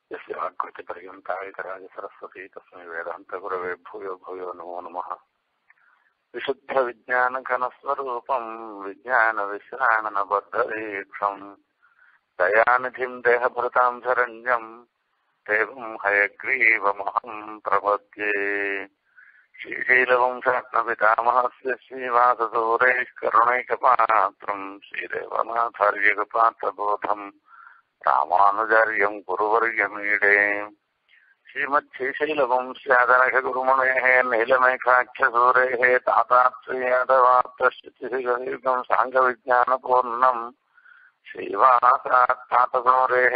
यस्य वाक्कृतिपर्यन्तायितराज सरस्वती तस्मै वेदान्तगुरवे भूयो भूयो नमो नमः। विशुद्धविज्ञानघनस्वरूपं विज्ञानविश्राणनबद्धवीक्षं दयानिधिं देहभृतां शरण्यं देवं हयग्रीवमहं प्रपद्ये। श्रीशैलवंशात्मपितामहस्य श्रीवाससूरेः करुणैकपात्रं श्रीदेवनाथार्यकपात्रबोधं रामानुजार्यं गुरुवर्यमीडे। श्रीमच्छ्रीशैलवंश्यादनखगुरुमणेः नीलमेघाख्यसूरेः तातात्र्ययादवाप्तश्रुतिसिगदीर्घं साङ्गविज्ञानपूर्णं श्रीवासात्तातसूरेः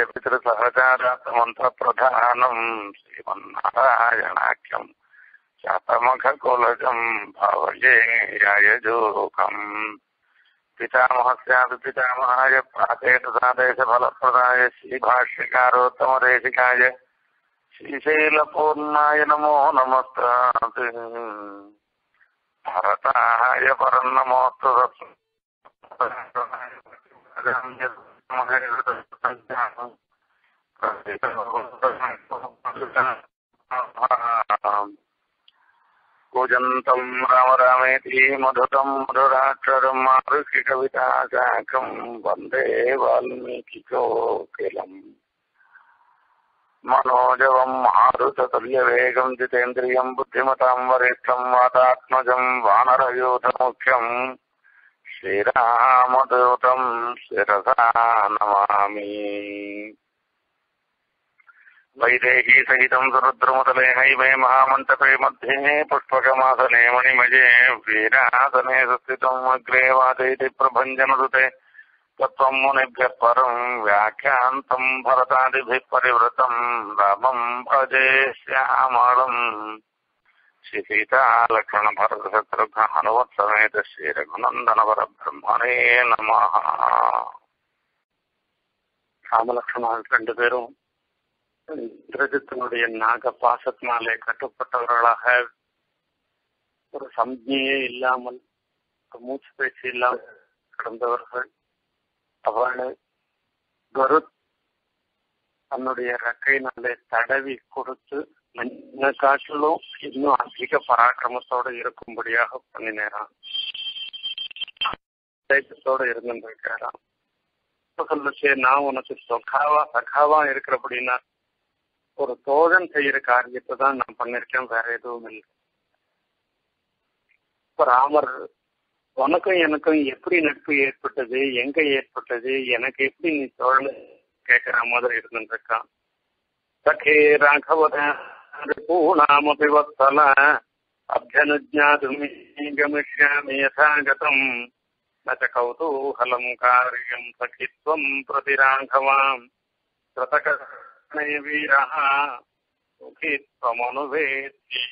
निजपितृसहचारात्मन्त्रप्रधानं श्रीमन्नारायणाख्यं शातमखकुलजं भावये यायजोकम्। पितामहस्यापि पितामहाय प्राचेतसादेशफलप्रदाय श्रीभाष्यकारोत्तमदेशिकाय श्रीशैलपूर्णाय नमो नमस्ते। भरताय परं नमोऽस्तु कूजन्तं राम रामेति मधुरं मधुराक्षरं मारुषिकविताशाखं वन्दे वाल्मीकिकोकिलम्। मनोजवं मारुततुल्यवेगं जितेन्द्रियं बुद्धिमतां वरिष्ठं वातात्मजं वानरयूथमुख्यं श्रीरामदूतं शिरसा नमामि। वैदेही सहितं सुरुद्रमुतले हैवे महामण्डपे मध्ये पुष्पकमासने मणिमये वीरासने सुस्थितम् अग्रे वाचयति प्रभञ्जनदुते तत्त्वं मुनिभ्यः परं व्याख्यान्तं भरतादिभिः परिवृतं रामं भजे श्यामलं। श्रीसीतालक्ष्मणभरतशत्रुघ्न हनुमत्समेत श्रीरघुनन्दनवरब्रह्मणे नमः। ராமலக்ஷ்மணன் ரெண்டு பேரும் இந்திரஜித்தினுடைய நாக பாசத்தினாலே கட்டுப்பட்டவர்களாக ஒரு சம்ஞையே இல்லாமல் மூச்சு பேச்சு இல்லாமல் கிடந்தவர்கள். அவளை கருத் தன்னுடைய ரெக்கையினாலே தடவி கொடுத்து காட்டிலும் இன்னும் அதிக பராக்கிரமத்தோடு இருக்கும்படியாக பண்ணினேரான். இருந்திருக்கிறான். சொல்லுச்சு, நான் உனக்கு சகாவா இருக்கிறபடின்னா ஒரு தோழன் செய்யற காரியத்தை தான் நான் பண்ணிருக்கேன், வேற எதுவும் இல்லை. இப்ப ராமர் உனக்கும் எனக்கும் எப்படி நட்பு ஏற்பட்டது, எங்க ஏற்பட்டது, எனக்கு எப்படி நீ தோழன் கேட்கிற மாதிரி இருந்துருக்கான். சகே ராഘவத பூணாமபி வத்சல அப்ஜனுஜ்ஞாதுமிஷ்யாமி யதாகதம் ந கௌதூஹலம் காரியம் சகித்வம் பிரதி ராഘவாம் கிருதகர்ணே வீரஹ சுகித்வமனுவேத்தி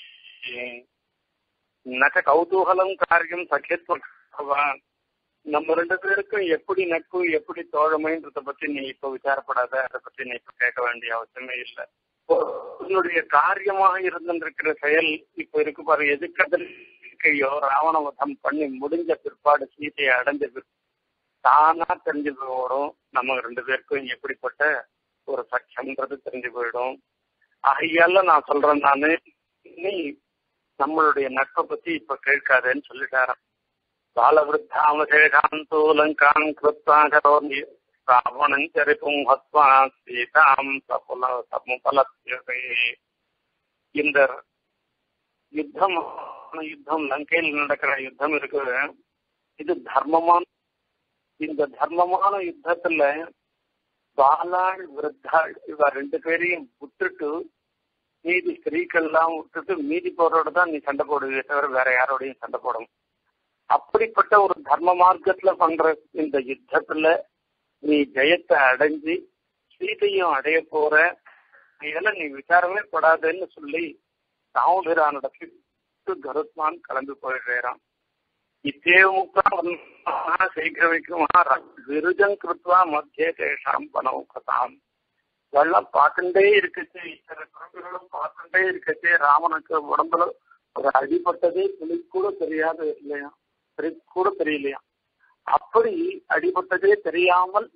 ந கௌதூஹலம் காரியம் சகித்வம். நம்ம ரெண்டு பேருக்கும் எப்படி நட்பு எப்படி தோழமைன்றத பத்தி நீ இப்ப விசாரப்படாத, அதை பத்தி நீ இப்ப கேட்க வேண்டிய அவசியமே இல்லை. உன்னுடைய காரியமாக இருந்திருக்கிற செயல் இப்ப இருக்கு பாரு. எதுக்கையோ ராவணவதம் பண்ணி முடிஞ்ச பிற்பாடு சீதையை அடைஞ்ச தானா தெரிஞ்சு போயிடும். நம்ம ரெண்டு பேருக்கும் எப்படிப்பட்ட ஒரு சட்சம்ன்றது தெரிஞ்சு போயிடும். ஆகையால நான் சொல்றேன், நானு நீ நம்மளுடைய நட்பை பத்தி இப்ப கேட்காதேன்னு சொல்லிட்டாராம். பாலவிருத்தாமசேஷாந்தோ லங்காம் கிருத்வா கரோமி ராவணம் சரிப்பும் ஹத்வா சீதாம் சமுபலத்யதே. இந்த யுத்தம் லங்கையில் நடக்கிற யுத்தம் இருக்கு, இது தர்மமான. இந்த தர்மமான யுத்தத்துல பாலாள் விருத்தாள் இவ ரெண்டு பேரையும் விட்டுட்டு மீதி ஸ்திரீக்கள்லாம் விட்டுட்டு மீதி போரோட தான் நீ சண்டை போடுவீங்க தவிர வேற யாரோடையும் சண்டை போடணும். அப்படிப்பட்ட ஒரு தர்ம மார்க்கத்துல பண்ற இந்த யுத்தத்துல நீ ஜெயத்தை அடைஞ்சு சீதையும் அடைய போற, இதெல்லாம் நீ விசாரமே படாதுன்னு சொல்லி தாமோதரானிடத்துக்கு கருத்மான் கிளம்பி போயிடுறான். இத்தேமுக்கா சீக்கிரமிக்குமா விருஜம் கிருத்வா மத்திய தேஷாம் பனமுகதாம். வெள்ளம் பார்த்துட்டே இருக்குச்சு, இத்தனை குழந்தைகளும் பார்த்துட்டே இருக்குச்சு. ராமனுக்கு உடம்புல ஒரு அடிபட்டதே துளி கூட தெரியாது இல்லையா, கூட தெரியலையா. அப்படி அடிபட்டதே தெரியாமல்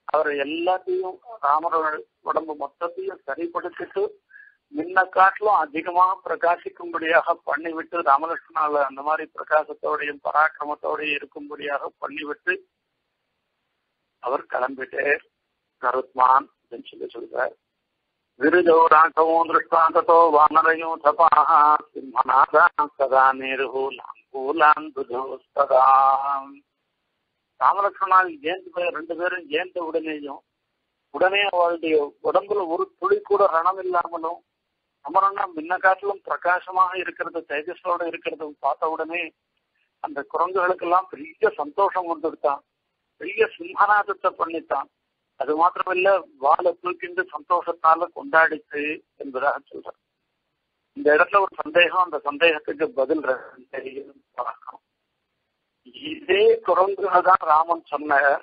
அவர் எல்லாத்தையும் ராமரோட உடம்பு மொத்தத்தையும் சரிப்படுத்திட்டு முன்ன காட்டிலும் அதிகமாக பிரகாசிக்கும்படியாக பண்ணிவிட்டு ராமலட்சுமணால அந்த மாதிரி பிரகாசத்தோடையும் பராக்கிரமத்தோடையும் இருக்கும்படியாக பண்ணிவிட்டு அவர் கிளம்பிட்டே கருத்மான் அப்படின்னு சொல்லி சொல்றார். விருதோ ராഘவோ திருஷ்டாந்தோ வானரையும் தபாக சிம்மநாதான் சதா நேரு லாங்கூலான் புதோஸ்ததா. ராமலட்சுமணால் ரெண்டு பேரும் ஏந்த உடனே அவளுடைய உடம்புல ஒரு துளி கூட ரணம் இல்லாமலும் அமரன்னா முன்ன காட்டிலும் பிரகாசமாக இருக்கிறது, தேஜஸோட இருக்கிறது பார்த்த உடனே அந்த குரங்குகளுக்கெல்லாம் பெரிய சந்தோஷம் வந்துடுத்தான், பெரிய சிம்ஹநாதத்தை பண்ணித்தான். அது மாத்திரமில்ல வாழை தூக்கிண்டு சந்தோஷத்தால கொண்டாடிச்சு என்பதாக சொல்றார். இந்த இடத்துல ஒரு சந்தேகம், அந்த சந்தேகத்துக்கு பதில் பார்க்கணும். இதே குரங்குகளை தான் ராமன் சொன்னார்,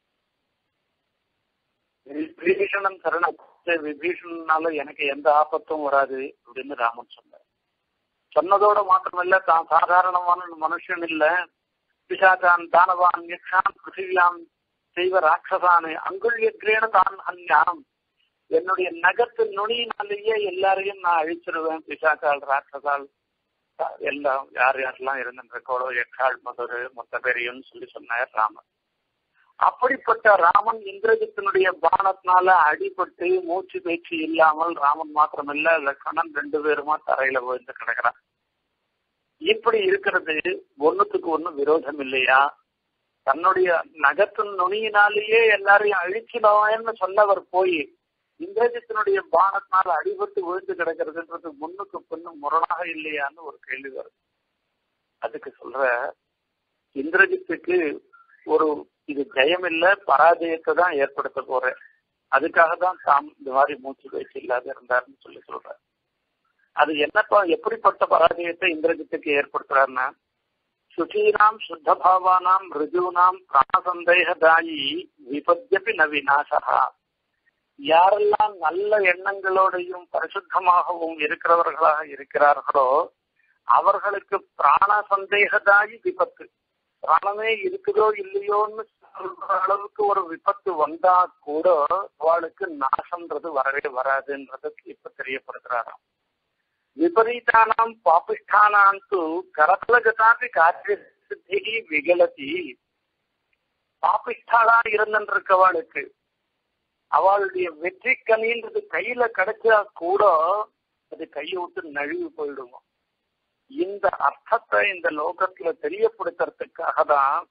விபீஷணன் சரணத்தை விபீஷணனால எனக்கு எந்த ஆபத்தும் வராது அப்படின்னு ராமன் சொன்னார். சொன்னதோட மாத்திரமில்ல தான் சாதாரணமான மனுஷன் இல்ல, பிசாச்சான் தானவான் யக்ஷான் பிருத்திவியாம் செய்வ ராட்சசானு அங்குள்யக்ரேன தான் அந்யாம், என்னுடைய நகத்து நுனியினாலேயே எல்லாரையும் நான் அழிச்சிருவேன், பிசாச்சால் ராட்சசால் எல்லாம் யார் யாரெல்லாம் இருந்திருக்கோளோ யக்ஷாள் மதுரு மொத்த பேரையும் சொல்லி சொன்னார் ராமன். அப்படிப்பட்ட ராமன் இந்திரஜித்தினுடைய பானத்தினால அடிபட்டு மூச்சு பேச்சு இல்லாமல் ராமன் மாத்திரமில்ல லக்ஷ்மணன் 2 பேருமா தரையில விழுந்து கிடக்கிறான். இப்படி இருக்கிறது ஒண்ணுத்துக்கு ஒண்ணு விரோதம் இல்லையா? தன்னுடைய நகத்தின் நுனியினாலேயே எல்லாரையும் அழிச்சிடுவேன்னு சொன்னவர் போய் இந்திரஜித்தினுடைய பானத்தினால அடிபட்டு விழுந்து கிடக்கிறதுன்றது முன்னுக்கு பின்னும் முரணாக இல்லையான்னு ஒரு கேள்வி வருது. அதுக்கு சொல்ற, இந்திரஜித்துக்கு ஒரு இது ஜெயம் இல்ல பராஜயத்தை தான் ஏற்படுத்த போறேன், அதுக்காக தான் தாம் இந்த மாதிரி மூச்சு பேச்சு இல்லாத இருந்தாருன்னு சொல்லி சொல்ற. அது என்னப்பா எப்படிப்பட்ட பராஜயத்தை இந்திரஜித்துக்கு ஏற்படுத்துறாருன்னா, சுச்சீனாம் சுத்தபாவானாம் ரிஜூனாம் பிராணசந்தேகதாயி விபத்யபி ந விநாசகா. யாரெல்லாம் நல்ல எண்ணங்களோடையும் பரிசுத்தமாகவும் இருக்கிறவர்களாக இருக்கிறார்களோ அவர்களுக்கு பிராண சந்தேகதாயி விபத்து, பிராணமே இருக்குதோ இல்லையோன்னு சொல்ற அளவுக்கு ஒரு விபத்து வந்தா கூட அவளுக்கு நாசம்ன்றது வரவே வராதுன்றதுக்கு இப்ப தெரியப்படுத்துறாராம். விபரீதானாம் பாபிஷ்டானாந்து கரத்லகதாபி காரிய சித்தி விகலதி. பாபிஷ்டாளா இருந்திருக்கவாளுக்கு அவளுடைய வெற்றி கனின்றது கையில கிடைச்சா கூட அது கையை விட்டு நழுவி போயிடுமா. இந்த அர்த்தத்தை இந்த லோகத்துல தெரியப்படுத்துறதுக்காக தான்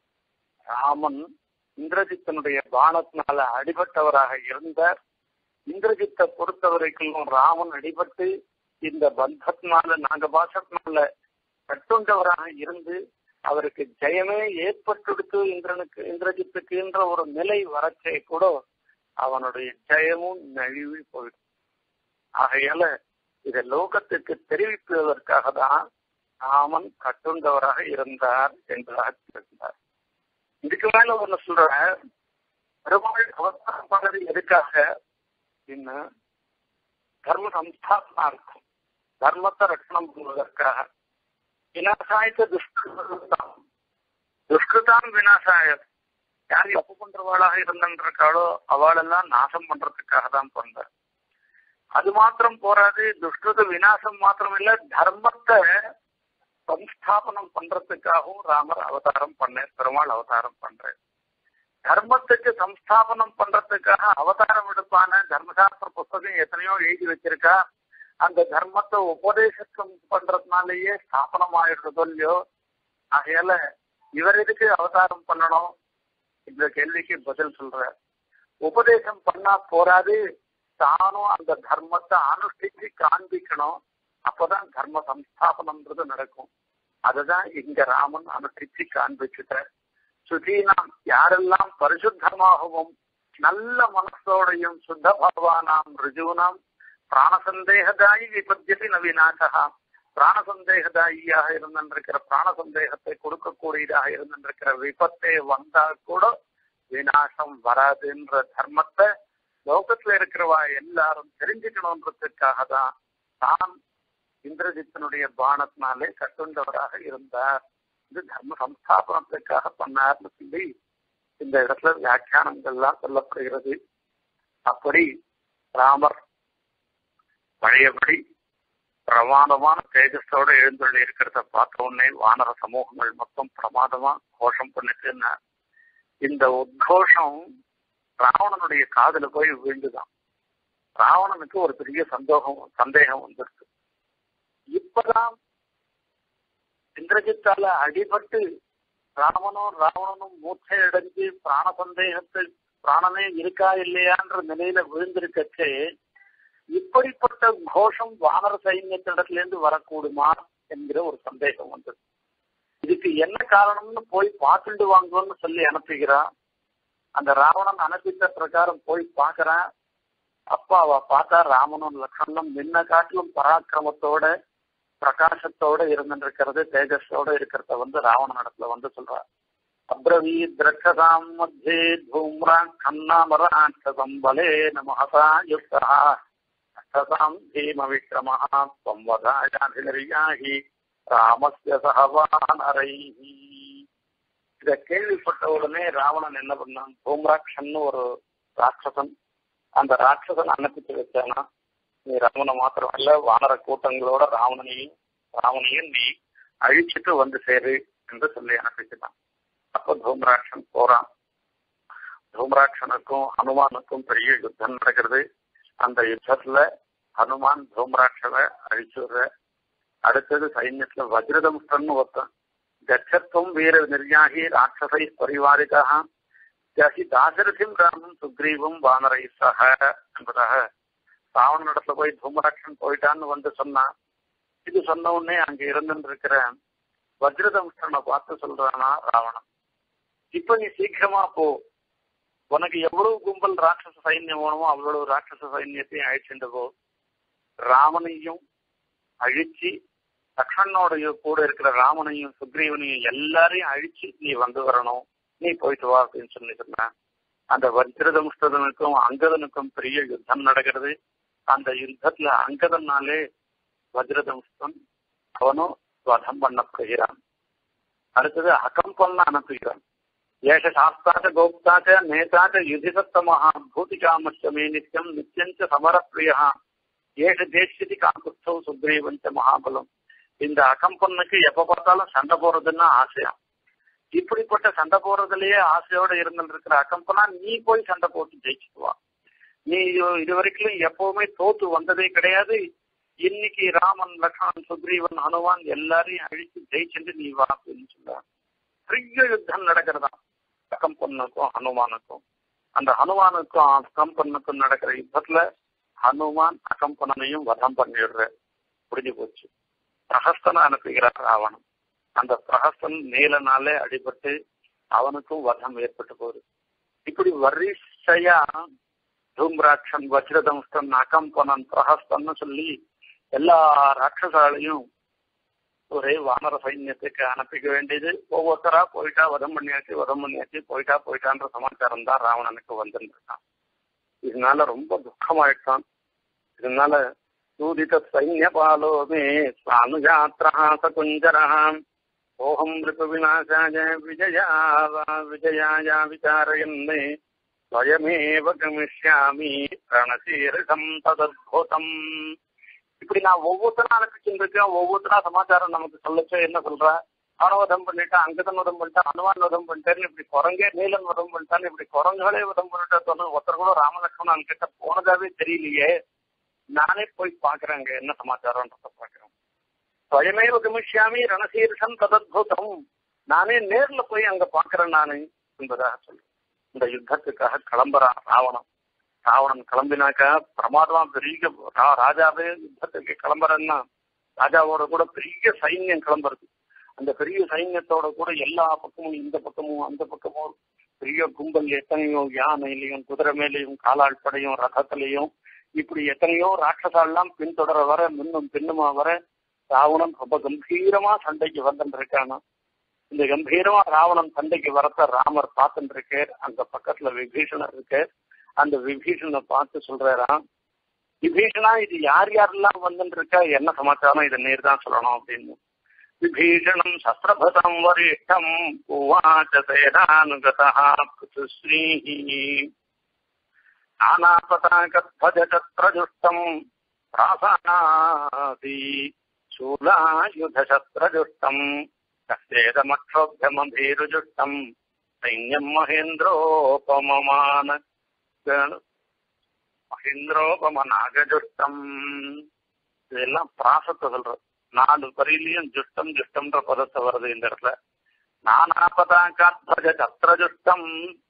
ராமன் இந்திரஜித்தனுடைய பானத்தினால அடிபட்டவராக இருந்தார். இந்திரஜித்தை பொறுத்த வரைக்கும் ராமன் அடிபட்டு இந்த பந்தத்தினால நாகபாசத்தினால கட்டுண்டவராக இருந்து அவருக்கு ஜெயமே ஏற்பட்டுடுத்து இந்திரஜித்துக்குன்ற ஒரு நிலை வரச்சே கூட அவனுடைய ஜெயமும் நழுவி போயிடும். ஆகையால இதை லோகத்துக்கு தெரிவிப்பதற்காக தான் ராமன் கட்டுண்டவராக இருந்தார் என்பதாக இருந்தார். இதுக்கு மேல ஒண்ணு சொல்ற, பெருமாள் அவதாரம் பண்ணது எதுக்காக அப்படின்னு தர்ம சம்ஸ்தாபனார்த்தம், தர்மத்தை ரட்சணம் பண்ணுவதற்காக. விநாசாயத்த துஷ்கிருதாம், துஷ்கிருதாம் விநாசாய, யார் தப்பு பண்றவாளாக இருந்திருக்காளோ அவளெல்லாம் நாசம் பண்றதுக்காக தான் பண்ற. அது மாத்திரம் போராது, துஷ்கிருத விநாசம் மாத்திரம் இல்ல, தர்மத்தை சம்ஸ்தாபனம் பண்றதுக்காகவும் ராமர் அவதாரம் பண்ண, பெருமாள் அவதாரம் பண்ற. தர்மத்துக்கு சம்ஸ்தாபனம் பண்றதுக்காக அவதாரம் எடுப்பான தர்மசாஸ்திர புஸ்தகம் எத்தனையோ எழுதி வச்சிருக்கா. அந்த தர்மத்தை உபதேசம் பண்றதுனாலேயே ஸ்தாபனம் ஆயிடுறதோ இல்லையோ. ஆகையால இவர் எதுக்கு அவதாரம் பண்ணணும் இந்த கேள்விக்கு பதில் சொல்ற, உபதேசம் பண்ணா போராது, தானும் அந்த தர்மத்தை அனுஷ்டிச்சு காண்பிக்கணும். அப்பதான் தர்ம சம்ஸ்தாபனம்ன்றது நடக்கும். அதுதான் இங்க ராமன் அனுஷ்டிச்சு காண்பிச்சுட்ட. சுதீனாம், யாரெல்லாம் பரிசுத்தமாகவும் நல்ல மனசோடையும் சுத்த பகவானாம் ரிஜூனாம் பிராணசந்தேகதாயி விபத்தியபி நவீனாசகா, பிராணசந்தேகதாயியாக இருந்திருக்கிற பிராணசந்தேகத்தை கொடுக்கக்கூடியதாக இருந்திருக்கிற விபத்தை வந்தா கூட விநாசம் வராதுன்ற தர்மத்தை லோகத்துல இருக்கிறவா எல்லாரும் தெரிஞ்சுக்கணுன்றதுக்காக தான் தான் இந்திரஜித்தனுடைய பானத்தினாலே கட்டுண்டவராக இருந்தார். இது தர்ம சம்ஸ்தாபனத்துக்காக பண்ணார்னு சொல்லி இந்த இடத்துல வியாக்கியானங்கள்லாம் சொல்லப்படுகிறது. அப்படி ராமர் பழையபடி பிரமாதமான தேஜஸோட எழுந்தொள்ளி இருக்கிறத பார்த்த உடனே வானர சமூகங்கள் மொத்தம் பிரமாதமா கோஷம் பண்ணிட்டுன்னா இந்த உத்கோஷம் ராவணனுடைய காதுல போய் விழுந்துதான். ராவணனுக்கு ஒரு பெரிய சந்தேகம் வந்திருக்கு. இப்பதான் இந்திரஜித்தால அடிபட்டு ராவணனும் மூச்சையடைஞ்சு பிராணனே இருக்கா இல்லையான்ற நிலையில விழுந்திருக்கச்சே இப்படிப்பட்ட கோஷம் வானர சைன்யத்திடத்துல இருந்து வரக்கூடுமா என்கிற ஒரு சந்தேகம் வந்தது. இதுக்கு என்ன காரணம்னு போய் பார்த்துட்டு வாங்குவோம்னு சொல்லி அனுப்புகிறான். அந்த ராவணன் அனுப்பித்த பிரகாரம் போய் பார்க்கறான். அப்பா அவ பார்த்தா ராமனும் லக்ஷ்மணனும் முன்ன காட்டிலும் பராக்கிரமத்தோட பிரகாசத்தோட இருந்துருக்கிறது, தேஜஸோட இருக்கிறத ராவணன் இடத்துல சொல்றார். அப்ரவீத் திரட்சதாம் மத்தியே தூம்ரா கண்ணாமராட்சதம் பலே நமஹசா யுக்தா அஷ்டதாம் பீம விக்ரமஹா சம்வதாயாஹி ராமஸ்ய சஹவானரைஹி. இத கேள்விப்பட்ட உடனே ராவணன் என்ன பண்ணான்? தூம்ராட்சன்னு ஒரு ராட்சசன், அந்த ராட்சசன் அனுப்பிச்சு வச்சானா, நீ ராவண மாத்திரம் அல்ல வானர கூட்டங்களோட ராவணையும் நீ அழிச்சிட்டு வந்து சேரு என்று சொல்லி அனுப்பிச்சுட்டான். அப்ப தூம்ராட்சன் போறான். தூம்ராட்சனுக்கும் ஹனுமானுக்கும் பெரிய யுத்தம் நடக்கிறது. அந்த யுத்தத்துல ஹனுமான் தூம்ராட்சனை அழிச்சுடுற. அடுத்தது சைன்யத்துல வஜ்ரதம்ஷ்டன்னு ஒருத்தன் கச்சத்துவம் வீர நிர்யாகி ராட்சசை பரிவாரிதாக தாசரதிம் ராமம் சுக்ரீவம் வானரை சக என்பதாக ராவணன் இடத்துல போய் தூமராட்சன் போயிட்டான்னு சொன்னான். இது சொன்ன உடனே அங்க இருந்துருக்கிற வஜ்ரதம்ஷ்டனை பார்த்து சொல்றானா ராவணன், இப்ப நீ சீக்கிரமா போ, உனக்கு எவ்வளவு கும்பல் ராட்சச சைன்யம் வேணுமோ அவ்வளவு ராட்சச சைன்யத்தையும் அழிச்சுட்டு போ, ராமனையும் அழிச்சு லக்ஷ்மணனோட கூட இருக்கிற ராமனையும் சுக்ரீவனையும் எல்லாரையும் அழிச்சு நீ வரணும், நீ போயிட்டு வா அப்படின்னு சொல்லி சொன்னான். அந்த வஜ்ரதம்ஷ்டனுக்கும் அங்கதனுக்கும் பெரிய யுத்தம் நடக்கிறது. அந்த யுத்தத்துல அங்கதனாலே வஜ்ரதம்ஷ்டன் அவனும் வதம் பண்ணப்படுகிறான். அடுத்தது அகம்பன்னு அனுப்புகிறான். ஏஷ சாஸ்தாச்ச கோப்தாச்ச நேதாச்ச யுதிசத்தமஹா பூதிகாமஸ்யமே நித்தியம் நித்தியஞ்ச சமரப்பிரியா ஏஷ தேசியதி காக்குத்தோ சுக்ரீவஞ்ச மகாபலம். இந்த அகம்பனுக்கு எப்ப பார்த்தாலும் சண்டை போறதுன்னா ஆசையா. இப்படிப்பட்ட சண்டை போறதுலயே ஆசையோட இருந்திருக்கிற அகம்பனா நீ போய் சண்டை போட்டு ஜெயிச்சுக்குவா. நீ இதுவரைக்கும் எப்பவுமே தோத்து வந்ததே கிடையாது. இன்னைக்கு ராமன் லக்ஷ்மணன் சுக்ரீவன் ஹனுமான் எல்லாரையும் அழிச்சு ஜெயிச்சுட்டு நீ வா அப்படின்னு சொல்ல பெரிய யுத்தம் நடக்கிறதா அகம்பனுக்கும் ஹனுமானுக்கும். அந்த ஹனுமானுக்கும் அகம்பனுக்கும் நடக்கிற யுத்தத்துல ஹனுமான் அகம்பனையும் வதம் பண்ணிடுற. புரிஞ்சு போச்சு. பிரஹஸ்தனை அனுப்புகிறார் ராவணன். அந்த பிரஹஸ்தன் நீலனாலே அடிபட்டு அவனுக்கும் வதம் ஏற்பட்டு போகுது. இப்படி வரிசையா தூம்ராட்சன் வஜ்ரதம்ஷ்டன் அகம்பனன் பிரஹஸ்தன்னு சொல்லி எல்லா ராட்சசாலையும் ஒரே வானர சைன்யத்துக்கு அனுப்பிக்க வேண்டியது. ஒவ்வொருத்தரா போயிட்டா வதம் பண்ணியாச்சு போயிட்டான்ற சமாச்சாரம் தான் ராவணனுக்கு வந்துருக்கான். இதனால ரொம்ப துக்கமாயிட்டான். இதனால சூதித சைன்ய பாலோமே சானுஜாத்ரா சகுஞ்சரா ஓஹம் ரிபு விநாசாய விஜயாய விசாரயன்னே ஸ்வயமேவ கமிஷ்யாமி ரணசீரிடம் ததத்புதம். இப்படி நான் ஒவ்வொருத்தரும் அனுப்பிச்சுருக்கேன். ஒவ்வொருத்தரா சமாச்சாரம் நமக்கு சொல்லச்சோ என்ன சொல்ற, அவனவதம் பண்ணிட்டான், அங்கதன் வதம் பண்ணிட்டான், அனுமான் வதம் பண்ணிட்டேன்னு இப்படி குரங்கே நீலன் வதம் பண்ணிட்டான்னு இப்படி குரங்குகளே வதம் பண்ணிட்டா சொன்ன ஒருத்தர் கூட ராமலட்சுமணன் கிட்ட போனதாவே தெரியலையே. நானே போய் பாக்குறேங்க என்ன சமாச்சாரம்ன்றத பாக்குறேன். ஸ்வயமேவ கமிஷ்யாமி ரணசீரிஷம் ததத்புதம். நானே நேர்ல போய் அங்க பாக்குறேன் நானு என்பதாக சொல்றேன். இந்த யுத்தத்துக்காக கிளம்புறான் ராவணன் கிளம்பினாக்கா பிரமாதமா பெரிய ராஜாவே யுத்தத்துக்கு கிளம்புறேன்னா ராஜாவோட கூட பெரிய சைன்யம் கிளம்புறது. அந்த பெரிய சைன்யத்தோட கூட எல்லா பக்கமும் இந்த பக்கமும் அந்த பக்கமும் பெரிய கும்பல் எத்தனையோ யானையிலையும் குதிரை மேலையும் காலாள் படையும் ரதத்திலையும் இப்படி எத்தனையோ ராட்சசாலாம் பின்தொடர வர முன்னும் பின்னுமா வர ராவணன் ரொம்ப கம்பீரமா சண்டைக்கு வந்துருக்கானா. இந்த கம்பீரமா ராவணன் சண்டைக்கு வரத்த ராமர் பார்த்துட்டு இருக்கார். அந்த பக்கத்துல விபீஷணர் இருக்கு. அந்த விபீஷணனை பார்த்து சொல்றாராம், விபீஷணா இது யார் யாரெல்லாம் வந்துட்டு இருக்கா, என்ன சமாச்சாரம், இதை நேர் தான் சொல்லணும் அப்படின்னு. விபீஷணம் சஸ்திரபதம் வரிஷ்டம் உவாச சேனானுகதः பிருதுஸ்ரீஹி நானாபதாகத்வஜசத்ரஜுஷ்டம் பிராசானாதி சூலாயுதசத்ரஜுஷ்டம் கஸ்யேதமக்ஷோப்யமபீருஜுஷ்டம் சைன்யம் மகேந்திரோபமநாகஜுஷ்டம். இதெல்லாம் பிராசத்தை சொல்றது. 4 வரியிலையும் ஜுஷ்டம் ஜுஷ்டம்ன்ற பதத்தை வருது இந்த இடத்துல. நானாபதாகத்வஜசத்ரஜுஷ்டம்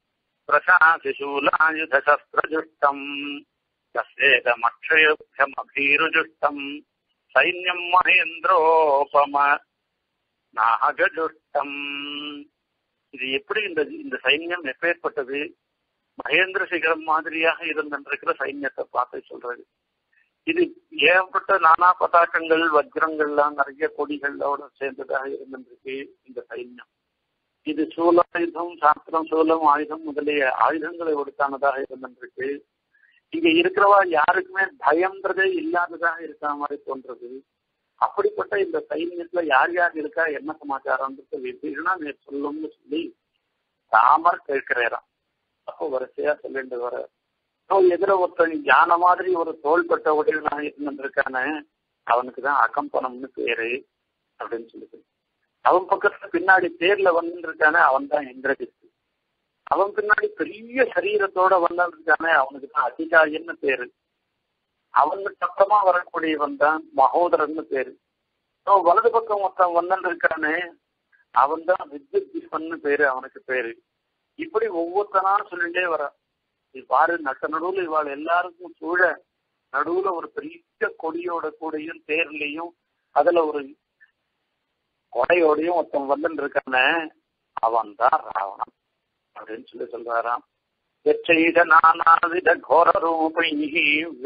பிரசாசிசூலாயுதசஸ்திரஜுஷ்டம் கஸ்யேதமக்ஷோப்யமபீருஜுஷ்டம் சைன்யம் மகேந்திரோபம நாகஜுஷ்டம். இது எப்படி இந்த சைன்யம் எப்பேற்பட்டது? மகேந்திர சிகரம் மாதிரியாக இருந்திருக்கிற சைன்யத்தை பார்த்து சொல்றது. இது ஏற்பட்ட நானா பதாக்கங்கள் வஜ்ரங்கள்லாம் நிறைய கொடிகளோட சேர்ந்ததாக இருந்திருக்கு இந்த சைன்யம். இது சூலாயுதம் சாஸ்திரம் சூலம் ஆயுதம் முதலிய ஆயுதங்களை ஒடுத்தானதாக இருந்திருக்கு. இங்க இருக்கிறவா யாருக்குமே பயம்ன்றதே இல்லாததாக இருக்கிற மாதிரி தோன்றது. அப்படிப்பட்ட இந்த சைன்யத்துல யார் யார் இருக்கா என்ன சமாச்சாரம்ன்றது விபீஷணா நீ சொல்லும்னு சொல்லி ராமர் கேட்கிறாராம். அப்போ வரிசையா சொல்லிட்டு வர எதிர ஒருத்தன் யானை மாதிரி ஒரு தோள்பட்ட உடையவனாக இருந்திருக்கானே அவனுக்குதான் அகம்பனம்னு பேரு அப்படின்னு சொல்லிட்டு, அவன் பக்கத்துல பின்னாடி தேர்ல வந்துருக்கானே அவன் தான் இந்திரஜித்து. அவன் பின்னாடி பெரிய சரீரத்தோட வந்திருக்கானே அவனுக்கு தான் அதிகாயன்னு பேரு. அவனுக்கு அப்புறமா வரக்கூடியவன் தான் மகோதரன்னு பேரு. வலது பக்கம் ஒருத்தன் வந்தன் இருக்கானே அவன் தான் வித்யுத்பன்னு பேரு அவனுக்கு பேரு. இப்படி ஒவ்வொருத்தனா சொல்லிட்டே வர பாரு. நட்ட நடுவுல இவாள் எல்லாருக்கும் சூழ நடுவுல ஒரு பெரிய கொடியோட கூடையும் தேர்லையும் அதுல ஒரு கொடையோடையும் ஒருத்தன் வந்தன் இருக்கானே அவன் தான் ராவணன் அப்படின்னு சொல்லி சொல்றாராம். यच्चैद नानाविध घोररूपैः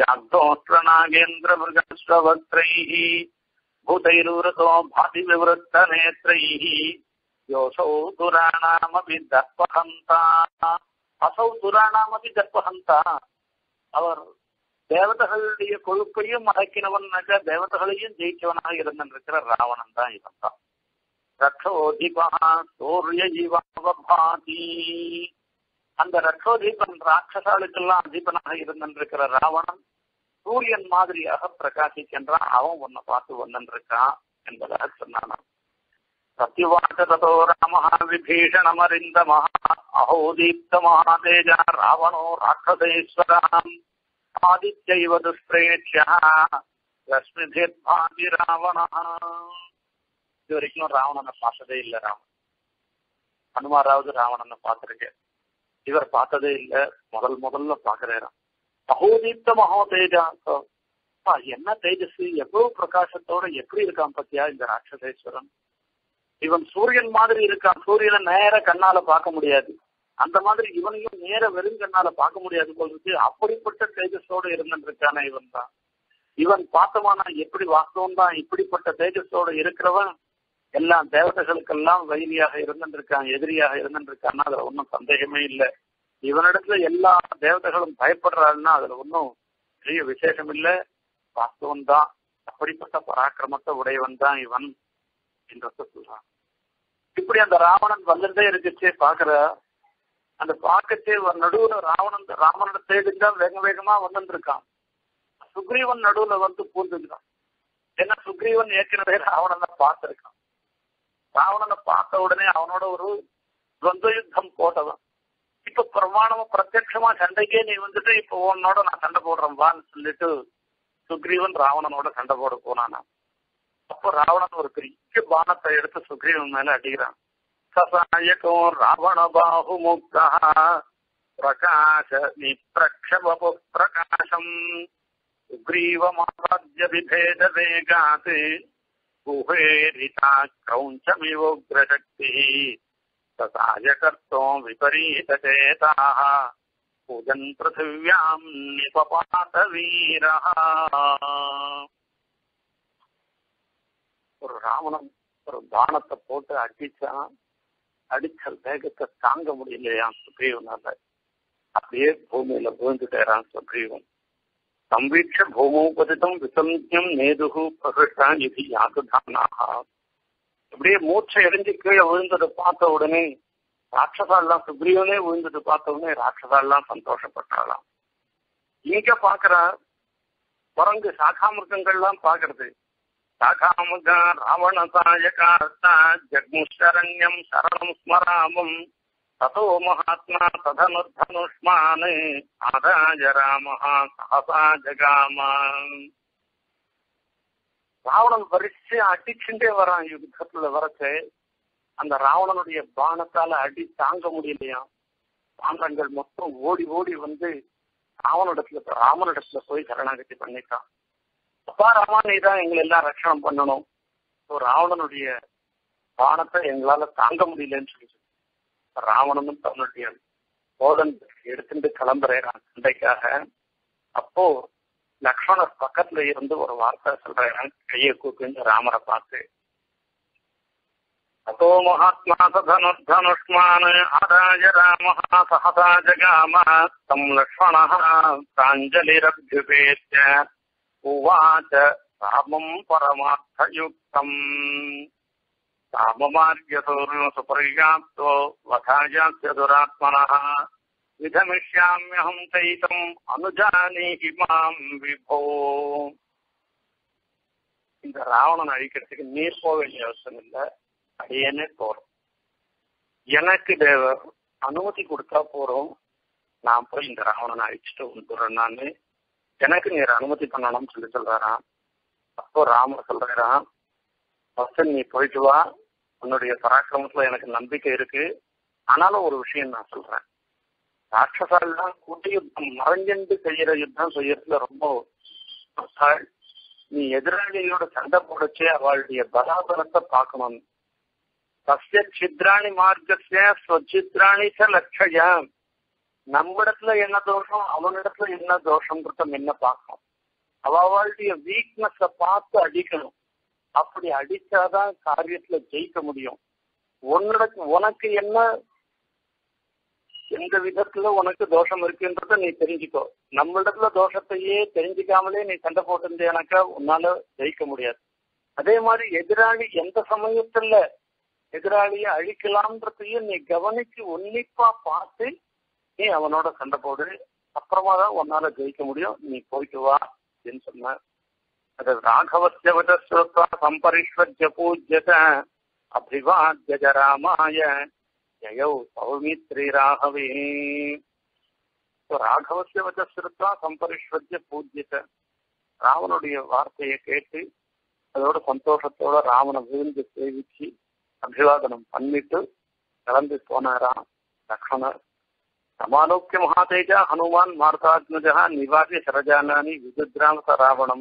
व्याघ्रोष्ट्रनागेन्द्रमृगश्रवक्त्रैः भूतैरुरतो भाति विवृत्तनेत्रैः योऽसौ दुराणामपि दर्पहन्ता असौ दुराणामपि दर्पहन्ता. அவர் தேவதைகளுடைய கொழுப்பையும் அடக்கினவன்னாக்க தேவதைகளையும் ஜெயிச்சவனாக இருந்திருக்கிற ராவணன் தான் இவன் தான். ரக்ஷோதிபா சூரிய ஜீவாவபாதி. அந்த ரக்ஷோதீபன் ராட்சசாளுக்கெல்லாம் அதிபனாக இருந்திருக்கிற ராவணன் சூரியன் மாதிரியாக பிரகாசிக்கின்றான். அவன் உன்னை பார்த்து வந்திருக்கான் என்பதாக சொன்னான். சத்யவாச்ச ததோ ராம விபீஷணமரிந்த மகா அஹோதீப்த மகாதேஜா ராவணோ ராட்சசேஸ்வராம் ஆதித்யைவ துஷ்பிரேட்சா ரஷ்மிபிர்பாதி ராவணா. இது வரைக்கும் ராவணனை பார்த்ததே இல்லை. ராமன் ஹனுமாராவது ராவணனை பார்த்திருக்கேன், இவர் பார்த்ததே இல்லை. முதல்ல பாக்குறாராம். அஹோதீப்த மகோதேஜா. என்ன தேஜஸ், எவ்வளவு பிரகாசத்தோட எப்படி இருக்கான் பத்தியா இந்த ராட்சசேஸ்வரன். இவன் சூரியன் மாதிரி இருக்கான். சூரியனை நேர கண்ணால பார்க்க முடியாது, அந்த மாதிரி இவனையும் நேர வெறுங்கண்ணால பார்க்க முடியாது போது அப்படிப்பட்ட தேஜஸோட இருந்துருக்கான இவன் தான். இவன் பார்த்தமானா எப்படி வாஸ்தவம் தான். இப்படிப்பட்ட தேஜஸோட இருக்கிறவன் எல்லாம் தேவதைகளுக்கெல்லாம் வைரியாக இருந்துருக்கான், எதிரியாக இருந்துருக்கான்னா அதுல ஒன்றும் சந்தேகமே இல்லை. இவனிடத்துல எல்லா தேவதைகளும் பயப்படுறாருன்னா அதுல ஒன்றும் பெரிய விசேஷம் இல்லை, வாஸ்தவம் தான். அப்படிப்பட்ட பராக்கிரமத்தை உடையவன் தான் இவன் என்றத சொல்றான். இப்படி அந்த ராவணன் வந்துட்டே இருக்குச்சே பாக்குற அந்த பாக்கச்சே நடுவுல ராவணனை தேடிதான் வேக வேகமா வந்துருக்கான். சுக்ரீவன் நடுவுல வந்து பூந்துக்கிறான். ஏன்னா சுக்ரீவன் ஏற்கனவே ராவணனை பார்த்திருக்கான். ராவணனை பார்த்த உடனே அவனோட ஒரு துவந்த யுத்தம் போட்டவன். இப்ப பிரமாணமா பிரத்யட்சமா சண்டைக்கே நீ வந்துட்டு இப்ப உன்னோட நான் சண்டை போடுறேன் வான்னு சொல்லிட்டு சுக்ரீவன் ராவணனோட சண்டை போட போனானா. அப்போ ராவணன் ஒரு பெரிய பானத்தை எடுத்து சுக்ரீவன் மேல அடிக்கிறான். சசாயகோ ராவண பாஹு முக்தா பிரகாச நிப்ரக்ஷபு பிரகாசம் சுக்ரீவமாத்ய விபேத வேகாத் குஹேரிதா கிரௌஞ்சமிவோக்ரசக்தி சசாயகர்த்தோ விபரீதசேதாः பூஜன் பிருथिव्याम् நிபபாத வீரः. ஒரு ராவணன் ஒரு பானத்தை போட்டு அடிச்சான். அடிச்ச வேகத்தை தாங்க முடியலையா சுக்ரீவனால. அப்படியே பூமியில விழுந்துட்டேறான் சுக்ரீவன். சம்பீட்ச பூமோபதிதம் விசம்யம் நேதுகு பிரகிருஷ்டான் இது யாதுதானாக. அப்படியே மூச்சை எரிஞ்சு கீழே விழுந்ததை பார்த்த உடனே ராட்சசாலாம் சுக்ரீவனே விழுந்தது பார்த்த உடனே ராட்சசாலாம் சந்தோஷப்பட்டாலாம். இங்க பாக்குற குரங்கு சாகாமிருகங்கள்லாம் பாக்குறது. சாகாமுக ராவணசாயகார்த்தா ஜக்முஷரண்யம் சரணம் ஸ்மராமம் ததோ மகாத்மா ததனுர்தனுஷ்மான் ஆதாய ராமஹா சஹசா ஜகாமா. ராவணன் வரிசை அடிச்சுட்டே வரான். யுத்தத்துல வரச்சு அந்த ராவணனுடைய பானத்தால அடி தாங்க முடியலையா. பாண்டங்கள் மொத்தம் ஓடி ஓடி வந்து ராமனிடத்துல போய் சரணாகதி பண்ணிட்டான். அப்பா ராமா, நீ தான் எங்களை எல்லாம் ரட்சணம் பண்ணணும். ராவணனுடைய பானத்தை எங்களால தாங்க முடியலன்னு சொல்லி ராவணனும் தன்னுடைய போதன் எடுத்துட்டு கிளம்புறான் சண்டைக்காக. அப்போ லக்ஷ்மணர் பக்கத்துல இருந்து ஒரு வார்த்தை சொல்றான், கையை கூப்பிட்டு ராமரை பார்த்து, அதோ மகாத்மா தனுஷ்மான் ஆதாய ராமஹா சஹசா ஜகாம தம் லக்ஷ்மணः பிராஞ்சலிரப்யுபேத்ய உவாச ராமம் பரமார்த்தயுக்தம் ராமமார்யசூர்ண சுபர்யாப்தோ வதாயாஸ்ய துராத்மனः விதமிஷ்யாம்யஹம் தைதம் அனுஜானீஹி மாம் விபோ. இந்த ராவணன் அழிக்கிறதுக்கு நீர் போக வேண்டிய அவசியம் இல்லை, அடியேனே போறோம். எனக்கு தேவர் அனுமதி கொடுத்தா போறோம், நான் போய் இந்த ராவணனை அழிச்சுட்டு வந்துடுறேன். நான் எனக்கு நீர் அனுமதி பண்ணணும்னு சொல்லி சொல்றாராம். அப்போ ராமர் சொல்றாராம், ஃபர்ஸ்ட் நீ போயிட்டு வா, உன்னுடைய பராக்கிரமத்துல எனக்கு நம்பிக்கை இருக்கு. ஆனாலும் ஒரு விஷயம் நான் சொல்றேன், ராட்சசாலாம் கூட்டி யுத்தம் மறைஞ்சென்று செய்யற யுத்தம் செய்யறதுல ரொம்ப நீ எதிராளியோட சண்டை போடச்சே அவளுடைய பலாபலத்தை பார்க்கணும். சசிய சித்ராணி மார்க்கசிய ஸ்வச்சித்ராணி லட்சய. நம்மிடத்துல என்ன தோஷம், அவனிடத்துல என்ன தோஷம்ன்றத என்ன பார்க்கணும். அவளுடைய வீக்னஸ பார்த்து அடிக்கணும். அப்படி அடிச்சாதான் காரியத்துல ஜெயிக்க முடியும். உனக்கு என்ன எந்த விதத்துல உனக்கு தோஷம் இருக்குன்றத நீ தெரிஞ்சுக்கோ. நம்மளிடத்துல தோஷத்தையே தெரிஞ்சுக்காமலே நீ சண்டை போட்டிருந்தேனாக்கா உன்னால ஜெயிக்க முடியாது. அதே மாதிரி எதிராளி எந்த சமயத்துல எதிராளியை அழிக்கலாம்ன்றதையும் நீ கவனிச்சு உன்னிப்பா பார்த்து நீ அவனோட சண்டை போடு. அப்புறமா தான் உன்னால ஜெயிக்க முடியும். நீ போயிட்டு வா அப்படின்னு சொன்ன. அது ராகவஸ்ய வதஸ்ருத்வா சம்பரிஷ்வஜ்ய பூஜ்யத அபிவாத்ய ராமாய ஜயௌ சௌமித்ரி ராகவே. ராகவஸ்ய வதஸ்ருத்வா சம்பரிஷ்வஜ்ய பூஜ்யத. ராவனுடைய வார்த்தையை கேட்டு அதோட சந்தோஷத்தோட ராவனை விழுந்து சேவிச்சு அபிவாதனம் பண்ணிட்டு கிளம்பி போனாராம் லக்ஷ்மணர். சமாலோக்கிய மகாதேஜா ஹனுமான் மார்த்தாத்மஜா நிவாசிய சரஜானானி விதுத்ராம் ச ராவணம்.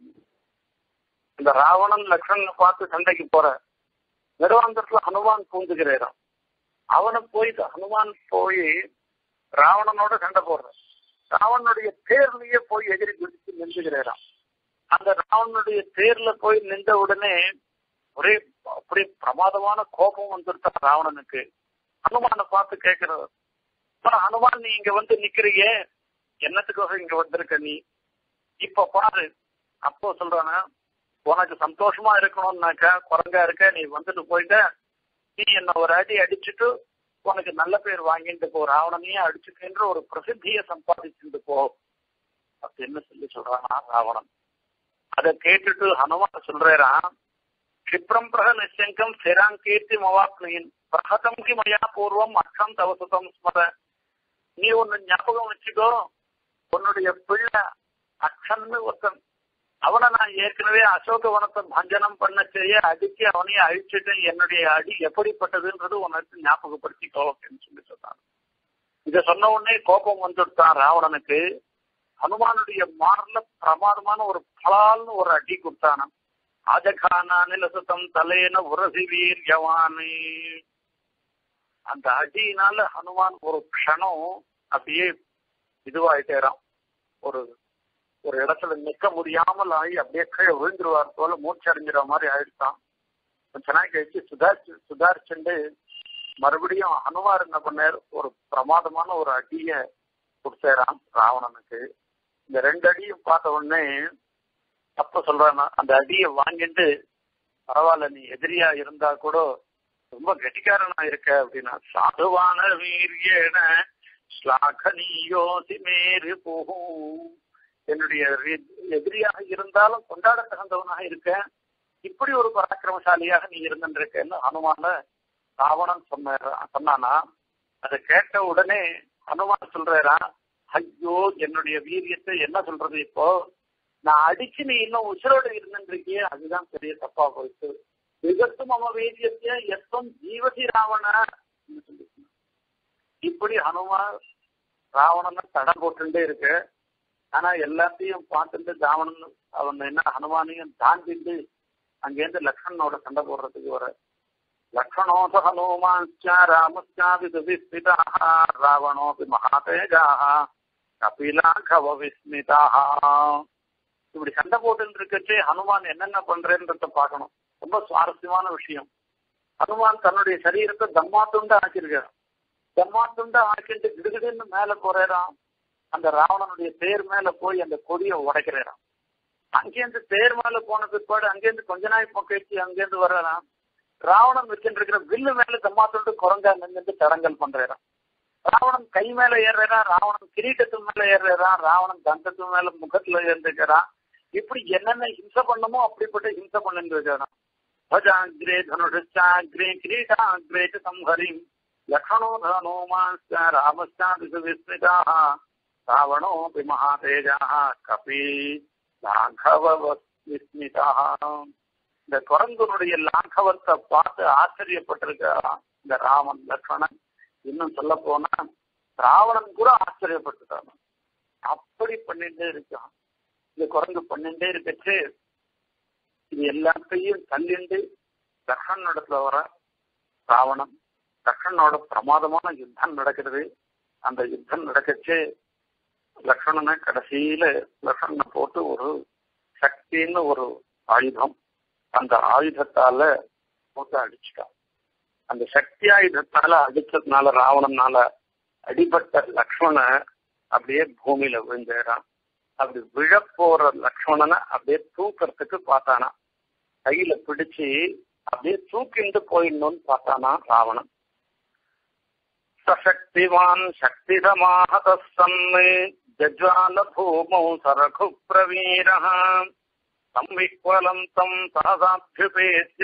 இந்த ராவணன் லக்ஷ்மணனை பார்த்து சண்டைக்கு போற நெடுவாந்தத்துல ஹனுமான் பூந்துகிறாராம். அவனை போய் ஹனுமான் போய் ராவணனோட சண்டை போடுற. ராவணனுடைய தேர்லயே போய் எதிரி குதிச்சு நின்றுகிறாராம். அந்த ராவணனுடைய தேர்ல போய் நின்ற உடனே ஒரே அப்படி பிரமாதமான கோபம் வந்துருத்தா ராவணனுக்கு. ஹனுமானை பார்த்து கேட்கிறார், ஹனுமான் நீ இங்க வந்து நிக்கிறிய, என்னத்துக்காக இங்க வந்திருக்க நீ? இப்ப பாரு. அப்போ சொல்றானா, உனக்கு சந்தோஷமா இருக்கணும்னாக்கா குரங்கா இருக்க நீ வந்துட்டு போயிட்ட, நீ என்ன ஒரு அடி அடிச்சுட்டு உனக்கு நல்ல பேர் வாங்கிட்டு போ, ராவணனையே அடிச்சுக்கின்ற ஒரு பிரசித்தியை சம்பாதிச்சுட்டு போ அப்படின்னு சொல்லி சொல்றானா ராவணன். அதை கேட்டுட்டு ஹனுமான் சொல்றான், क्षिप्रम प्रह निश्चंकम स्थिरांकीर्ति मवाप्नुयिन प्रहतम की मया पूर्वम अक्षम तवसुतम स्मर. நீ ஒன்னு ஞாபகம் வச்சுக்கோ, உன்னுடைய பிள்ளை அக்ஷன்னு ஒருத்தன், அவனை நான் ஏற்கனவே அசோகவனத்தை பஞ்சனம் பண்ண செய்ய அடிச்சு அவனையே அழிச்சுட்டு என்னுடைய அடி எப்படிப்பட்டதுன்றது உனக்கு ஞாபகப்படுத்திக்கோ அப்படின்னு சொல்லி சொன்னான். இதை சொன்ன உடனே கோபம் வந்துட்டான் ராவணனுக்கு. ஹனுமானுடைய மாறல பிரமாதமான ஒரு பலால்னு ஒரு அடி கொடுத்தான. ஆஜகானிலசுத்தம் தலையன உரசி வீரியவானே. அந்த அடியினால ஹனுமான் ஒரு க்ஷணம் அப்படியே இதுவாயிட்டேறான். ஒரு இடத்துல நிக்க முடியாமல் ஆகி அப்படியே கீழே விழுந்துருவார் போல மூச்சடைஞ்சிற மாதிரி ஆயிடுச்சான். கொஞ்ச நாள் கழிச்சு சுதாரிச்சுண்டு மறுபடியும் ஹனுமார் என்ன பண்ணார், ஒரு பிரமாதமான ஒரு அடிய கொடுத்தாராம் ராவணனுக்கு. இந்த ரெண்டு அடியும் பார்த்த உடனே அப்ப சொல்றான், அந்த அடியை வாங்கிட்டு பரவாயில்ல, நீ எதிரியா இருந்தா கூட ரொம்ப கெட்டிக்காரனா இருக்க அப்படின்னா, சாதுவான வீரியன ஸ்லாகனியோசி மேரு போகும், என்னுடைய எதிரியாக இருந்தாலும் கொண்டாட தகுந்தவனாக இருக்க, இப்படி ஒரு பராக்கிரமசாலியாக நீ இருந்திருக்கன்னு ஹனுமான ராவணன் சொன்னானா. அதை கேட்ட உடனே ஹனுமான் சொல்றான், ஐயோ என்னுடைய வீரியத்தை என்ன சொல்றது, இப்போ நான் அடிச்சு நீ இன்னும் உசுரோடு இருந்திருக்கியே, அதுதான் பெரிய தப்பா போயிட்டு. விகத்தும் அவ வீரியத்தை எத்தம் ஜீவசி ராவண, இப்படி ஹனுமான் ராவணனை தடை போட்டுட்டே இருக்கு. ஆனா எல்லாத்தையும் பார்த்துட்டு ராவணன் அவன் என்ன ஹனுமானையும் தாண்டிட்டு அங்கேருந்து லக்ஷ்மணனோட சண்டை போடுறதுக்கு வர. லக்ஷ்மணோச ஹனுமான்ச்சா ராமஸ்யாபி விஸ்மிதாக ராவணோபி மகாதேஜாக கபிலாகவ விஸ்மிதாக. இப்படி சண்டை போட்டு இருக்கச்சே ஹனுமான் என்னென்ன பண்றேன்றத பார்க்கணும். ரொம்ப சுவாரஸ்யமான விஷயம். ஹனுமான் தன்னுடைய சரீரத்தை தம்மாத்துண்டா ஆக்கியிருக்கான். தம்மாத்துண்டா ஆக்கிட்டு கிடுகிடுன்னு மேல போறான். அந்த ராவணனுடைய தேர் மேல போய் அந்த கொடியை உடைக்கிறான். அங்கேருந்து தேர் மேல போன பிற்பாடு அங்கேருந்து கொஞ்ச நாள் கழிச்சு அங்கேருந்து வர்றான். ராவணன் வச்சுருக்கிற வில்லு மேல தம்மாத்துண்டு குரங்கா நின்று தடங்கல் பண்றான். ராவணன் கை மேல ஏறுறான், ராவணன் கிரீட்டத்து மேல ஏறுறான், ராவணன் தந்தத்து மேல முகத்துல ஏறிருக்கிறான். இப்படி என்னென்ன ஹிம்சை பண்ணுமோ அப்படிப்பட்ட ஹிம்சை பண்ணிட்டு இருக்கிறான். பஜாகிரே தனுஷாகிரே கிரீடாகிரே சம்ஹரிம் லக்ஷ்மணோ தனோமான்ஸ்ய ராமஸ்யாபி விஸ்மிதாக ராவணோபி மகாதேஜாக கபி லாகவ விஸ்மிதாக. இந்த குரங்குனுடைய லாகவத்தை பார்த்து ஆச்சரியப்பட்டிருக்கிறான் இந்த ராமன் லக்ஷ்மணன். இன்னும் சொல்ல போனா ராவணன் கூட ஆச்சரியப்பட்டுட்டான். அப்படி பண்ணிட்டே இருக்கான். இந்த குரங்கு பண்ணிட்டே இருக்கச்சு இது எல்லாத்தையும் தள்ளிண்டு லக்ஷ்மணன் இடத்துல வர ராவணன். லக்ஷ்மணனோட பிரமாதமான யுத்தம் நடக்கிறது. அந்த யுத்தம் நடக்கச்சு லக்ஷ்மணனை கடைசியில லக்ஷ்மணனை போட்டு ஒரு சக்தின்னு ஒரு ஆயுதம், அந்த ஆயுதத்தால போட்டு அடிச்சுட்டான். அந்த சக்தி ஆயுதத்தால அடிச்சதுனால ராவணனால அடிபட்ட லக்ஷ்மண அப்படியே பூமியில விழுந்துறான். அப்படி விழப்போற லக்ஷ்மணனை அப்படியே தூக்கிறதுக்கு பார்த்தானா. கையில பிடிச்சு அப்படியே தூக்கிண்டு போயிடணும்னு பார்த்தானா ராவணன். சசக்திவான் சக்திதமாக தஸ்ஸன்னு ஜஜ்வால பூமௌ சரகு பிரவீரஹ சம்விக்வலம் தம் சரசாப்யுபேத்ய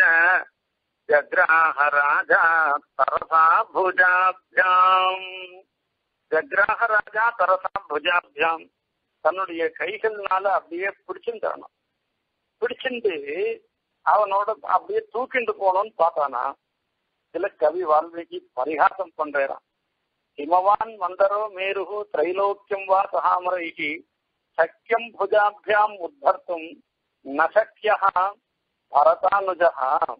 ஜக்ராஹ ராஜா தரசா புஜாப்யாம். ஜக்ராஹ ராஜா தரசா புஜாப்யாம். தன்னுடைய கைகள்னால அப்படியே பிடிச்சுட்டானா. பிடிச்சிட்டு அவனோட அப்படியே தூக்கிண்டு போனோன்னு பார்த்தானா. இதுல கவி வால்மீகி பரிகாசம் பண்றான். ஹிமவான் மந்தரோ மேருகு திரைலோக்கியம் வா சகாமரைகி சக்கியம் புஜாபியாம் உத்தர்த்தும் நசக்கியா பரதானுஜா.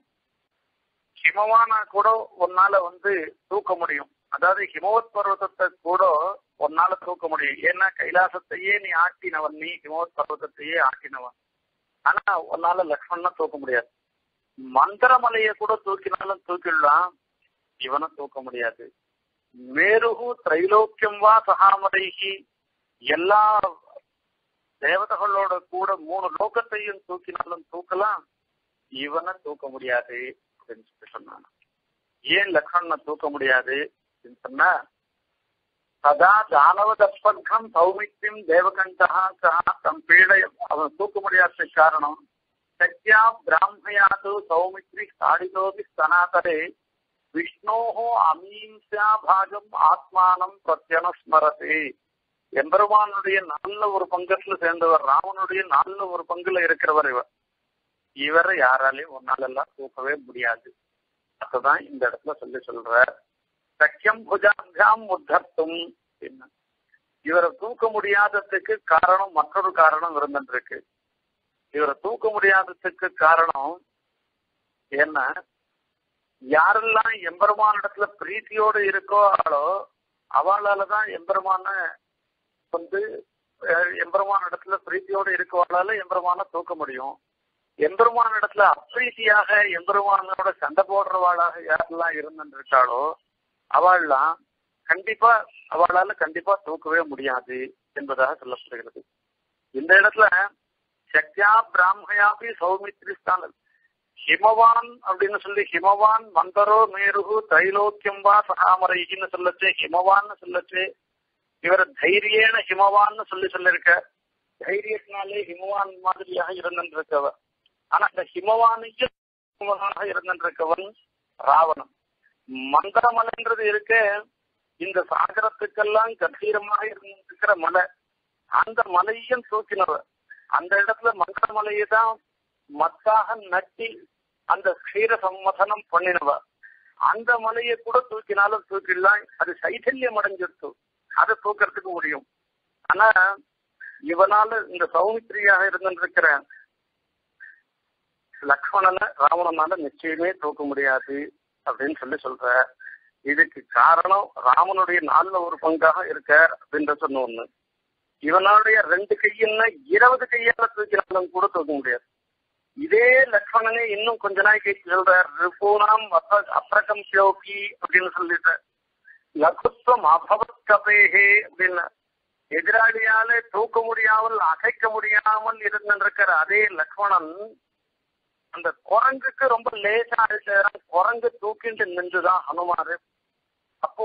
ஹிமவானா கூட ஒன்னால தூக்க முடியும். அதாவது ஹிமவத் பர்வதத்தை கூட ஒன்னால தூக்க முடியும். ஏன்னா கைலாசத்தையே நீ ஆட்டினவன், நீ ஹிமவத் பர்வதத்தையே ஆட்டினவன். ஆனா ஒன்னால லக்ஷ்மணனை தூக்க முடியாது. மந்திரமலையை கூட தூக்கினாலும் தூக்கிடலாம், இவனை தூக்க முடியாது. மேருகு திரைலோக்கியம் வா சகாமரைகி, எல்லா தேவதைகளோட கூட 3 லோகத்தையும் தூக்கினாலும் தூக்கலாம், இவனை தூக்க முடியாது அப்படின்னு சொல்லி சொன்னான். ஏன் லக்ஷ்மணனை தூக்க முடியாது அப்படின்னு சொன்னா, சதா தானவதப்பர்க்கம் சௌமித்யம் தேவகண்டா தம் பீடை அவன் தூக்க முடியாததுக்கு காரணம் சத்யா பிராமயாது சௌமித்ரி சாடிதோபி ஸ்தனாதரே விஷ்ணோஹோ அமீம்சா பாகம் ஆத்மானம் பிரத்யனுஸ்மரதி. எம்பெருமானுடைய நல்ல ஒரு பங்கத்துல சேர்ந்தவர், ராமனுடைய நல்ல ஒரு பங்குல இருக்கிறவர் இவரை யாராலையும் ஒன்னாலெல்லாம் தூக்கவே முடியாது. அதுதான் இந்த இடத்துல சொல்ற சக்கியம் புஜாபியாம் உத்தர்த்தும். இவரை தூக்க முடியாததுக்கு காரணம் மற்றொரு காரணம் இருந்துருக்கு. இவரை தூக்க முடியாததுக்கு காரணம் என்ன, யாரெல்லாம் எம்பெருமான இடத்துல பிரீத்தியோடு இருக்கோ அவளாலதான் எம்பெருமான எம்பெருமான இடத்துல பிரீத்தியோடு இருக்கவாளால எம்பெருமான தூக்க முடியும். எம்பெருமான இடத்துல அப்ரீத்தியாக எம்பெருமானோட சண்டை போடுறவாளாக யாரெல்லாம் இருந்துருக்காளோ அவள்லாம் அவளால கண்டிப்பா தூக்கவே முடியாது என்பதாக சொல்லப்படுகிறது. இந்த இடத்துல சக்தியா பிராமயாபி சௌமித்ரி ஸ்தானம், ஹிமவான் அப்படின்னு சொல்லி ஹிமவான் மந்தரோ மேருகு தைலோக்கியம் வா சகாமரைன்னு சொல்லச்சு, ஹிமவான்னு சொல்லச்சு. இவர் தைரியேன ஹிமவான்னு சொல்லிருக்க. தைரியத்தினாலே ஹிமவான் மாதிரியாக இருந்திருக்கவர். ஆனா அந்த ஹிமவானையும் இருந்திருக்கவன் ராவணன். மந்தரமலைன்றது இருக்க, இந்த சாகரத்துக்கெல்லாம் கம்பீரமாக இருந்திருக்கிற மலை. அந்த மலையும் தூக்கினவர். அந்த இடத்துல மந்தரமலையை தான் மத்தாக நட்டி அந்த க்ஷீர சம்மதனம் பண்ணினவர். அந்த மலையை கூட தூக்கினாலும் தூக்கிடலாம், அது சைதன்யம் அடைஞ்சிருச்சு, அதை தூக்கிறதுக்கு முடியும். ஆனா இவனால இந்த சௌமித்ரியாக இருந்திருக்கிற லக்ஷ்மணனை ராவணனால நிச்சயமே தூக்க முடியாது அப்படின்னு சொல்ற. இதுக்கு காரணம் ராமனுடைய 4 பங்காக இருக்க அப்படின்ற சொன்ன ஒண்ணு. இவனுடைய 2 கையின்னா 20 கையால தூக்கினாலும் கூட தூக்க முடியாது. இதே லக்ஷ்மணனே இன்னும் கொஞ்ச நாள் கேட்டு சொல்றார், ரிபூனாம் அப்ரகம் சியோகி அப்படின்னு சொல்லிட்டு, லகுத்வம் அபவத் கபேஹே அப்படின்னு. எதிராளியாலே தூக்க முடியாமல் அசைக்க முடியாமல் இருந்திருக்கிற அதே லக்ஷ்மணன் அந்த குரங்குக்கு ரொம்ப லேசா இருக்கிற குரங்கு தூக்கிட்டு நின்றுதான் ஹனுமாரு. அப்போ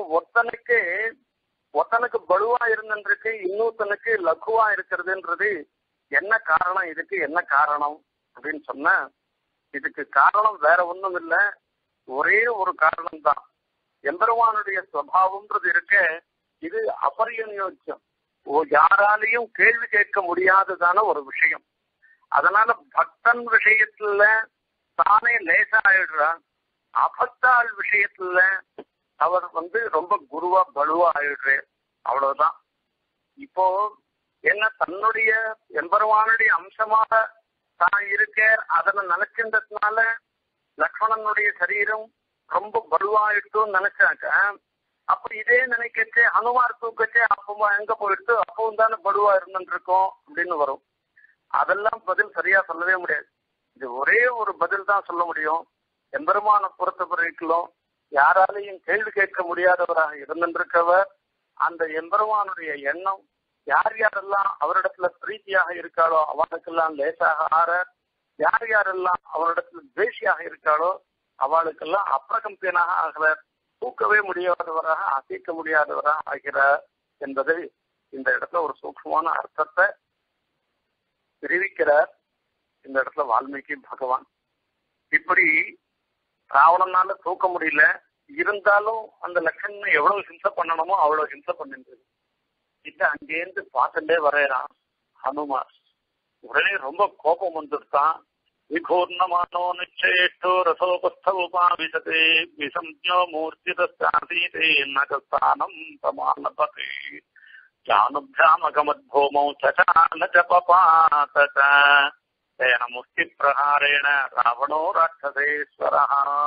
ஒத்தனுக்கு பலுவா இருந்திருக்கு, இன்னொருத்தனுக்கு லகுவா இருக்கிறதுன்றது என்ன காரணம்? இதுக்கு என்ன காரணம் அப்படின்னு சொன்ன, இதுக்கு காரணம் வேற ஒண்ணும் இல்லை, ஒரே ஒரு காரணம் தான். எம்பெருமானுடைய சுவாவம்ன்றது இருக்க, இது அபரியநியோஜ்யம், யாராலையும் கேள்வி கேட்க முடியாததான ஒரு விஷயம். அதனால பக்தன் விஷயத்துல தானே லேசா ஆயிடுறான், அபக்தாள் விஷயத்துல அவர் ரொம்ப குருவா பலுவா ஆயிடுறாரு. அவ்வளவுதான். இப்போ என்ன, தன்னுடைய எம்பெருமானுடைய அம்சமாக தான் இருக்க, அதனை நினைக்கின்றதுனால லக்ஷ்மணனுடைய சரீரம் ரொம்ப பலுவாயிடுன்னு நினைச்சாக்க, அப்ப இதே நினைக்கச்சே ஹனுமார் தூக்கச்சே அப்பமா எங்க போயிடுத்து, அப்பவும் தானே பலுவா இருந்துட்டு இருக்கோம் அப்படின்னு வரும். அதெல்லாம் பதில் சரியா சொல்லவே முடியாது. இது ஒரே ஒரு பதில் தான் சொல்ல முடியும். எம்பெருமான பொறுத்த வரைக்கும் யாராலையும் கேள்வி கேட்க முடியாதவராக இருந்திருக்கவர் அந்த எம்பெருமானுடைய எண்ணம் யார் யாரெல்லாம் அவரிடத்துல பிரீத்தியாக இருக்காளோ அவளுக்கெல்லாம் லேசாக ஆற, யார் யாரெல்லாம் அவரிடத்துல துவேஷியாக இருக்காளோ அவளுக்கெல்லாம் அப்பிரகம்பியனாக ஆகிறார், தூக்கவே முடியாதவராக அசைக்க முடியாதவராக ஆகிறார் என்பது இந்த இடத்துல ஒரு சூக்ஷ்மமான அர்த்தத்தை தெரிவிக்கிறார் இந்த இடத்துல வால்மீகி பகவான். இப்படி ராவணனால தூக்க முடியல, இருந்தாலும் அந்த லட்சணம் எவ்வளவு ஹிம்சை பண்ணணுமோ அவ்வளவு ஹிம்சை பண்ணிருந்தது. இது அங்கேருந்து பார்த்துட்டே வரையறான் ஹனுமார். உடனே ரொம்ப கோபம் வந்துட்டான். விகூர்ணமானோ நிச்சயோ ரசோபஸ்தோபாவிசதே விசம்யோ மூர்த்திதஸ்தாசீதே நகஸ்தானம் சமானபதே ஜானுப்யாமகமத்பூமௌ சசான ச பபாதத தேன முஷ்டி பிரகாரேண ராவணோ ராட்சசேஸ்வரா.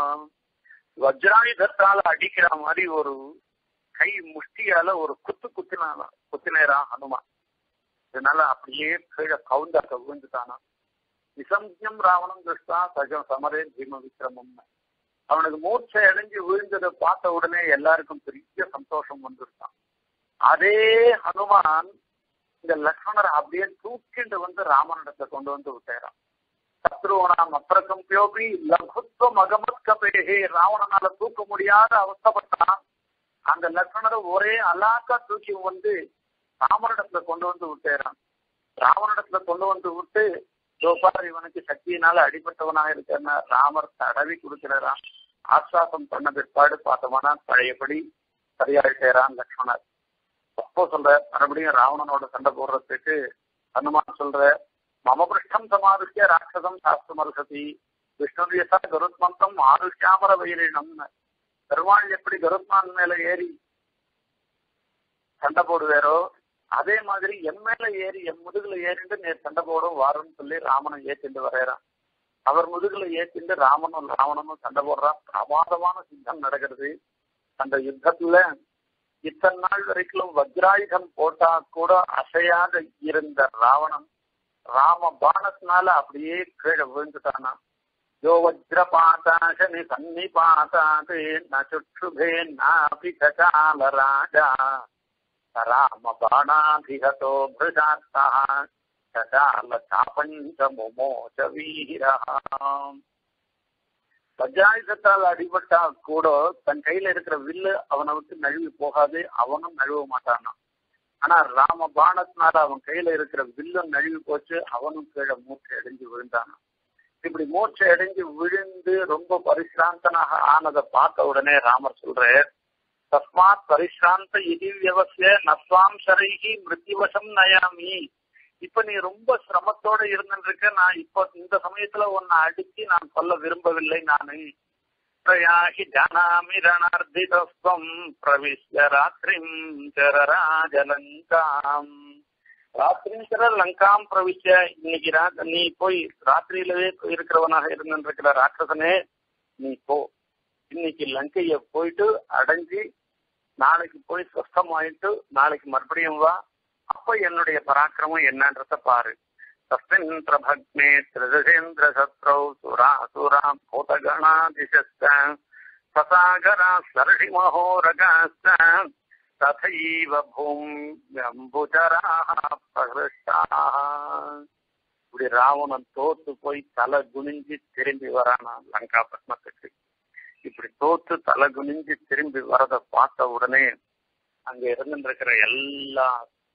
வஜ்ராயுதத்தால அடிக்கிற மாதிரி ஒரு கை முஷ்டியால ஒரு குத்தினேரா ஹனுமான். இதனால அப்படியே கீழே கவுந்தாக்க விழுந்துட்டானா. விசம்யம் ராவணம் திருஷ்டா சஜம் சமரே பீம விக்ரமம். அவனுக்கு மூர்ச்சை அடைஞ்சு விழுந்ததை பார்த்த உடனே எல்லாருக்கும் பெரிய சந்தோஷம் வந்துருக்கான். அதே ஹனுமான் இந்த லக்ஷ்மணரை அப்படியே தூக்கிண்டு ராமனிடத்தை கொண்டு விட்டாரான். சத்ருவனாம் அப்ரகம்பியோபி லகுத்வம் அகமத் கபேஹே. ராவணனால தூக்க முடியாத அவஸ்தப்பட்டான். அந்த லக்ஷ்மணரை ஒரே அலாக்கா தூக்கி ராமனிடத்துல கொண்டு விட்டாரான். ராவனிடத்துல கொண்டு விட்டு சோபார் இவனுக்கு சக்தியினால அடிபட்டவனாக இருக்கிற ராமர் தடவி கொடுக்கிறாராம். ஆஸ்வாசம் பண்ண பிற்பாடு பார்த்தோம்னா பழையபடி சரியாயிட்டேரான் லக்ஷ்மணர். அப்போ சொல்ற மறுபடியும் ராவணனோட சண்டை போடுறதுக்கு ஹனுமான் சொல்ற, மம பிருஷ்டம் சமாருஷ்ய ராட்சசம் சாஸ்திரமர்ஹதி விஷ்ணுவியசா கருத்மந்தம் ஆருஷ்யாமர வைரினம். பெருமாள் எப்படி கருத்மான் மேல ஏறி சண்டை போடுவாரோ அதே மாதிரி என் மேல ஏறி என் முதுகுல ஏறிண்டு நேர் சண்டை போடும் வாருன்னு சொல்லி ராமனை ஏற்றிண்டு வரையறான். அவர் முதுகுல ஏற்றிண்டு ராவணனும் சண்டை போடுறான். பிரமாதமான யுத்தம் நடக்கிறது. அந்த யுத்தத்துல இத்தனை நாள் வரைக்கும் வஜ்ராயுதம் போட்டா கூட அசையாக இருந்த ராவணன் ராம பானத்தினால அப்படியே கீழே விழுந்துட்டானா. யோ வஜ்ரபாதாசனி சன்னிபாதாது நசுற்றுபே நாபி சகால ராஜா ராம பாணாபிஹதோ பிருஷாத்தா சகால சாபஞ்ச முமோச வீரா. வஜ்ராயுதத்தால் அடிபட்டா கூட தன் கையில இருக்கிற வில்லு அவனை விட்டு நழுவி போகாது, அவனும் நழுவ மாட்டானா. ஆனா ராம பாணத்தினால அவன் கையில இருக்கிற வில்லும் நழுவி போச்சு, அவனும் கீழே மூச்சை அடைஞ்சு விழுந்தானான். இப்படி மூச்சை அடைஞ்சு விழுந்து ரொம்ப பரிசிராந்தனாக ஆனதை பார்த்த உடனே ராமர் சொல்றார், தஸ்மாத் பரிசிராந்த இதி வியவசிய நஸ்வாம் சரைகி மிருத்யுவசம் நயாமி. இப்ப நீ ரொம்ப சிரமத்தோட இருந்துருக்க, நான் இப்ப இந்த சமயத்துல உன்னை அடிச்சு நான் சொல்ல விரும்பவில்லை. நானு பிரயாகி ஜானாமி ரணார்த்திதஸ்வம் பிரவிஷ்ய ராத்திரிம் சரராஜலங்காம். ராத்திரிங்கிற லங்காம் பிரவிஷ்ய, இன்னைக்கு நீ போய் ராத்திரியிலவே இருக்கிறவனாக இருந்திருக்கிற ராட்சசனே, நீ போ, இன்னைக்கு லங்கைய போயிட்டு அடைஞ்சி நாளைக்கு போய் சுஸ்தமாயிட்டு நாளைக்கு மறுபடியும் வா, அப்ப என்னுடைய பராக்கிரமம் என்னன்றத பாரு. தஸ்மின் பிரபக்னே திரிதேந்திர சத்ரௌ சுராசுரா பூதகணாதிசஸ்த சசாகரா சர்ஷி மகோரகாஸ்த ததைவ பூம்புஜராः பிரஹ்ருஷ்டாः. இப்படி ராவணன் தோத்து போய் தலை குனிஞ்சு திரும்பி வரானா லங்கா பட்டணத்துக்கு. இப்படி தோத்து தலை குனிஞ்சு திரும்பி வரத பார்த்த உடனே அங்க இருந்துருக்கிற எல்லா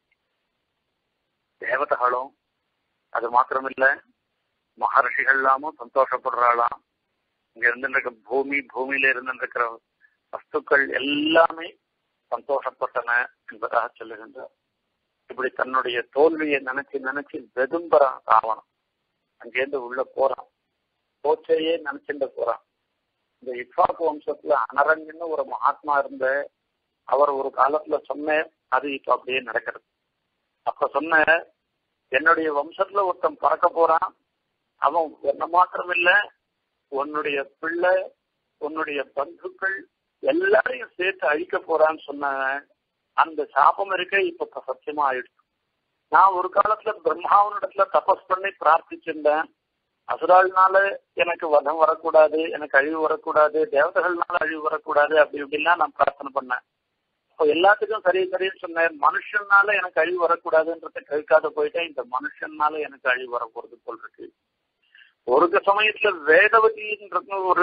தேவதைகளும், அது மாத்திரமில்ல மகர்ஷிகள் எல்லாமும் சந்தோஷப்படுறாளாம். இங்க இருந்துருக்க பூமியில இருந்துருக்கிற வஸ்துக்கள் எல்லாமே சந்தோஷப்பட்டன என்பதாக சொல்லுகின்றார். இப்படி தன்னுடைய தோல்வியை நினைச்சு வெதும்புறான் ராவணன். அங்கேருந்து உள்ள போறான், போச்சையே நினைச்சுட்டு போறான். இந்த இக்ஷ்வாகு வம்சத்துல அனரங்கன்னு ஒரு மகாத்மா இருந்த அவர் ஒரு காலத்துல சொன்ன, அது இப்ப அப்படியே நடக்கிறது. அப்ப சொன்ன, என்னுடைய வம்சத்துல ஒருத்தன் பறக்க போறான், அவன் என்ன மாத்திரம் இல்ல, உன்னுடைய பிள்ளை உன்னுடைய பந்துக்கள் எல்லாரையும் சேர்த்து அழிக்க போறான்னு சொன்ன அந்த சாபம் இருக்க இப்ப சத்தியமா ஆயிடுச்சு. நான் ஒரு காலத்துல பிரம்மாவனிடத்துல தபஸ் பண்ணி பிரார்த்திச்சிருந்தேன், அசுராள்னால எனக்கு வதம் வரக்கூடாது, எனக்கு அழிவு வரக்கூடாது, தேவதைகள்னால அழிவு வரக்கூடாது, அப்படி இப்படிலாம் நான் பிரார்த்தனை பண்ணேன். இப்போ எல்லாத்துக்கும் சரின்னு சொன்னேன். மனுஷனால எனக்கு அழிவு வரக்கூடாதுன்றத கேட்காத போயிட்டேன். இந்த மனுஷனால எனக்கு அழிவு வர போறது போல் இருக்கு. ஒரு சமயத்துல வேதவதின்றது ஒரு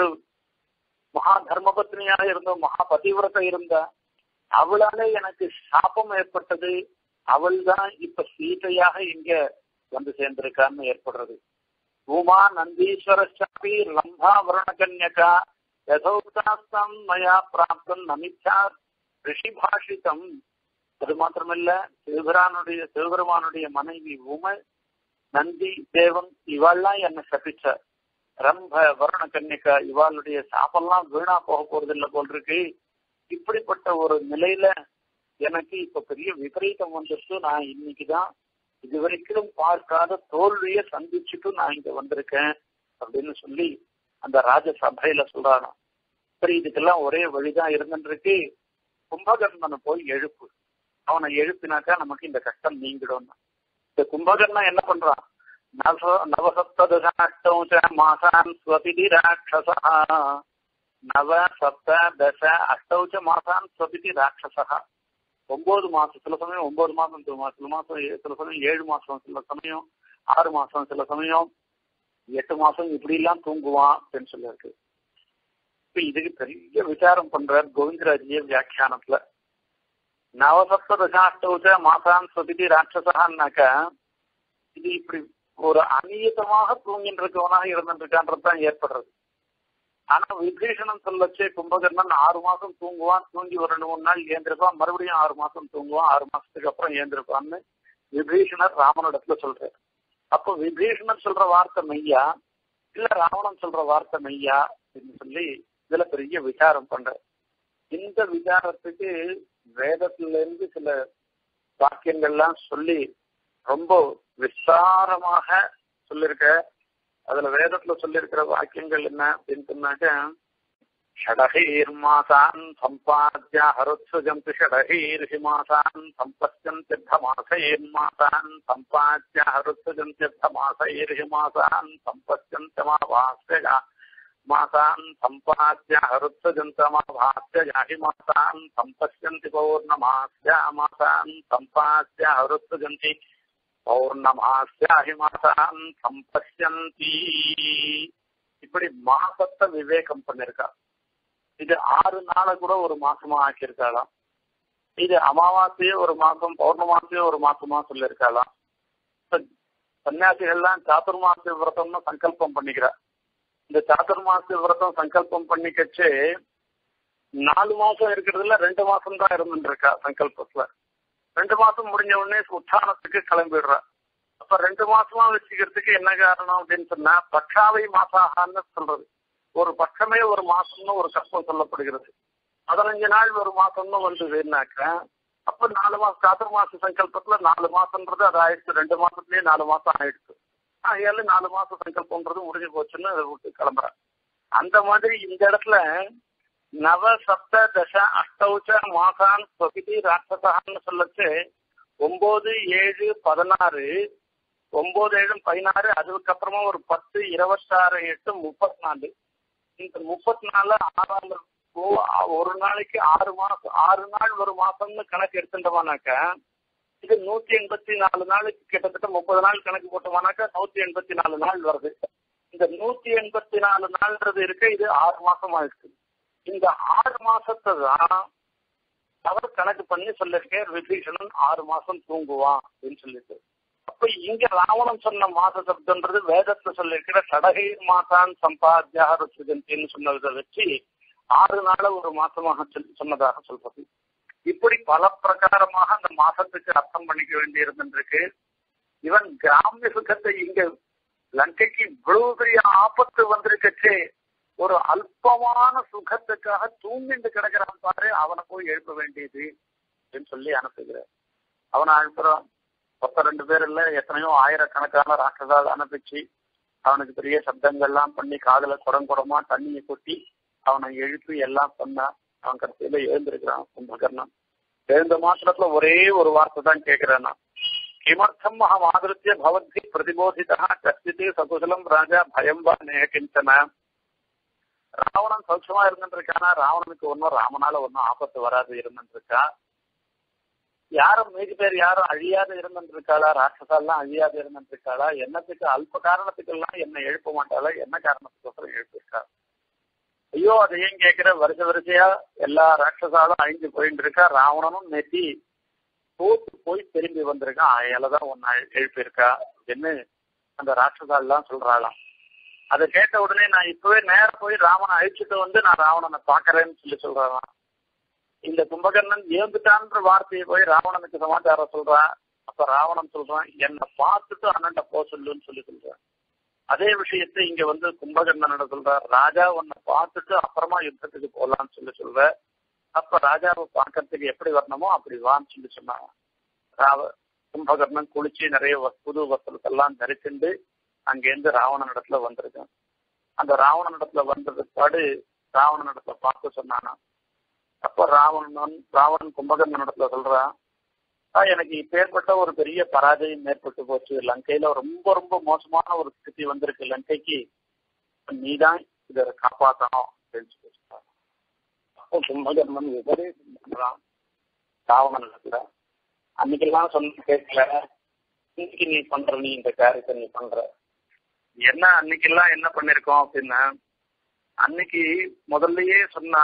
மகா தர்மபத்னியாக இருந்த மகா பதிவிரத்தை இருந்தா, அவளால எனக்கு சாபம் ஏற்பட்டது. அவள் தான் இப்ப சீதையாக இங்க வந்து சேர்ந்திருக்கான்னு ஏற்படுறது. உமா நந்தீஸ்வரஸ்யாபி லம்பா வருணகன்யகா யதோக்தாஸ்தம் மயா பிராப்தம் நமிச்சா ரிஷி பாஷிதம். அது மாத்திரமல்ல, சிவபெருமானுடைய மனைவி உமை, நந்தி தேவன் இவாள்லாம் என்ன சபிச்ச. ரம்ப வருண கன்னிகா இவாளுடைய சாப்பெல்லாம் வீணா போக போறது இல்லை போல் இருக்கு. இப்படிப்பட்ட ஒரு நிலையில எனக்கு இப்ப பெரிய விபரீதம் வந்துட்டு, நான் இன்னைக்குதான் இதுவரைக்கும் பார்க்காத தோல்வியை சந்திச்சுட்டு நான் இங்க வந்திருக்கேன் அப்படின்னு சொல்லி அந்த ராஜசபையில சொல்றாராம். சரி, இதுக்கெல்லாம் ஒரே வழிதான் இருந்துருக்கு, கும்பகர்ணனை போய் எழுப்பு, அவனை எழுப்பினாக்கா நமக்கு இந்த கஷ்டம் நீங்கிடும். இந்த கும்பகர்ணன் என்ன பண்றான், நவசப்ததசாஷ்டௌச மாசான் ஸ்வபிதி ராட்சசா, நவ சப்த தச அஷ்டௌச மாசான் ஸ்வபிதி ராட்சசா. 9 மாசம், சில சமயம் 9 மாசம், சில மாசம் சில சமயம் 7 மாசம், சில சமயம் 6 மாசம், சில சமயம் 8 மாசம், இப்படி எல்லாம் தூங்குவான் அப்படின்னு சொல்லி இருக்கு. இப்ப இதுக்கு பெரிய விசாரம் பண்றார் கோவிந்தராஜிய வியாக்கியானத்துல. நவசப்த தசாஷ்டௌச மாசான் ஸ்வபிதி ராட்சசான்னாக்கா, இது இப்படி ஒரு அநியதமாக தூங்கிட்டு இருக்கவனாக இருந்துருக்கான்றதுதான் ஏற்படுறது. ஆனா விபீஷணன் சொல்லச்சே கும்பகர்ணன் 6 மாசம் தூங்குவான், தூங்கி ஒரு 2-3 நாள் ஏந்திருப்பான், மறுபடியும் 6 மாசம் தூங்குவான், 6 மாசத்துக்கு அப்புறம் ஏந்திருப்பான்னு விபீஷணர் ராமனிடத்துல சொல்றாரு. அப்போ விபீஷணன் சொல்ற வார்த்தை மெய்யா இல்ல ராவணன் சொல்ற வார்த்தை மெய்யா அப்படின்னு சொல்லி இதுல பெரிய விசாரம் பண்ற. இந்த விசாரத்துக்கு வேதத்துல இருந்து சில வாக்கியங்கள்லாம் சொல்லி ரொம்ப விஸ்தாரமாக சொல்லிருக்க. அதுல வேதத்துல சொல்லியிருக்கிற வாக்கியங்கள் என்ன அப்படின்னு சொன்னாக்க, ஷடஹீர் மாசான் சம்பாத்ய ஹருத்சுஜந்தி ஷடஹீர் மாசான் சம்பத்யந்திர்த மாசைர் மாசான் சம்பாத்ய ஹருத்சுஜந்திர்த மாசைர் மாசான் சம்பத்யந்தமாவாஸ்ய மாசான் சம்பாத்ய ஹருத்சுஜந்தமாவாஸ்ய யாஹி மாசான் சம்பத்யந்தி பௌர்ணமாஸ்ய மாசான் சம்பாத்ய ஹருத்சுஜந்தி பௌர்ணமாஸ்யாஹி மாசான் சம்பத்யந்தி. இப்படி மாசத்தை விவேகம் பண்ணிருக்கா. இது 6 நாளை கூட ஒரு மாசமா ஆக்கியிருக்காளாம். இது அமாவாசையே ஒரு மாசம், பௌர்ணமாசையே ஒரு மாசமா சொல்லியிருக்காளாம். சன்னியாசிகள்லாம் சாதுர்மாச விரதம்னு சங்கல்பம் பண்ணிக்கிறா. இந்த சாதுர்மாச விரதம் சங்கல்பம் பண்ணிக்கச்சு 4 மாசம் இருக்கிறதுல 2 மாசம் தான் இருந்துட்டு இருக்கா சங்கல்பத்துல. 2 மாசம் முடிஞ்ச உடனே உத்தானத்துக்கு கிளம்பிடுறா. அப்ப 2 மாசமா வச்சுக்கிறதுக்கு என்ன காரணம் அப்படின்னு சொன்னா, பட்சாவை மாசாகான்னு சொல்றது. ஒரு பட்சமே ஒரு மாசம்னு ஒரு கஷ்டம் சொல்லப்படுகிறது. 15 நாள் ஒரு மாசம்னு வந்ததுன்னாக்க அப்ப 4 மாசம் சாதுர்மாச சங்கல்பத்துல 4 மாசம்ன்றது அது ஆயிடுச்சு. 2 மாசத்துலயே 4 மாசம் ஆயிடுச்சு. ஆகையால 4 மாசம் சங்கல்பம்ன்றது முடிஞ்சு போச்சுன்னு விட்டு கிளம்புறேன். அந்த மாதிரி இந்த இடத்துல நவ சப்த தச அஷ்டௌச்ச மாசான் பிரகிதி ராட்சசான்னு சொல்லச்சு 9, 7, 16, 9, 7, 16, அதுக்கப்புறமா ஒரு 10, 26, 8, 34. இந்த 34 6 ஒரு நாளைக்கு 6 மாசம், 6 நாள் ஒரு மாசம்னு கணக்கு எடுத்துட்டோமானாக்க இது 184 நாளுக்கு கிட்டத்தட்ட 30 நாள் கணக்கு போட்டோமானாக்கா 184 நாள் வருது. இந்த 184 நாள்ன்றது இருக்க இது 6 மாசம் ஆயிடுச்சு. இந்த 6 மாசத்தை தான் அவர் கணக்கு பண்ணி சொல்லிருக்கேன். விபீஷணன் 6 மாசம் தூங்குவான் அப்படின்னு சொல்லிட்டு. அப்ப இங்க ராவணன் சொன்ன மாச சப்தன்றது வேதத்துல சொல்லிருக்கிற சடகை மாசான் சம்பாத்தியாக ருச்சிகந்தின்னு சொன்னதை வச்சு 6 நாளை ஒரு மாசமாக சொன்னதாக சொல்றது. இப்படி பல பிரகாரமாக அந்த மாசத்துக்கு அர்த்தம் பண்ணிக்க வேண்டி இருந்துருக்கு. இவன் கிராமிய சுகத்தை இங்க லங்கைக்கு இவ்வளவு பெரிய ஆபத்து வந்திருக்கச்சே ஒரு அல்பமான சுகத்துக்காக தூங்கிட்டு கிடக்கிறான் பாரு, அவனை போய் எழுப்ப வேண்டியது அப்படின்னு சொல்லி அனுப்புகிறார். அவனை அனுப்புறான். 2 பேர் இல்ல, எத்தனையோ ஆயிரக்கணக்கான ராட்சசால் அனுப்பிச்சு அவனுக்கு பெரிய சப்தங்கள்லாம் பண்ணி காதுல குடமா தண்ணியை கொட்டி அவனை எழுப்பி எல்லாம் பண்ணான். அவன் கடைசியில எழுந்திருக்கிறான் கும்பகர்ணன். எழுந்த மாத்திரத்துல ஒரே ஒரு வார்த்தை தான் கேட்கிறானா, கிமர்த்தம் அகம் ஆதிருத்திய பவதி பிரதிபோதிதா கச்சித்து சகுசலம் ராஜா பயம் வா நேகிஞ்சன. ராவணன் சௌட்சமா இருந்துட்டு இருக்கானா, ராவணனுக்கு ஒன்னும் ராமனால ஒன்னும் ஆபத்து வராது இருந்துட்டு இருக்கா. யாரும் மீதி பேர் யாரும் அழியாது இருந்துட்டு இருக்காளா, ராட்சசாலாம் அழியாது இருந்துட்டு இருக்காளா, என்னத்துக்கு அல்ப காரணத்துக்கெல்லாம் என்ன எழுப்ப மாட்டாளா, என்ன காரணத்துக்கு எழுப்பியிருக்கா. ஐயோ அதை ஏன் கேட்கிற, வரிசையா எல்லா ராட்சசாலும் அழிஞ்சு போயிட்டு இருக்கா, ராவணனும் நெத்தி தோத்து போய் திரும்பி வந்திருக்கான், அதையாலதான் ஒன்னு எழுப்பியிருக்கா அப்படின்னு அந்த ராட்சசாலாம் சொல்றாளாம். அதை கேட்ட உடனே நான் இப்பவே நேரம் போய் ராவணனை அழிச்சுட்டு வந்து நான் ராவணனை பாக்குறேன்னு சொல்லி சொல்றான். இந்த கும்பகர்ணன் ஏந்துட்டான்ற வார்த்தையை போய் ராவணனுக்கு சமாச்சாரம் சொல்றான். அப்ப ராவணன் சொல்றான், என்னை பார்த்துட்டு அண்ணன்ட்ட போ சொல்லுன்னு சொல்லி சொல்றான். அதே விஷயத்தை இங்க வந்து கும்பகர்ணனோட சொல்றார், ராஜா உன்னை பார்த்துட்டு அப்புறமா யுத்தத்துக்கு போலான்னு சொல்லி சொல்ற. அப்ப ராஜாவை பார்க்கறதுக்கு எப்படி வரணுமோ அப்படி வான்னு சொல்லி சொன்னாங்க. கும்பகர்ணன் குளிச்சு நிறைய புது வஸ்திரத்தெல்லாம் தரிச்சுண்டு அங்கேருந்து ராவணனிடத்துல வந்திருக்கான். அந்த ராவணனிடத்துல வந்தது பாடு ராவணனிடத்துல பார்த்து சொன்னானா. அப்ப ராவணன் கும்பகர்ணனிடத்துல சொல்றான், எனக்கு இப்பேற்பட்ட ஒரு பெரிய பராஜயம் ஏற்பட்டு போச்சு, லங்கையில ரொம்ப ரொம்ப மோசமான ஒரு ஸ்திதி வந்திருக்கு லங்கைக்கு, நீதான் இதை காப்பாற்றணும் அப்படின்னு சொல்லி சொல்றான். அப்போ கும்பகர்ணன் உபதேசம் பண்றான் ராவணனிடத்துல, அன்னைக்கெல்லாம் சொன்ன கேட்கல, இன்னைக்கு நீ பண்ற, நீ இந்த காரியத்தை நீ பண்ற என்ன, அன்னைக்கெல்லாம் என்ன பண்ணிருக்கோம் அப்படின்னா, அன்னைக்கு முதல்லயே சொன்னா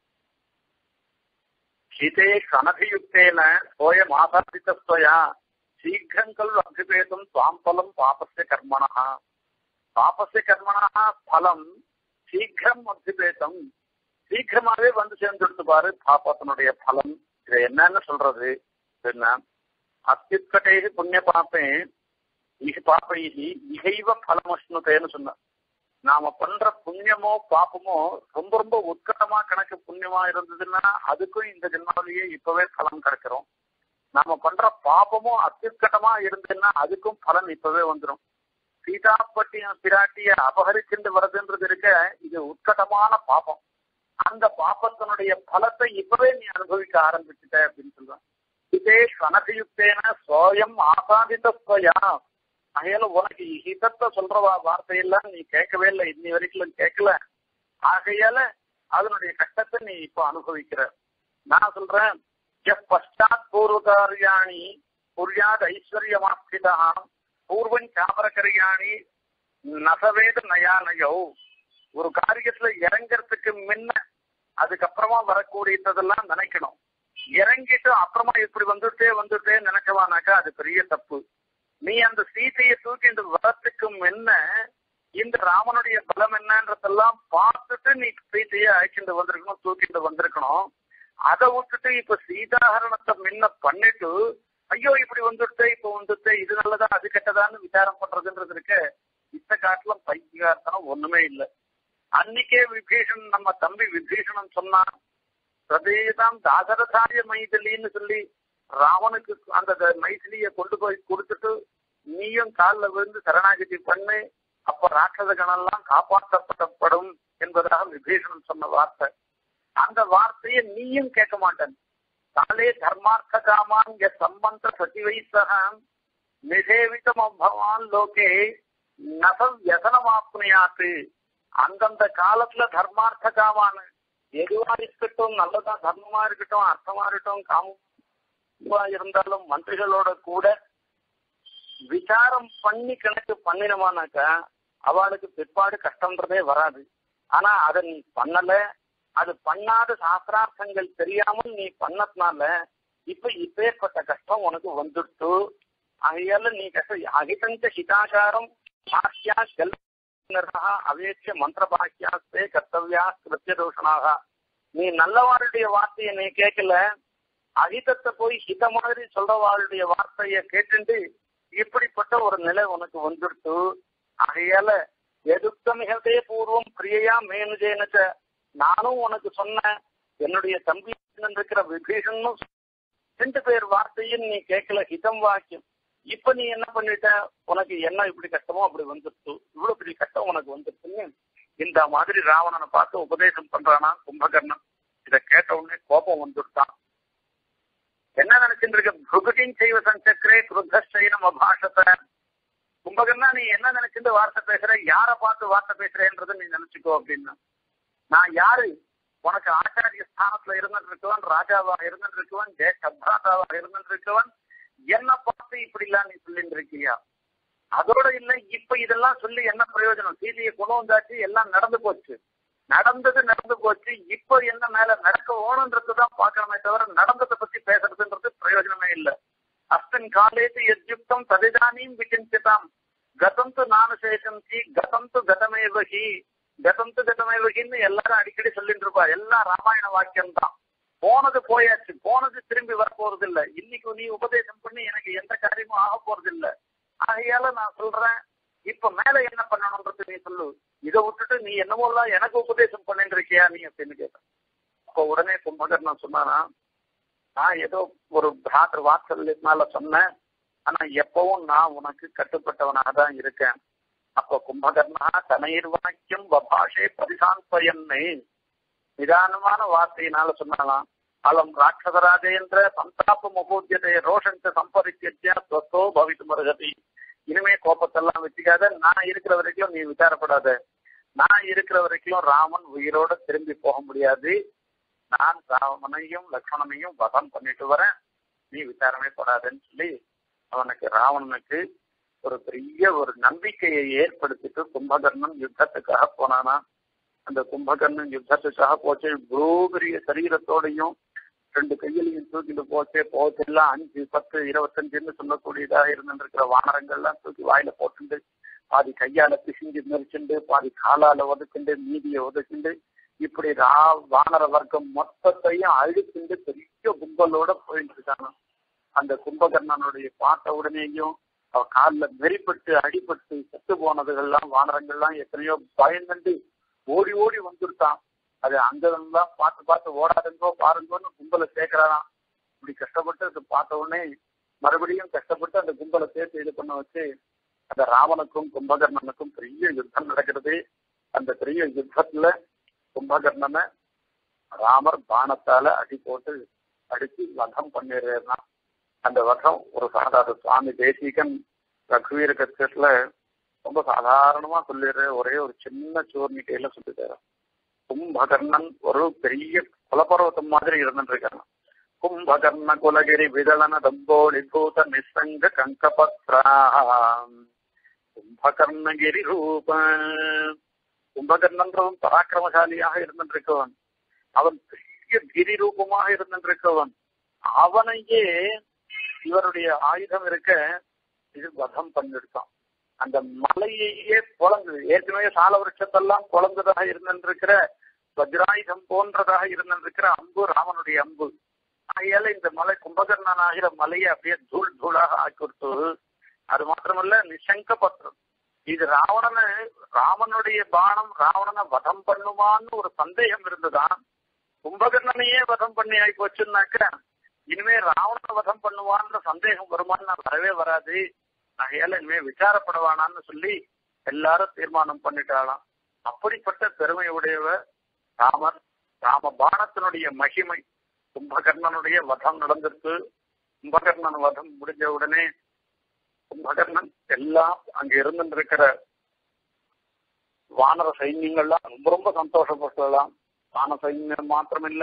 ஹிதே கனகயுக்தேன சோய மாசாதித்தயா சீக்கிரங்கள் அபிபேதம் சுவாம்பலம் பாபஸ்ய கர்மணா, பாபஸ்ய கர்மணா பலம் சீக்கிரம் அபிபேதம், சீக்கிரமாவே வந்து சேர்ந்துடுத்து பாரு பாபத்தினுடைய பலம். இதை என்னன்னு சொல்றது அப்படின்னா, அத்தியுத்கட்டை புண்ணிய பாப்பே இஹ பாப்பைகி இகைவ பலமஷ்ணுதேன்னு சொன்ன. நாம பண்ற புண்ணியமோ பாப்பமோ ரொம்ப ரொம்ப உட்கட்டமா கணக்கு புண்ணியமா இருந்ததுன்னா அதுக்கும் இந்த ஜென்மாவிலேயே இப்பவே பலன் கிடைக்கிறோம். நாம பண்ற பாப்பமோ அத்தியுத்கட்டமா இருந்ததுன்னா அதுக்கும் பலன் இப்பவே வந்துடும். சீதாப்பட்டிய பிராட்டிய அபகரிச்சுட்டு வருதுன்றது இருக்க, இது உட்கட்டமான பாப்பம். அந்த பாப்பத்தினுடைய பலத்தை இப்பவே நீ அனுபவிக்க ஆரம்பிச்சுட்ட அப்படின்னு சொல்லுவான். இதே கனகயுக்தேன சோயம் ஆசாதித்தயா, அகையால உனக்கு ஹிதத்தை சொல்ற வார்த்தையெல்லாம் நீ கேட்கவே இல்லை, இன்னி வரைக்கும் கேட்கல. ஆகையால அதனுடைய கஷ்டத்தை நீ இப்ப அனுபவிக்கிற. நான் சொல்றேன், பஷாத் பூர்வகாரியாணி புரியாத ஐஸ்வர்யமாஸ்திதா பூர்வன் சாபரகரியாணி நசவேத நயானயோ ஒரு காரியத்துல இறங்கறதுக்கு முன்ன அதுக்கப்புறமா வரக்கூடியதெல்லாம் நினைக்கணும். இறங்கிட்டு அப்புறமா இப்படி வந்துட்டே நினைக்கவானாக்கா அது பெரிய தப்பு. நீ அந்த சீதையை தூக்கிட்டு வரத்துக்கு முன்ன இந்த ராமனுடைய பலம் என்னன்றதெல்லாம் பார்த்துட்டு நீ சீதையை அழைச்சிட்டு வந்திருக்கணும், தூக்கிட்டு வந்திருக்கணும். அதை விட்டுட்டு இப்ப சீதாஹரணத்தை முன்ன பண்ணிட்டு ஐயோ இப்படி இப்ப இது நல்லதா அது கெட்டதான்னு விசாரம் பண்றதுன்றது இருக்க இந்த காட்டுல பைத்தியகாரத்தனம் ஒண்ணுமே இல்லை. அன்னைக்கே விபீஷன் நம்ம தம்பி விபீஷணன் சொன்னான், பிரதேதான் தாசரதாய மைதிலின்னு சொல்லி ராவனுக்கு அந்த மைதிலியை கொண்டு போய் கொடுத்துட்டு நீயும் காலில் விழுந்து சரணாகதி பண்ணு, அப்ப ராட்சத கணெல்லாம் காப்பாற்றப்படப்படும் என்பதாக விபீஷணன் சொன்ன வார்த்தை. அந்த வார்த்தையை நீயும் கேட்க மாட்டேன். காலே தர்மார்த்த காமான் சம்பந்த சசிவைசக நிஷேவிதம் பவான் லோகே நசம் யசனமாப்னியாத்து. அந்தந்த காலத்துல தர்மார்த்த காமான் எதுவா இருக்கட்டும், நல்லதா தர்மமா இருக்கட்டும், அர்த்தமா இருக்கட்டும், காமமா இருந்தாலும் மந்திரிகளோட கூட விசாரம் பண்ணி கணக்கு பண்ணினமானாக்கா அவளுக்கு பிற்பாடு கஷ்டம்ன்றதே வராது. ஆனா அதை நீ பண்ணல, அது பண்ணாத சாஸ்திரார்த்தங்கள் தெரியாமல் நீ பண்ணதுனால இப்ப இப்பேற்பட்ட கஷ்டம் உனக்கு வந்துட்டு. ஆகையால நீ கஷ்டம் அகிதஞ்ச ஹிதாச்சாரம் பாக்கியா அவேட்ச மந்திர பாக்கியாஸ்தே கர்த்தவியா கிருத்திய தோஷனாக. நீ நல்லவாளுடைய வார்த்தையை நீ கேட்கல, அகிதத்தை போய் ஹித மாதிரி சொல்றவாளுடைய வார்த்தைய கேட்டுண்டு இப்படிப்பட்ட ஒரு நிலை உனக்கு வந்துடுத்து. ஆகையால எதுக்க மிகதே பூர்வம் பிரியையா மேனுஜேனச்ச, நானும் உனக்கு சொன்னேன், என்னுடைய தம்பி இருக்கிற விபீஷனும் 2 பேர் வார்த்தையும் நீ கேட்கல, ஹிதம் வாக்கியம். இப்ப நீ என்ன பண்ணிட்ட, உனக்கு என்ன இப்படி கஷ்டமோ அப்படி வந்துடுச்சு, இவ்வளவு பெரிய கஷ்டம் உனக்கு வந்துடுச்சுன்னு இந்த மாதிரி ராவணனை பார்த்து உபதேசம் பண்றானா கும்பகர்ணன். இதை கேட்ட உடனே கோபம் வந்துட்டான். என்ன நினைச்சுட்டு இருக்க, புகுதின் செய்வ சஞ்சக்கரே குருத்தைனம் அபாஷத்தை. கும்பகர்ணா நீ என்ன நினைச்சிட்டு வார்த்தை பேசுற, யாரை பார்த்து வார்த்தை பேசுறேன்றத நீ நினைச்சுக்கோ அப்படின்னா. நான் யாரு, உனக்கு ஆச்சாரிய ஸ்தானத்துல இருந்துட்டு இருக்கவன், ராஜாவாக இருந்துட்டு இருக்கவன், ஜெயசப்ராதாவாக இருந்துட்டு இருக்கவன், என்ன பார்த்து இப்படி எல்லாம் நீ சொல்லிட்டு இருக்கியா? அதோட இல்லை, இப்ப இதெல்லாம் சொல்லி என்ன பிரயோஜனம்? சீதையை கொண்டு வந்தாச்சு, எல்லாம் நடந்து போச்சு, நடந்து போச்சு. இப்ப என்ன மேல நடக்க ஓணுன்றதுதான் பாக்கணுமே தவிர நடந்ததை பத்தி பேசுறதுன்றது பிரயோஜனமே இல்லை. அஸ்மின் காலேது எத்யுக்தம் ததிதானியும் விசிந்திதாம் கதந்து நானுசேஷந்தி கதந்து கதமேவகி கதந்து கதமேவகின்னு எல்லாரும் அடிக்கடி சொல்லிட்டு இருப்பா. எல்லாம் ராமாயண வாக்கியம் தான். போனது போயாச்சு, போனது திரும்பி வர போறது இல்லை. இன்னைக்கு நீ உபதேசம் பண்ணி எனக்கு எந்த காரியமும் ஆக போறது இல்லை. ஆகையால நான் சொல்றேன், இப்ப மேல என்ன பண்ணணும்ன்றது நீ சொல்லு. இதை விட்டுட்டு நீ என்னமோலாம் எனக்கு உபதேசம் பண்ணிட்டு இருக்கியா நீ அப்படின்னு கேட்ட. அப்ப உடனே கும்பகர்ணன் சொன்னானா, நான் ஏதோ ஒரு பிராத்தர் வாத்சல்யத்தினால சொன்னேன், ஆனா எப்பவும் நான் உனக்கு கட்டுப்பட்டவனாக தான் இருக்கேன். அப்ப கும்பகர்ணா தனயிர் வாக்கியம் வபாஷே பரிசான்பயன்னு நிதானமான வார்த்தையினால சொன்னாலாம். அலம் ராட்சதராஜேந்திர சந்தாப முகூர்த்தியத்தை ரோஷன்ட்டு சம்பரித்தியா ஸ்வஸ்தோ பவித்து மருகதி. இனிமே கோபத்தெல்லாம் வச்சுக்காத, நான் இருக்கிற வரைக்கும் நீ விசாரப்படாத. நான் இருக்கிற வரைக்கும் ராமன் உயிரோட திரும்பி போக முடியாது. நான் ராமனையும் லக்ஷ்மணனையும் வதம் பண்ணிட்டு வரேன், நீ விசாரமே படாதுன்னு சொல்லி அவனுக்கு ராவணனுக்கு ஒரு பெரிய ஒரு நம்பிக்கையை ஏற்படுத்திட்டு கும்பகர்ணன் யுத்தத்துக்காக போனானா. அந்த கும்பகர்ணன் யுத்தத்துக்காக போச்சு, இவ்வளோ பெரிய சரீரத்தோடையும் 2 கையிலையும் தூக்கிட்டு போச்செல்லாம் 5, 10, 25 சொல்லக்கூடியதாக இருந்துருக்கிற வானரங்கள்லாம் தூக்கி வாயில போட்டுண்டு பாதி கையால பிசிஞ்சு மெரிச்சுண்டு பாதி காலால ஒதுக்குண்டு மீதியை ஒதுக்குண்டு இப்படி வானர வர்க்கம் மொத்தத்தையும் அழுத்துண்டு பெரிய கும்பலோட போயிட்டு இருக்காங்க. அந்த கும்பகர்ணனுடைய பார்த்த உடனேயும் அவ காலில் மெரிப்பட்டு அடிபட்டு செத்து போனதுகள்லாம் வானரங்கள்லாம் எத்தனையோ பயந்துண்டு ஓடி ஓடி வந்துருத்தான். அது அங்கெல்லாம் பார்த்து ஓடாதுங்கோ பாருங்கன்னு கும்பலை சேர்க்கிறாராம். இப்படி கஷ்டப்பட்டு அது பார்த்த உடனே மறுபடியும் கஷ்டப்பட்டு அந்த கும்பலை சேர்த்து இது பண்ண வச்சு அந்த ராவனுக்கும் கும்பகர்ணனுக்கும் பெரிய யுத்தம் நடக்கிறது. அந்த பெரிய யுத்தத்துல கும்பகர்ணனை ராமர் பானத்தால அடி போட்டு அடிச்சு வதம் பண்ணிடுறான். அந்த வதம் ஒரு சாதாரண சுவாமி தேசிகன் ரகுவீர கட்சத்துல ரொம்ப சாதாரணமா சொல்லிடுற ஒரே ஒரு சின்ன சூர்ணிக்கையில சொல்லிட்டாரு. கும்பகர்ணன் ஒரு பெரிய குலப்பர்வத்தம் மாதிரி இருந்துட்டு இருக்காங்க. கும்பகர்ண குலகிரி விதளன தம்போலி பூத நிசங்க கங்கபத்ரா கும்பகர்ணகிரி ரூப. கும்பகர்ணன்றவன் பராக்கிரமசாலியாக இருந்திருக்கவன், அவன் பெரிய கிரி ரூபமாக இருந்திருக்கவன், அவனையே இவருடைய ஆயுதம் இருக்க இது வதம் பண்ணிருக்கான். அந்த மலையையே பொழந்து, ஏற்கனவே சால விருட்சத்தெல்லாம் பொழந்ததாக இருந்திருக்கிற வஜ்ராயுதம் போன்றதாக இருந்திருக்கிற அம்பு ராமனுடைய அம்பு. ஆகையால இந்த மலை கும்பகர்ணன் ஆகிற மலையை அப்படியே தூள் தூளாக ஆக்கிவிட்டு, அது மாத்திரமல்ல நிசங்க பத்திரம், இது ராவணனுடைய பானம் ராவணனை வதம் பண்ணுமான்னு ஒரு சந்தேகம் இருந்துதான். கும்பகர்ணனையே வதம் பண்ணி ஆகி போச்சுன்னாக்க இனிமே ராவணனை வதம் பண்ணுவான்ற சந்தேகம் வருமானு வரவே வராது. ஆகையால இனிமே விசாரப்படவானான்னு சொல்லி எல்லாரும் தீர்மானம் பண்ணிட்டாலாம். அப்படிப்பட்ட பெருமை உடையவர் ராமர். ராம பானத்தினுடைய மகிமை. கும்பகர்ணனுடைய வதம் நடந்திருக்கு. கும்பகர்ணன் வதம் முடிஞ்ச உடனே கும்பகர்ணன் எல்லாம் அங்க இருந்துருக்கிற வானர சைன்யங்கள்லாம் ரொம்ப ரொம்ப சந்தோஷப்பட்டுலாம். வான சைன்யம் மாத்திரமில்ல,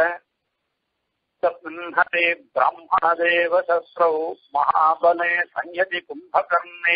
ஹரே பிராமணதேவ சஸ்ரௌ மகாபலே சன்யதி கும்பகர்ணே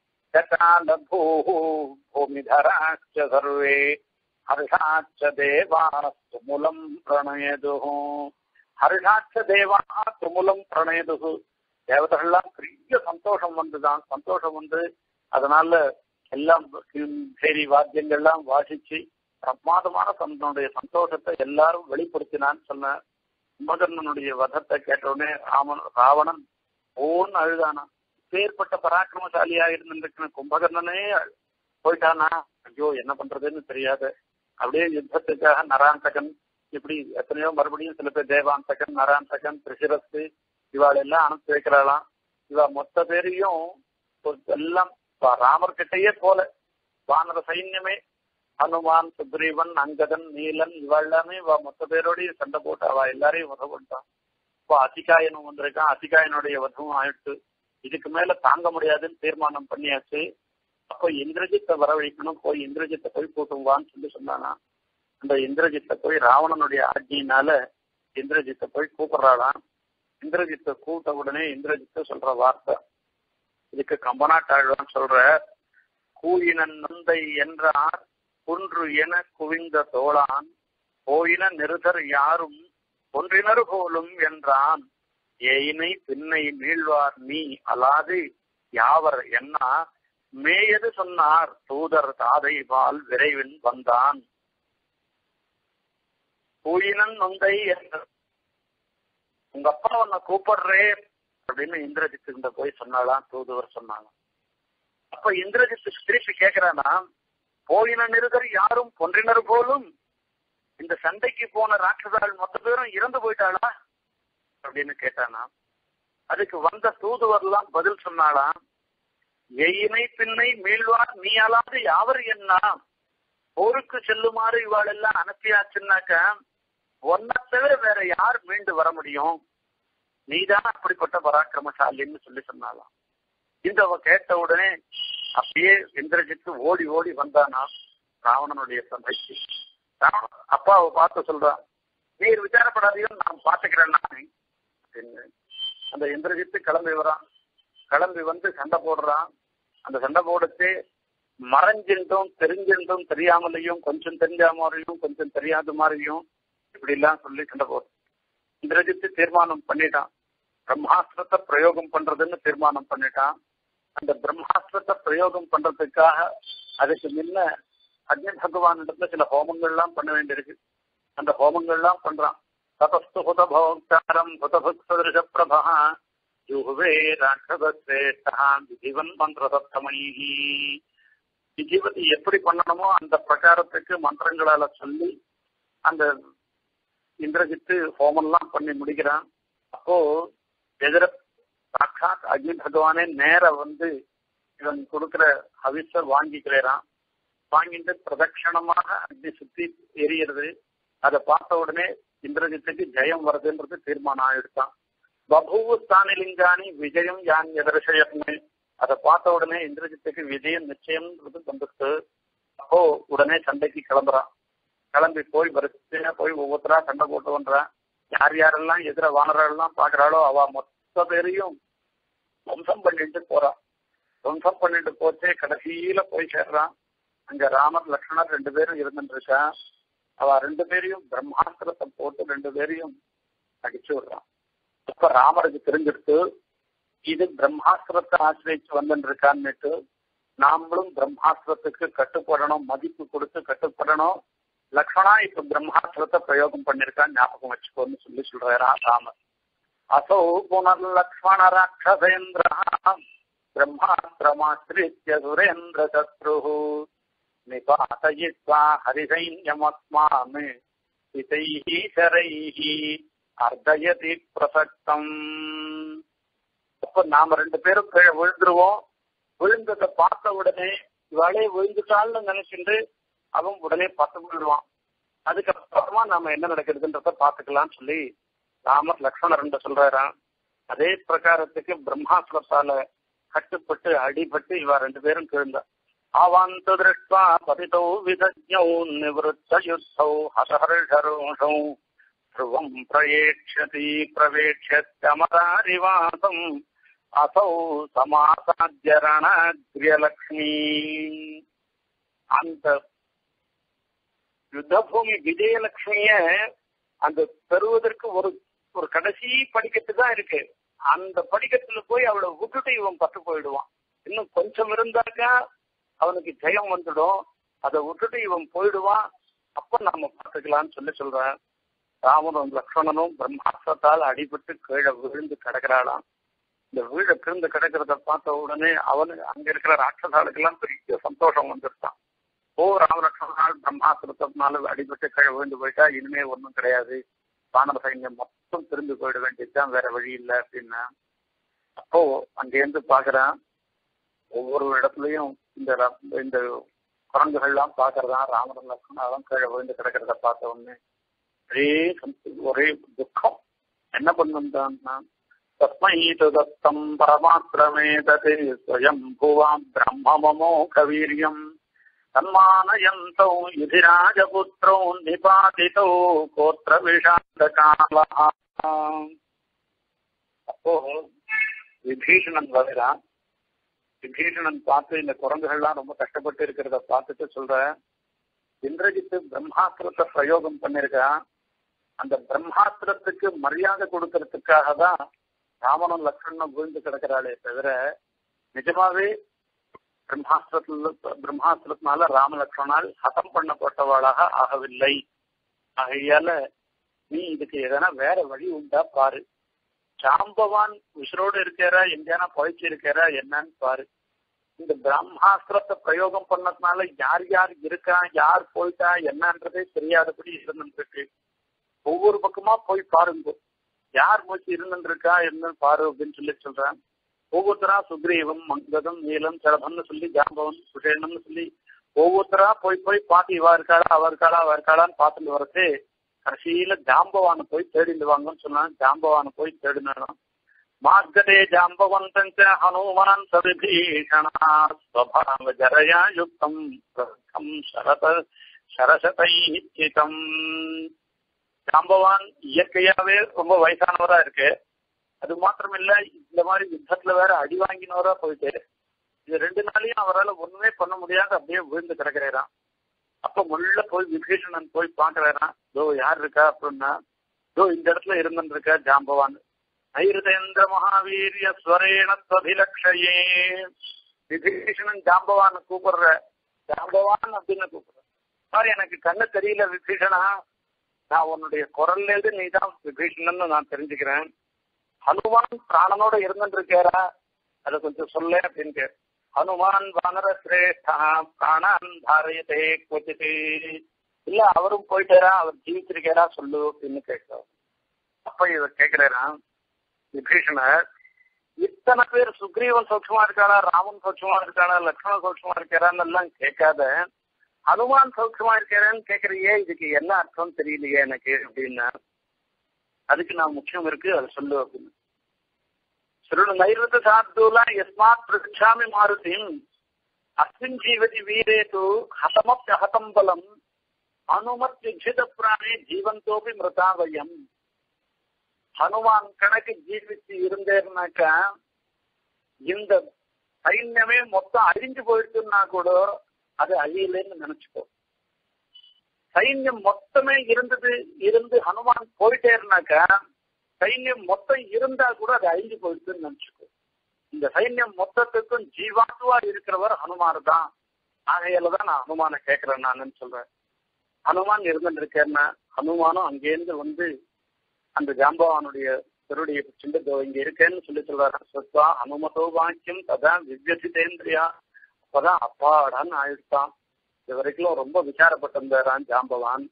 பூமிதராச்ச சர்வே ஹர்ஷாச்ச தேவா துமுலம் பிரணயது. ஹர்ஷாச்ச தேவா துமுலம் பிரணயது. தேவதைகள்லாம் பெரிய சந்தோஷம் வந்துதான். சந்தோஷம் வந்து அதனால எல்லாம் சேரி வாத்தியங்கள்லாம் வாசிச்சு பிரமாதமான தன்னுடைய சந்தோஷத்தை எல்லாரும் வெளிப்படுத்தினான்னு சொன்ன. கும்பகர்ணனுடைய வதத்தை கேட்டவுடனே ராவணன் ஓன்னு அழுதானா. பேர்பட்ட பராக்கிரமசாலியா இருந்திருக்கிற கும்பகர்ணனே போயிட்டானா. ஐயோ என்ன பண்றதுன்னு தெரியாத அப்படியே யுத்தத்துக்காக நராந்தகன் இப்படி எத்தனையோ மறுபடியும் சில பேர் தேவாந்தகன், நராந்தகன், திரிசிரத்து இவாள் எல்லாம் அனுப்பி வைக்கிறாளாம். இவ மொத்த பேரையும் எல்லாம் ராமர்கிட்டயே போல வானர சைன்யமே ஹனுமான், சுக்ரீவன், அங்கதன், நீலன் இவ எல்லாமே மொத்த பேரோடய சண்டை போட்டு அவ எல்லாரையும் வதம் பண்ணிட்டான். இப்போ அதிகாயனும் வந்திருக்கான். அதிகாயனுடைய வதமும் ஆயிடுச்சு. இதுக்கு மேல தாங்க முடியாதுன்னு தீர்மானம் பண்ணியாச்சு. அப்போ இந்திரஜித்தை வரவழைக்கணும், போய் இந்திரஜித்தை போய் கூட்டுவான்னு சொல்லி சொன்னானா. அந்த இந்திரஜித்தை போய் ராவணனுடைய ஆட்சியினால இந்திரஜித்தை போய் கூப்பிடுறாளாம். இந்திரஜித்தை கூட்ட உடனே இந்திரஜித்தை சொல்ற வார்த்தை இதுக்கு கம்பனாட்டாழ்வான் சொல்ற, கூயினன் நந்தை என்றார் குன்று என குவிந்த தோளான் போயின நிருதர் யாரும் ஒன்றினர் போலும் என்றான். ஏயினை பின்னை மீழ்வார் நீ அலாது யாவர் என்ன மேயது சொன்னார் தூதர் தாதை பால் விரைவில் வந்தான். கூயினன் நந்தை என்ற உங்க அப்பா உன்னை கூப்பிடுறே அப்படின்னு இந்திரஜித்து போய் சொன்னாலாம். தூதுவர் சொன்னாங்க. அப்ப இந்திரஜித்து திருப்பி கேட்கிறானா, போயின நிருதர் யாரும் பொன்றினர் போலும், இந்த சண்டைக்கு போன ராட்சதாள் மொத்த பேரும் இறந்து போயிட்டாளா அப்படின்னு கேட்டானா. அதுக்கு வந்த தூதுவர்லாம் பதில் சொன்னாலாம், எயினை பின்னை மீழ்வார் நீ அல்லாது யாவர் என்ன போருக்கு செல்லுமாறு இவாள் எல்லாம் அனுப்பியாச்சுன்னாக்க ஒன்ன தவிர வேற யார் மீண்டு வர முடியும், நீதான் அப்படிப்பட்ட பராக்கிரமசாலின்னு சொல்லி சொன்னாலாம். இந்த கேட்ட உடனே அப்படியே இந்திரஜித்து ஓடி ஓடி வந்தானா ராவணனுடைய சபைக்கு. அப்பாவை பார்த்து சொல்றான், நீர் விசாரப்படாதையும் நான் பார்த்துக்கிறேன் அப்படின்னு. அந்த இந்திரஜித்து கிளம்பி வரான். கிளம்பி வந்து சண்டை போடுறான். அந்த சண்டை போடுச்சு மறைஞ்சின்றும் தெரிஞ்சின்றும் தெரியாமலையும் கொஞ்சம் தெரிஞ்ச மாதிரியும் கொஞ்சம் தெரியாத மாதிரியும் இப்படி எல்லாம் சொல்லி சண்டை போடுறான். இந்திரஜித்து தீர்மானம் பண்ணிட்டான், பிரம்மாஸ்திரத்தை பிரயோகம் பண்றதுன்னு தீர்மானம் பண்ணிட்டான். அந்த பிரம்மாஸ்திரத்தை பிரயோகம் பண்றதுக்காக அதுக்கு முன்ன அக்னி பகவானிடத்துல சில ஹோமங்கள்லாம் பண்ண வேண்டியிருக்கு. அந்த ஹோமங்கள்லாம் பண்றான். தபஸ்து ஹுதபோக்தாரம் ஹுதபுக்ஷ பிரபா ஜுஹுவே ராட்சதேஷ்டா விதிவன் மந்திரதத்தமணி. விதிவதி எப்படி பண்ணணுமோ அந்த பிரகாரத்துக்கு மந்திரங்களால சொல்லி அந்த இந்திரஜித்து ஹோமம்லாம் பண்ணி முடிக்கிறான். அப்போ எதிர சாட்சாத் அக்னி பகவானே நேர வந்து இவன் கொடுக்கிற ஹவிஸ வாங்கிக்கிறான். வாங்கிட்டு பிரதட்சணமாக அக்னி சுத்தி எரியறது. அதை பார்த்த உடனே இந்திரஜித்துக்கு ஜெயம் வருதுன்றது தீர்மானம் ஆயிடுச்சான். பபூவு ஸ்தானிலிங்கானி விஜயம் யான் எதிர்ஷயம்னு அதை பார்த்த உடனே இந்திரஜித்துக்கு விஜயம் நிச்சயம்ன்றது வந்துட்டு. அப்போ உடனே சண்டைக்கு கிளம்புறான். கிளம்பி போய் வரிசையா போய் ஒவ்வொருத்தரா சண்டை போட்டு வந்தான். யார் யாரெல்லாம் எதிர வானரெல்லாம் பாக்குறாளோ அவ மொத்த பேரையும் வம்சம் பண்ணிட்டு போறான். வம்சம் பண்ணிட்டு போச்சே கடைசியில போய் சேர்றான். அங்க ராமர் லக்ஷ்மணர் 2 பேரும் இருந்துருக்கா. அவ 2 பேரையும் பிரம்மாஸ்திரத்தை போட்டு 2 பேரையும் அடிச்சு விடுறான். அப்ப ராமருக்கு தெரிஞ்சிருத்து இது பிரம்மாஸ்திரத்தை ஆசிரியச்சு வந்துருக்கான்னுட்டு நாமளும் பிரம்மாஸ்திரத்துக்கு கட்டுப்படணும், மதிப்பு கொடுத்து கட்டுப்படணும். லக்ஷ்மணா இப்ப பிரம்மாஸ்திரத்தை பிரயோகம் பண்ணிருக்கான், ஞாபகம் வச்சுக்கோன்னு சொல்றாரா ராமர். அசௌ புனர்லக்ஷ்மண ராட்சசேந்திர பிரம்மாஸ்திரமாஸ்ரித்ய சுரேந்திர சத்ரு நிபாதயித்வா ஹரிசைன்யமஸ்மாமி சிதைஹி சரைஹி அர்த்தயதி பிரசக்தம். அப்ப நாம 2 பேரும் கீழே விழுந்துருவோம். விழுந்ததை பார்த்த உடனே இவாளே விழுந்துட்டாள்னு நினைச்சுட்டு அவன் உடனே பார்த்து விழுவான். அதுக்கப்புறமா நாம என்ன நடக்கிறதுன்றத பாத்துக்கலாம்னு சொல்லி ராமர் லக்ஷ்மணர் சொல்றாராம். அதே பிரகாரத்துக்கு பிரம்மாஸ்திரத்தால கட்டுப்பட்டு அடிபட்டு இவா 2 பேரும் கீழ்ந்தா. ஆவாந்து திருஷ்டுவா பதிதௌ விதஜ்ஞௌ நிவృత్త யுத்தௌ ஹசஹர்ஷரோஷௌ த்ருவம் பிரயேட்சதி பிரவேட்சமதாரிவாசம் அசௌ சமாசாத்ய ரணக்ரியலக்ஷ்மி. அந்த யுத்தபூமி விஜயலட்சுமிய அந்த பெறுவதற்கு ஒரு கடைசி படிக்கட்டு தான் இருக்கு. அந்த படிக்கட்டுல போய் அவளை விட்டுட்டு இவன் பட்டு போயிடுவான். இன்னும் கொஞ்சம் இருந்தாக்கா அவனுக்கு ஜெயம் வந்துடும். அதை விட்டுட்டு இவன் போயிடுவான். அப்ப நாம பார்த்துக்கலாம்னு சொல்றேன். ராமனும் லக்ஷ்மணனும் பிரம்மாஸ்திரத்தால் அடிபட்டு கீழே விழுந்து கிடக்கிறாளாம். இந்த வீழ கிழந்து கிடக்கிறத பார்த்த உடனே அவனுக்கு அங்க இருக்கிற ராட்சசாளுக்கெல்லாம் பெரிய சந்தோஷம் வந்துருச்சான். ஓ ராமலட்சுமணால் பிரம்மாஸ்திரத்தினால அடிபட்டு கீழே விழுந்து போயிட்டா இனிமே ஒன்றும் கிடையாது, வானர சைன்யம் மொத்தம் திரும்பி போயிட வேண்டியதுதான், வேற வழி இல்லை அப்படின்னா. அப்போ அங்கேருந்து பாக்குறேன் ஒவ்வொரு இடத்துலயும் இந்த குரங்குகள்லாம் பாக்குறதா ராமன் லக்ஷ்மணாலும் கீழே விழுந்து கிடக்கிறத பார்த்த உடனே ஒரே துக்கம். என்ன பண்ணுன்னா தஸ்மை தத்தம் பரமாத்ரமேதே ஸ்வயம் பூவாம் பிரம்மமமோ கவீரியம் தன்மானயந்தௌ யுதிராஜபுத்ரோ நிபாதிதோ கோத்திர விஷாந்த காலா. அப்போ விபீஷணன் வருகிறான். விபீஷணன் பார்த்து இந்த குரங்குகள்லாம் ரொம்ப கஷ்டப்பட்டு இருக்கிறத பார்த்துட்டு சொல்ற, இந்திரஜித்து பிரம்மாஸ்திரத்தை பிரயோகம் பண்ணிருக்கான். அந்த பிரம்மாஸ்திரத்துக்கு மரியாதை கொடுக்கறதுக்காக தான் ராமனும் லக்ஷ்மணனும் விழுந்து கிடக்கிறாளே தவிர நிஜமாவே பிரம்மாஸ்திரத்தினால ராம லக்ஷ்மணால் ஹதம் பண்ணப்பட்டவாளாக ஆகவில்லை. ஆகையால நீ இதுக்கு எதனா வேற வழி உண்டா பாரு. ஜாம்பவான் உசுரோடு இருக்கிறா, எங்கேனா பழிச்சு இருக்கிறா என்னன்னு பாரு. இந்த பிரம்மாஸ்திரத்தை பிரயோகம் பண்ணதுனால யார் யார் இருக்கா, யார் போயிட்டா என்னன்றதே தெரியாதபடி இருந்துருக்கு. ஒவ்வொரு பக்கமா போய் பாருங்க, யார் மூச்சு இருந்துருக்கா என்ன பாரு அப்படின்னு சொல்றான். ஒவ்வொருத்தரா சுக்ரீவம் மங்கதம் நீலம் சரபம்னு சொல்லி ஜாம்பவன் சுஷேனம்னு சொல்லி ஒவ்வொருத்தரா போய் பார்த்து இவா இருக்காளா அவ இருக்காளான்னு பார்த்துட்டு வரது. கடைசியில ஜாம்பவான போய் தேடிடுவாங்கன்னு சொன்னான். ஜாம்பவான போய் தேடினாலும் மார்கதே ஜாம்பவந்தம் ஹனுமான் சவிபீஷணா ஸ்வபாவ ஜரயா யுக்தம் சரசதை நிச்சிதம். ஜாம்பவான் இயற்கையாவே ரொம்ப வயசானவரா இருக்கு. அது மாத்திரம் இல்ல, இந்த மாதிரி யுத்தத்துல வேற அடி வாங்கினவரா போயிட்டு இது 2 நாளையும் அவரால் ஒண்ணுமே பண்ண முடியாது, அப்படியே விழுந்து கிடக்கிறாராம். அப்ப முள்ள போய் விபீஷணன் போய் பாக்குறாராம். தோ யார் இருக்கா அப்படின்னா, தோ இந்த இடத்துல இருந்துருக்கா ஜாம்பவான். ஐருதேந்திர மகாவீரிய ஸ்வரேண ஸ்வபிலக்ஷயே. விபீஷணன் ஜாம்பவான் கூப்பிடுற, ஜாம்பவான் அப்படின்னு கூப்பிடுற. சாரி எனக்கு கண்ணு தெரியல விபீஷணா, நான் உன்னுடைய குரல்ல இருந்து நீ தான் விபீஷணன் நான் தெரிஞ்சுக்கிறேன். ஹனுமான் பிராணனோட இருந்துருக்காரா அதை கொஞ்சம் சொல்ல அப்படின்னு. ஹனுமான் வானர சிரேஷ்டா பிராணான் தாரயதே கொச்சிட்டு. இல்ல அவரும் போயிட்டாரா, அவர் ஜீவிச்சிருக்காரா சொல்லு அப்படின்னு கேட்கிறார். அப்ப இவர் கேட்கிறாரா விபீஷணர், இத்தனை பேர் சுக்ரீவன் சௌட்சமா இருக்காளா, ராமன் சௌட்சமா இருக்காளா, லக்ஷ்மணன் சௌட்சமா இருக்காரான்னு எல்லாம் கேட்காத ஹனுமான் சௌட்சமா இருக்காரான்னு கேட்கறியே, இதுக்கு என்ன அர்த்தம் தெரியலையே எனக்கு அப்படின்னா. அதுக்கு நான் முக்கியம் இருக்கு, அதை சொல்லு அப்படின்னு. சுருணு நைருத சார்தூலா எஸ்மாத் பிரச்சாமி மாருதிம் அஸ்மின் ஜீவதி வீரேது ஹதமப்ய ஹதம் பலம் அனுமத் யுஜித பிராணி ஜீவந்தோபி மிருதாவயம். ஹனுமான் கணக்கு ஜீவிச்சு இருந்தேன்னாக்கா இந்த சைன்யமே மொத்தம் அழிஞ்சு போயிடுச்சுன்னா கூட அது அழியலன்னு நினைச்சுக்கோ. சைன்யம் மொத்தமே இருந்து ஹனுமான் போயிட்டே இருந்தாக்கா சைன்யம் மொத்தம் இருந்தா கூட அது அழிஞ்சு போயிடுச்சுன்னு நினைச்சுக்கோ. இந்த சைன்யம் மொத்தத்துக்கும் ஜீவாத்மா இருக்கிறவர் ஹனுமான் தான். ஆகையிலதான் நான் ஹனுமானை கேட்கிறேன் நான் சொல்றேன். ஹனுமான் இருந்துட்டு இருக்கேன்னா ஹனுமானும் அங்கேருந்து அந்த ஜாம்பவானுடைய திருடைய சிண்டத்தோ இங்க இருக்கேன்னு சொல்றாரு. சொத்வா ஹனுமதோ வாக்கியம் ததான் வித்யசிதேந்திரியா. அப்பதான் அப்பாடான்னு ஆயிடுத்தான். இது வரைக்கும் ரொம்ப விசாரப்பட்டிருந்தாரான் ஜாம்பவான்.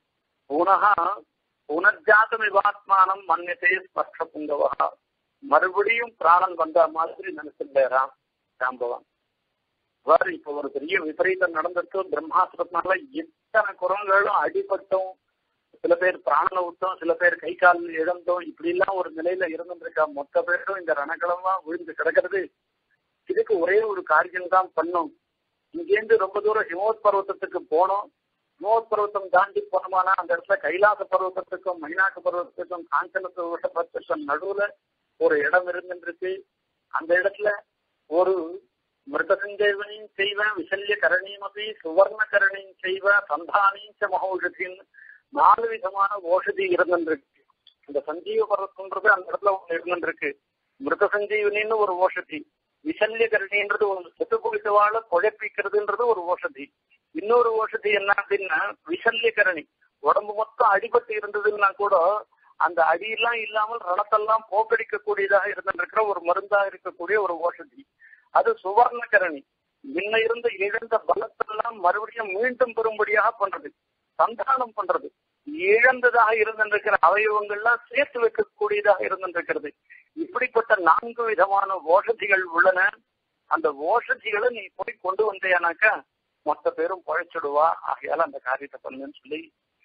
புனர்ஜாத்தம் இவாத்மானம் மன்னியத்தை ஸ்பர்ஷ புங்கவா. மறுபடியும் பிராணன் வந்த மாதிரி நினைச்சிருந்தாராம் ஜாம்பவான். வேறு இப்ப ஒரு பெரிய விபரீதம் நடந்திருக்கு. பிரம்மாஸ்திரத்தினால இத்தனை குரங்களும் அடிபட்டும், சில பேர் பிராணனை விட்டோம், சில பேர் கை கால் இழந்தோம், இப்படி எல்லாம் ஒரு நிலையில இருந்துருக்கா. மொத்த பேரும் இந்த ரணகளமா விழுந்து கிடக்கிறது. இதுக்கு ஒரே ஒரு காரியம் தான் பண்ணும். இங்கேருந்து ரொம்ப தூரம் ஹிமோத் பர்வத்தத்துக்கு போனோம். ஹிமோத் பர்வத்தம் தாண்டி போனோமானா அந்த இடத்துல கைலாச பர்வத்தத்துக்கும் மைனாக்கு பர்வத்தத்துக்கும் காஞ்சனத்துக்கும் நடுவுல ஒரு இடம் இருந்துருக்கு. அந்த இடத்துல ஒரு மிருத சஞ்சீவனையும் செய்வேன், விசல்ய கரணியமபி சுவர்ண கரணியும் செய்வேன், சந்தானிச்ச மகோஷதின்னு 4 விதமான ஓஷதி இருந்துருக்கு. இந்த சஞ்சீவ பர்வத்தம்ன்றது அந்த இடத்துல ஒண்ணு இருந்துருக்கு. மிருத சஞ்சீவனின்னு ஒரு ஓஷதி, விசல்ய கரணின்றது ஒரு செத்து குளித்தவாழ குழப்பிக்கிறதுன்றது ஒரு ஓஷதி. இன்னொரு ஓஷதி என்ன அப்படின்னா விசல்ய கரணி. உடம்பு மொத்தம் அடிபட்டு இருந்ததுன்னா கூட அந்த அடியெல்லாம் இல்லாமல் ரணத்தெல்லாம் போக்கடிக்கக்கூடியதாக இருந்திருக்கிற ஒரு மருந்தாக இருக்கக்கூடிய ஒரு ஓஷதி. அது சுவர்ணகரணி. முன்ன இருந்த இழந்த பலத்தெல்லாம் மறுபடியும் மீண்டும் பெறும்படியாக பண்றது, சந்தானம் பண்றது. இழந்ததாக இருந்திருக்கிற அவயவங்கள்லாம் சேர்த்து வைக்கக்கூடியதாக இருந்திருக்கிறது. இப்படிப்பட்ட 4 விதமான ஓஷதிகள் உள்ளன. அந்த ஓஷதிகளை நீ போய் கொண்டு வந்தேனாக்கா மொத்த பேரும் பழைச்சிடுவா. ஆகையால அந்த காரியத்தை பண்ணுன்னு சொல்லி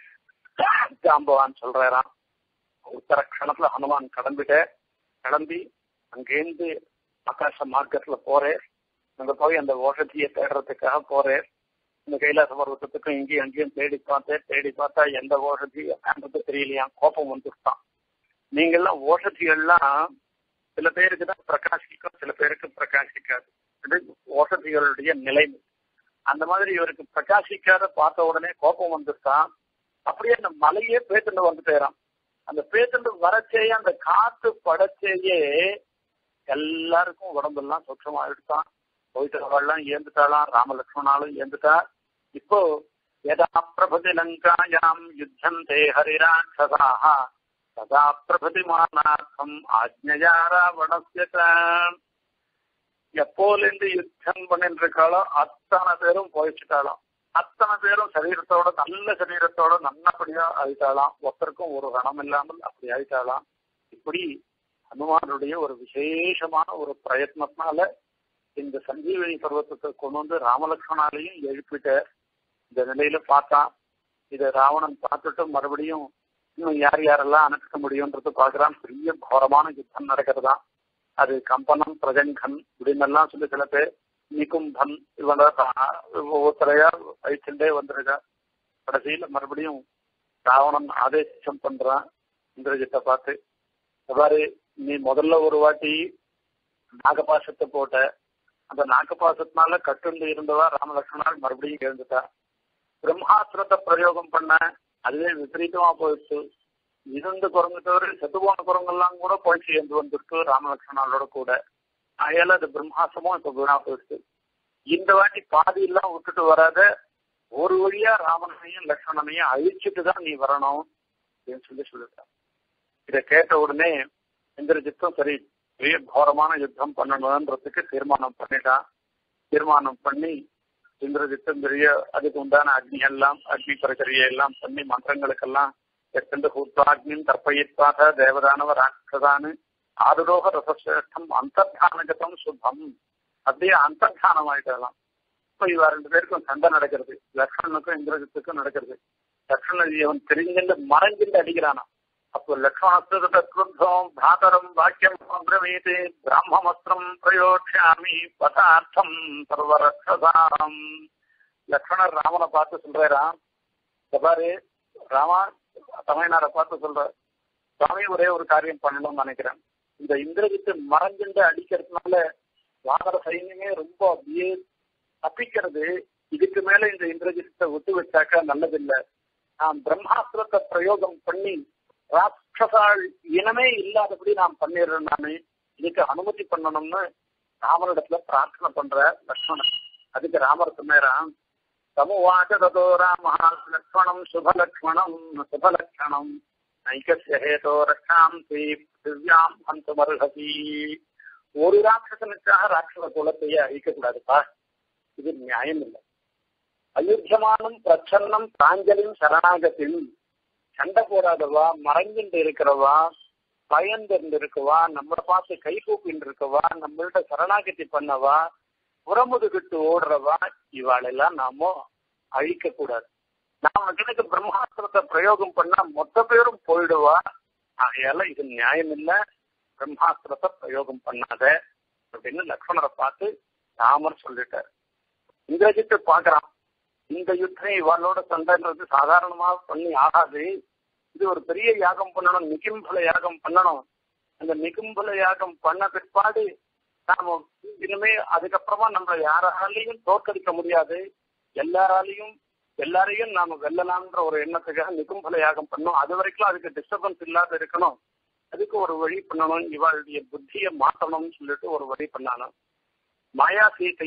ஜாம்பவான் சொல்றாராம். உத்தர கணத்துல ஹனுமான் கிளம்பி அங்கேருந்து ஆகாச மார்க்கத்துல போறேன். அங்க போய் அந்த ஓஷதியை தேடுறதுக்காக போறேன். இந்த கைலாச பர்வத்தத்துக்கும் இங்கேயும் அங்கேயும் தேடி பார்த்தா எந்த ஓஷதி என்னன்றது தெரியலையா. கோபம் வந்துட்டான். நீங்கெல்லாம் ஓஷதிகள்லாம் சில பேருக்கு தான் பிரகாசிக்கும், சில பேருக்கு பிரகாசிக்காது. இது ஓஷதிகளுடைய நிலைமை. அந்த மாதிரி இவருக்கு பிரகாசிக்காத பார்த்த உடனே கோபம் வந்துட்டான். அப்படியே அந்த மலையே பேத்துண்டு வந்துட்டேறான். அந்த பேத்துண்டு வரச்சேயே அந்த காத்து படச்சேயே எல்லாருக்கும் உடம்பெல்லாம் சொச்சமா எடுத்தான். போயிட்டவெல்லாம் ஏந்துட்டாளாம். ராமலட்சுமணாலும் ஏந்துட்டா. இப்போ யதா பிரபதி லங்காயாம் யுத்தந்தே ஹரிராட்சசாஹ ததா பிரபதிமானார்த்தம் ஆஜ்ஞயா ராவணஸ்ய. எப்போலேருந்து யுத்தம் பண்ணிட்டு இருக்காளோ அத்தனை பேரும் போயிச்சுட்டாளாம். அத்தனை பேரும் சரீரத்தோட நல்ல சரீரத்தோட நல்லபடியா ஆயிட்டாளாம். ஒருத்தருக்கும் ஒரு கணம் இல்லாமல் அப்படி ஆயிட்டாளாம். இப்படி ஹனுமானுடைய ஒரு விசேஷமான ஒரு பிரயத்னத்தினால இந்த சஞ்சீவனி பர்வத்தத்தை கொண்டு வந்து ராமலட்சுமணாலையும் எழுப்பிட்ட இந்த நிலையில பார்த்தான். இதை ராவணன் பார்த்துட்டு மறுபடியும் இன்னும் யாரெல்லாம் அனுப்பிக்க முடியும்ன்றது பார்க்கிறான். பெரிய கோரமான யுத்தம் நடக்கிறதா. அது கம்பனம் பிரஜங்கன் இப்படின்னெல்லாம் சொல்லி சில பேர் நிகும்பன் இவங்க ஒவ்வொருத்தரையா அழிச்சுட்டே வந்திருக்கா. கடைசியில மறுபடியும் ராவணன் ஆதேசம் பண்றான் இந்திரஜித்தை பார்த்து, அவ்வாறு நீ முதல்ல ஒரு வாட்டி நாகபாசத்தை போட்ட, அந்த நாகபாசத்தினால கட்டுண்டு இருந்தவா ராமலட்சுமணால் மறுபடியும் எழுந்துட்டா. பிரம்மாஸ்திரத்தை பிரயோகம் பண்ண, அதுவே விபரீதமா போயிடுச்சு. இருந்து குரங்கு தவிர செத்துப்போன குரங்கெல்லாம் கூட போய் சேர்ந்து வந்துருக்கு ராமலட்சுமணாலோட கூட. அதையால அது பிரம்மாஸ்திரமும் இப்ப வீணா போயிடுச்சு. இந்த வாட்டி பாதி எல்லாம் விட்டுட்டு வராத, ஒரு வழியா ராமனையும் லட்சுமணனையும் அழிச்சுட்டு தான் நீ வரணும் அப்படின்னு சொல்லிட்டான். இதை கேட்ட உடனே இந்திரஜித்தும் சரி பெரிய கோரமான யுத்தம் பண்ணணும்ன்றதுக்கு தீர்மானம் பண்ணிட்டான். தீர்மானம் பண்ணி இந்திரஜித்தும் பெரிய அதுக்கு உண்டான அக்னி பிரச்சரியை எல்லாம் பண்ணி மந்திரங்களுக்கெல்லாம் எத்தண்டு ஹூத்வாக்னின் தர்ப்பயித்வாத தேவதானவ ராட்சதானு ஆதுரோக ரசசிரேஷ்டம் அந்தர்தானகதம் சுத்தம். அப்படியே அந்தர்தானம் ஆயிட்டாலாம். இப்ப இவ 2 பேருக்கும் சண்டை நடக்கிறது. லக்ஷ்மணனுக்கும் இந்திரஜித்துக்கும் நடக்கிறது. லக்ஷ்மணன் அவன் தெரிஞ்சுட்டு மறைஞ்சிட்டு அடிக்கிறானா. அப்போ லக்ஷ்மணஸ்திரம் பிராதரம் வாக்கியம் பிரவீதி பிராமமஸ்திரம் பிரயோக்ஷாமி பதார்த்தம் சர்வரக்ஷதாம். லக்ஷ்மணர் ராமனை பார்த்து சொல்றாராம், பாரு ராமா தமிழ்நாடை பார்த்து சொல்ற, சுவாமி ஒரே ஒரு காரியம் பண்ணணும்னு நினைக்கிறேன். இந்த இந்திரஜித்து மறைஞ்சுண்டு அடிக்கிறதுனால வானர சைன்யமே ரொம்ப அப்படியே தப்பிக்கிறது. இதுக்கு மேல இந்த இந்திரஜித்தை விட்டு வச்சாக்கா நல்லதில்லை. நாம் பிரம்மாஸ்திரத்தை பிரயோகம் பண்ணி ராட்சசால் இனமே இல்லாதபடி நாம் பண்ணிடுறோம். நானு இதுக்கு அனுமதி பண்ணணும்னு ராமனிடத்துல பிரார்த்தனை பண்ற லக்ஷ்மணன். அதுக்கு ராமர் சொன்னாராம், சமுவாச்ச ததோ ராம லக்ஷ்மணம் சுபலக்ஷணம் நைகஸ்ய ஹேதோ ரக்ஷாம் திவ்யாம் ஹந்துமர்ஹசி. ஒரு ராட்சசனுக்காக ராட்சச குலத்தையே அழிக்கக்கூடாதுப்பா, இது நியாயம் இல்லை. அயுத்தியமானும் பிரச்சன்னம் பிராஞ்சலின் சரணாகத்தில் சண்டை போடாதவா, மறைஞ்சிட்டு இருக்கிறவா, பயந்து இருக்கவா, நம்மளை பார்த்து கை கூப்பின்னு இருக்கவா, நம்மள்ட்ட சரணாகதி பண்ணவா, புறமுதுகிட்டு ஓடுறவா, இவாளெல்லாம் நாம அழிக்க கூடாது. நாம எனக்கு பிரம்மாஸ்திரத்தை பிரயோகம் பண்ணா மொத்த பேரும் போயிடுவா. ஆகையால இது நியாயம் இல்ல, பிரம்மாஸ்திரத்தை பிரயோகம் பண்ணாத அப்படின்னு லக்ஷ்மணரை பார்த்து ராமர் சொல்லிட்டார். இந்திரஜித்து பாக்குறான், இந்த யுத்தம் இவாளோட சண்டைன்றது சாதாரணமா பண்ணி ஆகாது. இது ஒரு பெரிய யாகம் பண்ணணும், நிகும்பல யாகம் பண்ணணும். அந்த நிகும்பல யாகம் பண்ண பிற்பாடு நாம இனிமே அதுக்கப்புறமா நம்ம யாராலையும் தோற்கடிக்க முடியாது, எல்லாரையும் நாம வெல்லலாம்ன்ற ஒரு எண்ணத்துக்காக நிகும்பல யாகம் பண்ணணும். அது வரைக்கும் அதுக்கு டிஸ்டர்பன்ஸ் இல்லாத இருக்கணும், அதுக்கு ஒரு வழி பண்ணணும், இவளுடைய புத்தியை மாற்றணும்னு சொல்லிட்டு ஒரு வழி பண்ணானு. மாயா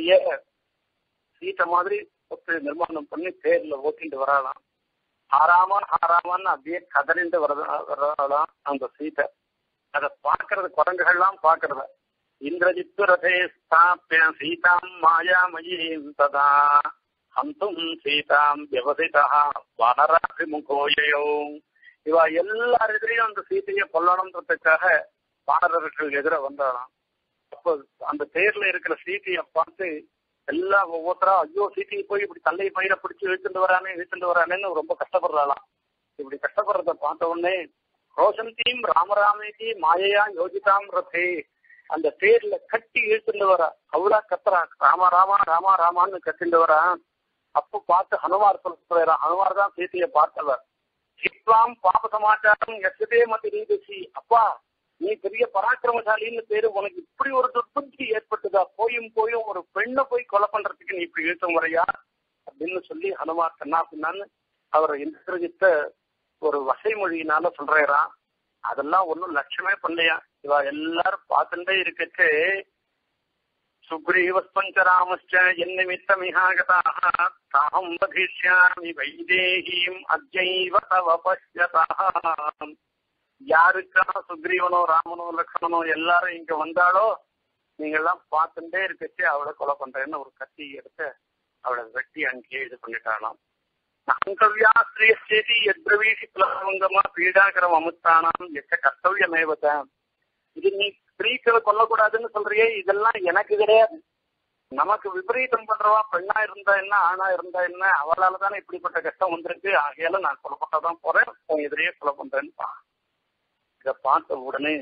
சீட்டை மாதிரி நிர்மாணம் பண்ணி தேர்ல ஓட்டிட்டு வராலாம். ஆறாமான்னு அப்படியே கதறிண்டு வரலாம் அந்த சீட்டை. அதை பார்க்கறது குரங்குகள்லாம் பார்க்கறத. இந்திரஜித்து ரதே ஸ்தாபிய சீதாம் மாயாமயீம் ததா ஹந்தும் சீதாம் விவசிதா வானராபிமுகோயோ. இவ எல்லாருக்கையும் அந்த சீத்தையை கொல்லணும்ன்றதுக்காக வானரர்கள் எதிர வந்தாலாம். அப்போ அந்த தேர்ல இருக்கிற சீத்தையை பார்த்து எல்லாம் ஒவ்வொருத்தரா ஐயோ சீத்தையை போய் இப்படி தள்ளை பயிர பிடிச்சி இழுத்துட்டு வரானேன்னு ரொம்ப கஷ்டப்படுறாளாம். இப்படி கஷ்டப்படுறத பார்த்த உடனே ரோஷந்தீம் ராமராமேதி மாயையா யோஜிதாம் ரதே, அந்த தேர்ல கட்டி இழுத்துட்டு வரா. அவ்வளா கத்துறா, ராமா ராமா ராமா ராமான்னு கத்திட்டு வரா. அப்போ பார்த்து ஹனுமார் சொல்றாரா, ஹனுமார் தான் சீத்தையை பார்த்தவர். ஹித்வாம் பாப சமாச்சாரம் எஸ்தே மதி ரீதிசி, அப்பா நீ பெரிய பராக்கிரமசாலின்னு பேரு, உனக்கு இப்படி ஒரு துர்புத்தி ஏற்பட்டுதா, போயும் ஒரு பெண்ணை போய் கொலை பண்றதுக்கு நீ இப்படி இழுத்த முறையா அப்படின்னு சொல்லி ஹனுமார் கண்ணா பின்னான்னு அவர் இந்திரஜித்த ஒரு வசை மொழியினால சொல்றாரா. அதெல்லாம் ஒன்னும் லட்சமே பண்ணலையா. இவ எல்லாரும் பார்த்துட்டே இருக்கச்சு சுக்ரீவஸ்பஞ்ச ராமஸ்ச என் நிமித்தமிஹாகதாக தாஹம் வதிஷ்யாமி வைதேகீம் அத்யைவ தவ பஷ்யதா. யாருக்கான சுக்ரீவனோ ராமனோ லக்ஷ்மணனோ எல்லாரும் இங்க வந்தாலோ நீங்கெல்லாம் பார்த்துட்டே இருக்கச்சு அவளை கொலை பண்றேன்னு ஒரு கத்தி எடுத்து அவளை வெட்டி அங்கேயே இது பண்ணிட்டாலாம். அங்கவியாஸ்திரியேதி எத்ரவீசி புலவங்கமா பீடாகரம் அமுத்தானாம் எச்ச கர்த்தவியமேவத. இது நீ ஸ்திரீக்களை கொல்லக்கூடாதுன்னு சொல்றியே, இதெல்லாம் எனக்கு கிடையாது. நமக்கு விபரீதம் பண்றவா பெண்ணா இருந்தா என்ன ஆணா இருந்தா என்ன, அவளால தானே இப்படிப்பட்ட கஷ்டம் வந்திருக்கு. ஆகையால நான் கொலை பண்ணதான் போறேன், உன் எதிரையே கொலை பண்றேன்னு இதை பார்த்த உடனே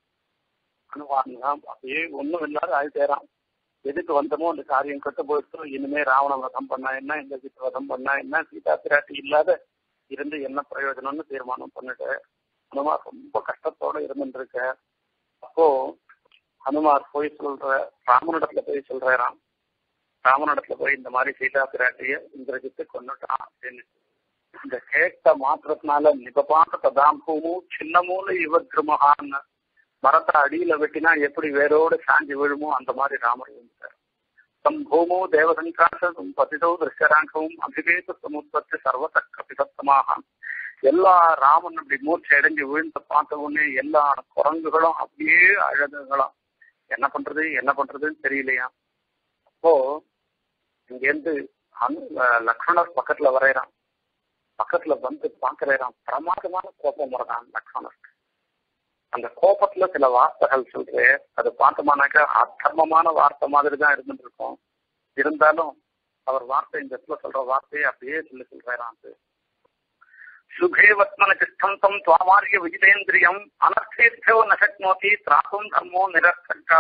அனுவான் அப்படியே ஒண்ணும் இல்லாத ஆயிட்டேறான். எதுக்கு வந்தமோ அந்த காரியம் கட்டு போயிட்டு இனிமே ராவண வதம் பண்ணா என்ன, இந்த சீத்த வதம் பண்ணா என்ன, சீதா பிராட்டி இல்லாத இருந்து என்ன பிரயோஜனம்னு தீர்மானம் பண்ணிட்டு ஹனுமார் ரொம்ப கஷ்டத்தோட இருந்துருக்க. அப்போ ஹனுமார் போய் ராமனிடத்துல போய் சொல்றாராம், ராமனிடத்துல போய் இந்த மாதிரி சீதா பிராட்டிய இந்திரஜித்து கொண்டுட்டான் அப்படின்னு. இந்த கேட்ட மாத்திரத்தினால நிபபான ததாம்பூமு சின்னமூல இவத்ருமகான்னு, மரத்தை அடியில வெட்டினா எப்படி வேரோடு சாஞ்சி விழுமோ அந்த மாதிரி ராமர் இருந்தார். சம்பூமோ தேவசங்காசம் பதிதோ திருஷ்யராகவும் அபிவேத சமுத்திரத்து சர்வதக்க பிதத்தமாக. எல்லா ராமன் அப்படி மூர்ச்சி அடைஞ்சு விழுந்த பார்த்த உடனே எல்லா குரங்குகளும் அப்படியே அழகுகளாம். என்ன பண்றதுன்னு தெரியலையா. அப்போ இங்கேருந்து லக்ஷ்மணர் பக்கத்துல வரையறான். பக்கத்துல வந்து பாக்குறான், பிரமாதமான கோபம் வரதான் லக்ஷ்மணருக்கு. அந்த கோபத்துல சில வார்த்தைகள் சொல்றேன், அது பார்த்தோம்னாக்கா அத்தர்மமான வார்த்தை மாதிரி தான் இருந்துட்டு இருக்கும். இருந்தாலும் அவர் வார்த்தை இந்த இடத்துல சொல்ற வார்த்தையை அப்படியே சொல்றாராம். சுகேவத்மன கிருஷ்ணந்தம் துவாமாரிய விஜிதேந்திரியம் அனர்த்தேத்தியோ நசக்னோதி திராகும் தர்மோ நிரஸ்தா.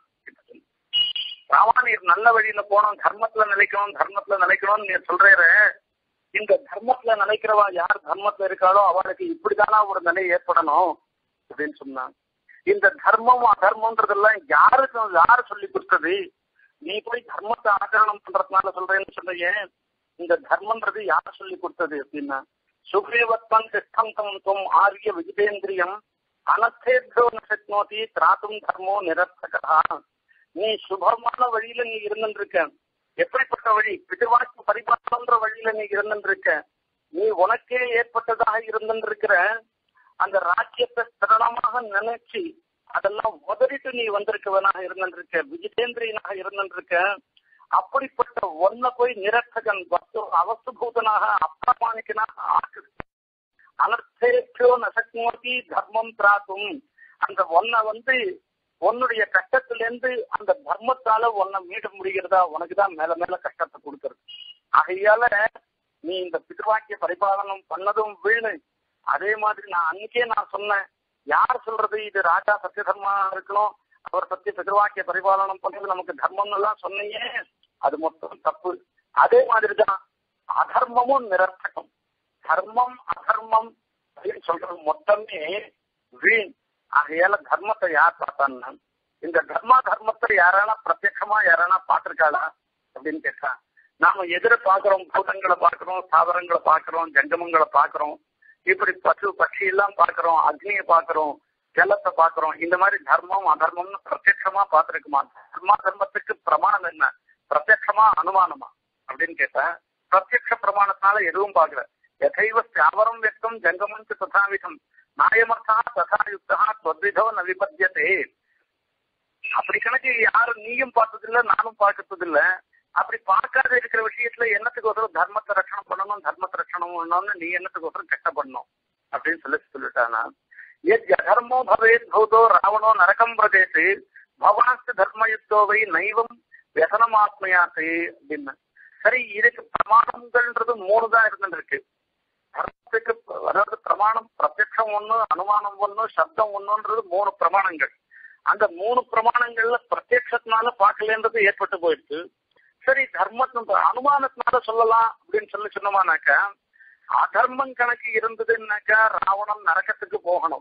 ராமா நீர் நல்ல வழியில போனோம், தர்மத்துல நிலைக்கணும்னு நீர் சொல்றேற. இந்த தர்மத்துல நினைக்கிறவா யார் தர்மத்துல இருக்காளோ அவளுக்கு இப்படித்தானா ஒரு நிலை ஏற்படணும் அப்படின்னு சொன்னான். இந்த தர்மம் அதர்மன்றதெல்லாம் யாரு சொல்லி கொடுத்தது? நீ போய் தர்மத்தை ஆச்சரணம் பண்றதுனால சொல்றேன்னு சொல்றேன். இந்த தர்மன்றது யார் சொல்லி கொடுத்தது அப்படின்னா, சுக்ரீவத்வம் திஷ்டம் தம் ஆரிய விஜிதேந்திரியம் அனர்த்தேபியோ நசக்னோதி திராத்தும் தர்மோ நிரர்த்தகா. நீ சுபமான வழியில நீ இருந்துருக்க. எப்படிப்பட்ட வழி? பிதுவாக்கு பரிபாலன்ற வழியில நீ இருந்துருக்க. நீ உனக்கே ஏற்பட்டதாக இருந்துருக்கிற அந்த ராஜ்யத்தை திரணமாக நினைச்சு அதெல்லாம் உதறிட்டு நீ வந்திருக்கவனாக இருந்துருக்க, விஜிதேந்திரியனாக இருந்துருக்க. அப்படிப்பட்ட ஒன்ன போய் நிரர்த்தகன் அவஸ்துபூதனாக அப்பிரமாணிக்கனாக ஆக்கு. அனர்த்தேபியோ நசக்னோதி தர்மம் திராத்தும். அந்த ஒன்ன உன்னுடைய கஷ்டத்திலேருந்து அந்த தர்மத்தால உன்னை மீட முடிகிறதா? உனக்குதான் மேல மேல கஷ்டத்தை கொடுக்கறது. ஆகையால நீ இந்த பிதுவாக்கிய பரிபாலனம் பண்ணதும் வீணு. அதே மாதிரி அன்னைக்கே நான் சொன்னேன், யார் சொல்றது இது ராஜா சத்திய தர்மா இருக்கணும், அவர் பத்தி பிதுவாக்கிய பரிபாலனம் பண்றது நமக்கு தர்மம் எல்லாம் சொன்னீங்க, அது மொத்தம் தப்பு. அதே மாதிரிதான் அதர்மமும் நிரர்த்தகம். தர்மம் அதர்மம் அப்படின்னு சொல்றது மொத்தமே வீண். ஆகையால தர்மத்தை யார் பார்த்தான்னா, இந்த தர்மத்தை யாரானா பிரத்யட்சமா யாரானா பார்த்திருக்காளா அப்படின்னு கேட்டா, நாம எதிர பாக்குறோம், பூதங்களை பார்க்கிறோம், சாதனங்களை பார்க்கிறோம், ஜங்கமங்களை பார்க்கிறோம், இப்படி பசு பட்சி எல்லாம் பார்க்கிறோம், அக்னியை பார்க்கிறோம், ஜலத்தை பார்க்கிறோம். இந்த மாதிரி தர்மம் அதர்மம்னு பிரத்யட்சமா பார்த்திருக்குமா? தர்மத்துக்கு பிரமாணம் என்ன? பிரத்யட்சமா அனுமானமா அப்படின்னு கேட்டா, பிரத்யட்ச பிரமாணத்தினால எதுவும் பார்க்கல. யதைவ ஸ்தாவரம் வெக்கம் ஜங்கமம் ததாவிதம் நாயமர்த்தா ததா யுக்தா தொத்விதோ ந விபத்யதே. அப்படி கணக்கு யாரும் நீயும் பார்த்ததில்லை, நானும் பார்க்கறதில்லை. அப்படி பார்க்காத இருக்கிற விஷயத்துல என்னத்துக்கு தர்மத்தை ரட்சணம் பண்ணணும், தர்மத்தை ரட்சணம் பண்ணணும்னு நீ என்னத்துக்கு கஷ்டப்படணும் அப்படின்னு சொல்லிட்டானா, எத் அதர்மோ பவேத் பூதோ ராவணோ நரகம் பிரதேசு பவாஸ்து தர்மயுக்தோவை நைவம் व्यसनमात्मयाते அப்படின்னு. சரி, இதுக்கு பிரமாணங்கள்ன்றது 3 தான் இருந்துருக்கு. தர்மத்துக்கு அதாவது பிரமாணம் பிரத்யட்சம் ஒண்ணு, அனுமானம் ஒண்ணு, சப்தம் ஒண்ணுன்றது 3 பிரமாணங்கள். அந்த 3 பிரமாணங்கள்ல பிரத்யட்சத்தினால பார்க்கலன்றது ஏற்பட்டு போயிடுச்சு. சரி, தர்மத்தின் அனுமானத்தினால சொல்லலாம் அப்படின்னு சொன்னோமானாக்கா, அதர்மம் கணக்கு இருந்ததுன்னாக்கா ராவணன் நரகத்துக்கு போகணும்.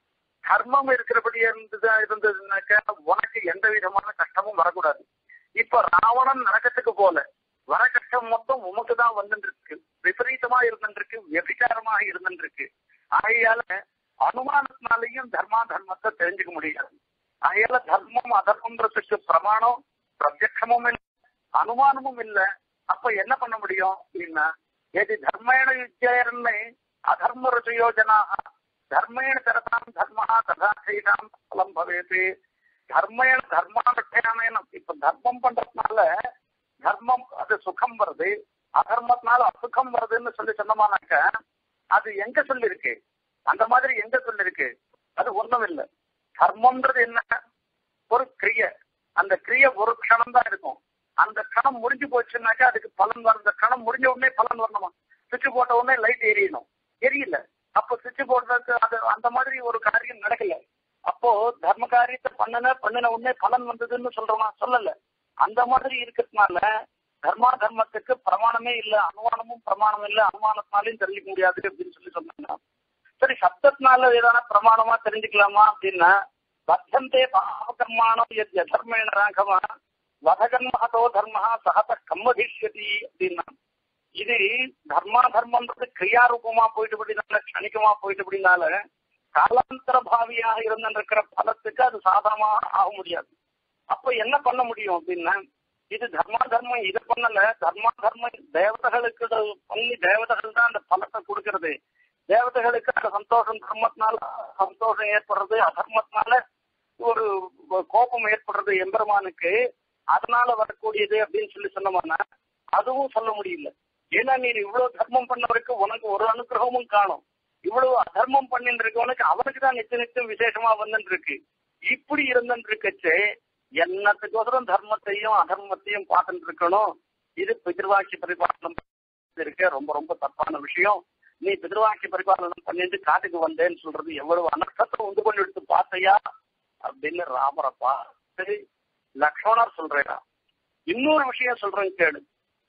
தர்மம் இருக்கிறபடி இருந்ததுன்னாக்கா உனக்கு எந்த விதமான கஷ்டமும் வரக்கூடாது. இப்ப ராவணன் நரகத்துக்கு போல வர கஷ்டம் மொத்தம் உமக்கு தான் வந்துருக்கு, விபரீதமா இருந்துருக்கு, விபச்சாரமாக இருந்துருக்கு. ஆகையால அனுமானத்தினாலையும் தர்மத்தை தெரிஞ்சுக்க முடியாது. ஆகையால தர்மம் அதர்மன்றதுக்கு பிரமாணம் பிரத்யட்சமும் இல்லை, அனுமானமும் இல்லை. அப்ப என்ன பண்ண முடியும் அப்படின்னா, எது தர்மேண யுஜ்ஜயர்னே அதர்ம ருச்சயோஜனாக தர்மேண தரதாம் தர்மஹா ததா சைதாம் பலம் பவேது. தர்மேண தர்மானுஷ்டானேன. இப்ப தர்மம் பண்றதுனால தர்மம் அது சுகம் வருது, அதர்மத்தினால அசுகம் வருதுன்னு சொன்னோமானாக்க அது எங்க சொல்லிருக்கு? அந்த மாதிரி எங்க சொல்லிருக்கு? அது ஒண்ணும் இல்லை. தர்மம்ன்றது என்ன? ஒரு கிரியை. அந்த கிரியை ஒரு க்ஷணம் தான் இருக்கும். அந்த கணம் முடிஞ்சு போச்சுன்னாக்கா அதுக்கு பலன் வர. அந்த கணம் முடிஞ்ச உடனே பலன் வரணுமா? சுவிட்ச் போட்ட உடனே லைட் எரியணும், எரியல. அப்போ சுவிட்ச் போடுறதுக்கு அது அந்த மாதிரி ஒரு காரியம் நடக்கல. அப்போ தர்ம காரியத்தை பண்ணின உடனே பலன் வந்ததுன்னு சொல்றோமா? சொல்லல. அந்த மாதிரி இருக்கிறதுனால தர்மத்துக்கு பிரமாணமே இல்லை, அனுமானமும் பிரமாணம் இல்லை, அனுமானத்தினாலையும் தெரிஞ்சுக்க முடியாது அப்படின்னு சொன்னாங்க. சரி, சப்தத்தினால ஏதான பிரமாணமா தெரிஞ்சுக்கலாமா அப்படின்னா, பத்தந்தே பாவகர்மானம் எத் யதர்மேண ராகவா வதகன்மஹதோ தர்மஹா சகத கம்மதிஷ்யதி அப்படின்னா, இது தர்மன்றது கிரியாரூபமா போயிட்டு அப்படின்னால, க்ஷணிகமா போயிட்டு அப்படின்னால காலாந்தர பாவியாக இருந்திருக்கிற பலத்துக்கு அது சாதனமாக ஆக முடியாது. அப்ப என்ன பண்ண முடியும் அப்படின்னா, இது தர்மம் இது பண்ணல. தர்மம் தேவதைகளுக்கு பண்ணி தேவதைகள் தான் அந்த பலத்தை கொடுக்கறது. தேவதைகளுக்கு அந்த சந்தோஷம், தர்மத்தினால சந்தோஷம் ஏற்படுறது, அதர்மத்தினால ஒரு கோபம் ஏற்படுறது எம்பெருமானுக்கு. அதனால வரக்கூடியது அப்படின்னு சொன்னோம்னா அதுவும் சொல்ல முடியல. ஏன்னா நீ இவ்வளவு தர்மம் பண்ணவருக்கு உனக்கு ஒரு அனுகிரகமும் காணும், இவ்வளவு அதர்மம் பண்ணிட்டு இருக்கவனுக்கு அவனுக்கு தான் நிச்சயம் விசேஷமா வந்துட்டு இருக்கு. இப்படி இருந்துட்டு இருக்கச்சு என்னத்துக்கோசரம் தர்மத்தையும் அதர்மத்தையும் பார்த்துட்டு இருக்கணும். இது பிதிர்வாக்கிய பரிபாலனம் இருக்க ரொம்ப ரொம்ப தப்பான விஷயம். நீ பிதிர்வாக்கிய பரிபாலனம் பண்ணிட்டு காட்டுக்கு வந்தேன்னு சொல்றது எவ்வளவு அனர்த்தத்தை உண்டு பண்ணி எடுத்து பார்த்தையா அப்படின்னு ராமரப்பா. சரி, லக்ஷ்மணர் சொல்றேடா. இன்னொரு விஷயம் சொல்றேன் கேளு.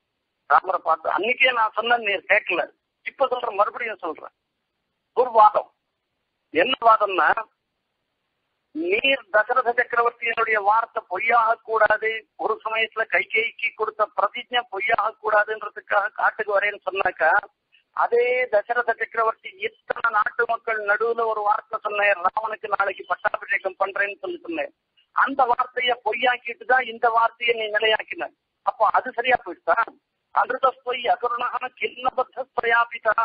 ராமரை பார்த்து அன்னைக்கே நான் சொன்ன நீ கேட்கல, இப்ப சொல்றேன், மறுபடியும் சொல்றேன். ஒரு வாதம். என்ன வாதம்னா, நீர் தசரத சக்கரவர்த்தியினுடைய வார்த்தை பொய்யாக கூடாது, ஒரு சமயத்துல கைகேயிக்கு கொடுத்த பிரதிஜை பொய்யாக கூடாதுன்றதுக்காக காட்டுக்கு வரேன்னு சொன்னாக்கா, அதே தசரத சக்கரவர்த்தி இத்தனை நாட்டு மக்கள் நடுவுல ஒரு வார்த்தை சொன்னேன், ராவனுக்கு நாளைக்கு பட்டாபிஷேகம் பண்றேன்னு சொன்னேன். அந்த வார்த்தைய பொய்யாக்கிட்டு தான் இந்த வார்த்தையை நீ நிலையாக்கின. அப்போ அது சரியா போயிட்டா? அமிர்த பொய் அகருணான கிண்ணபத்தயாபிதா.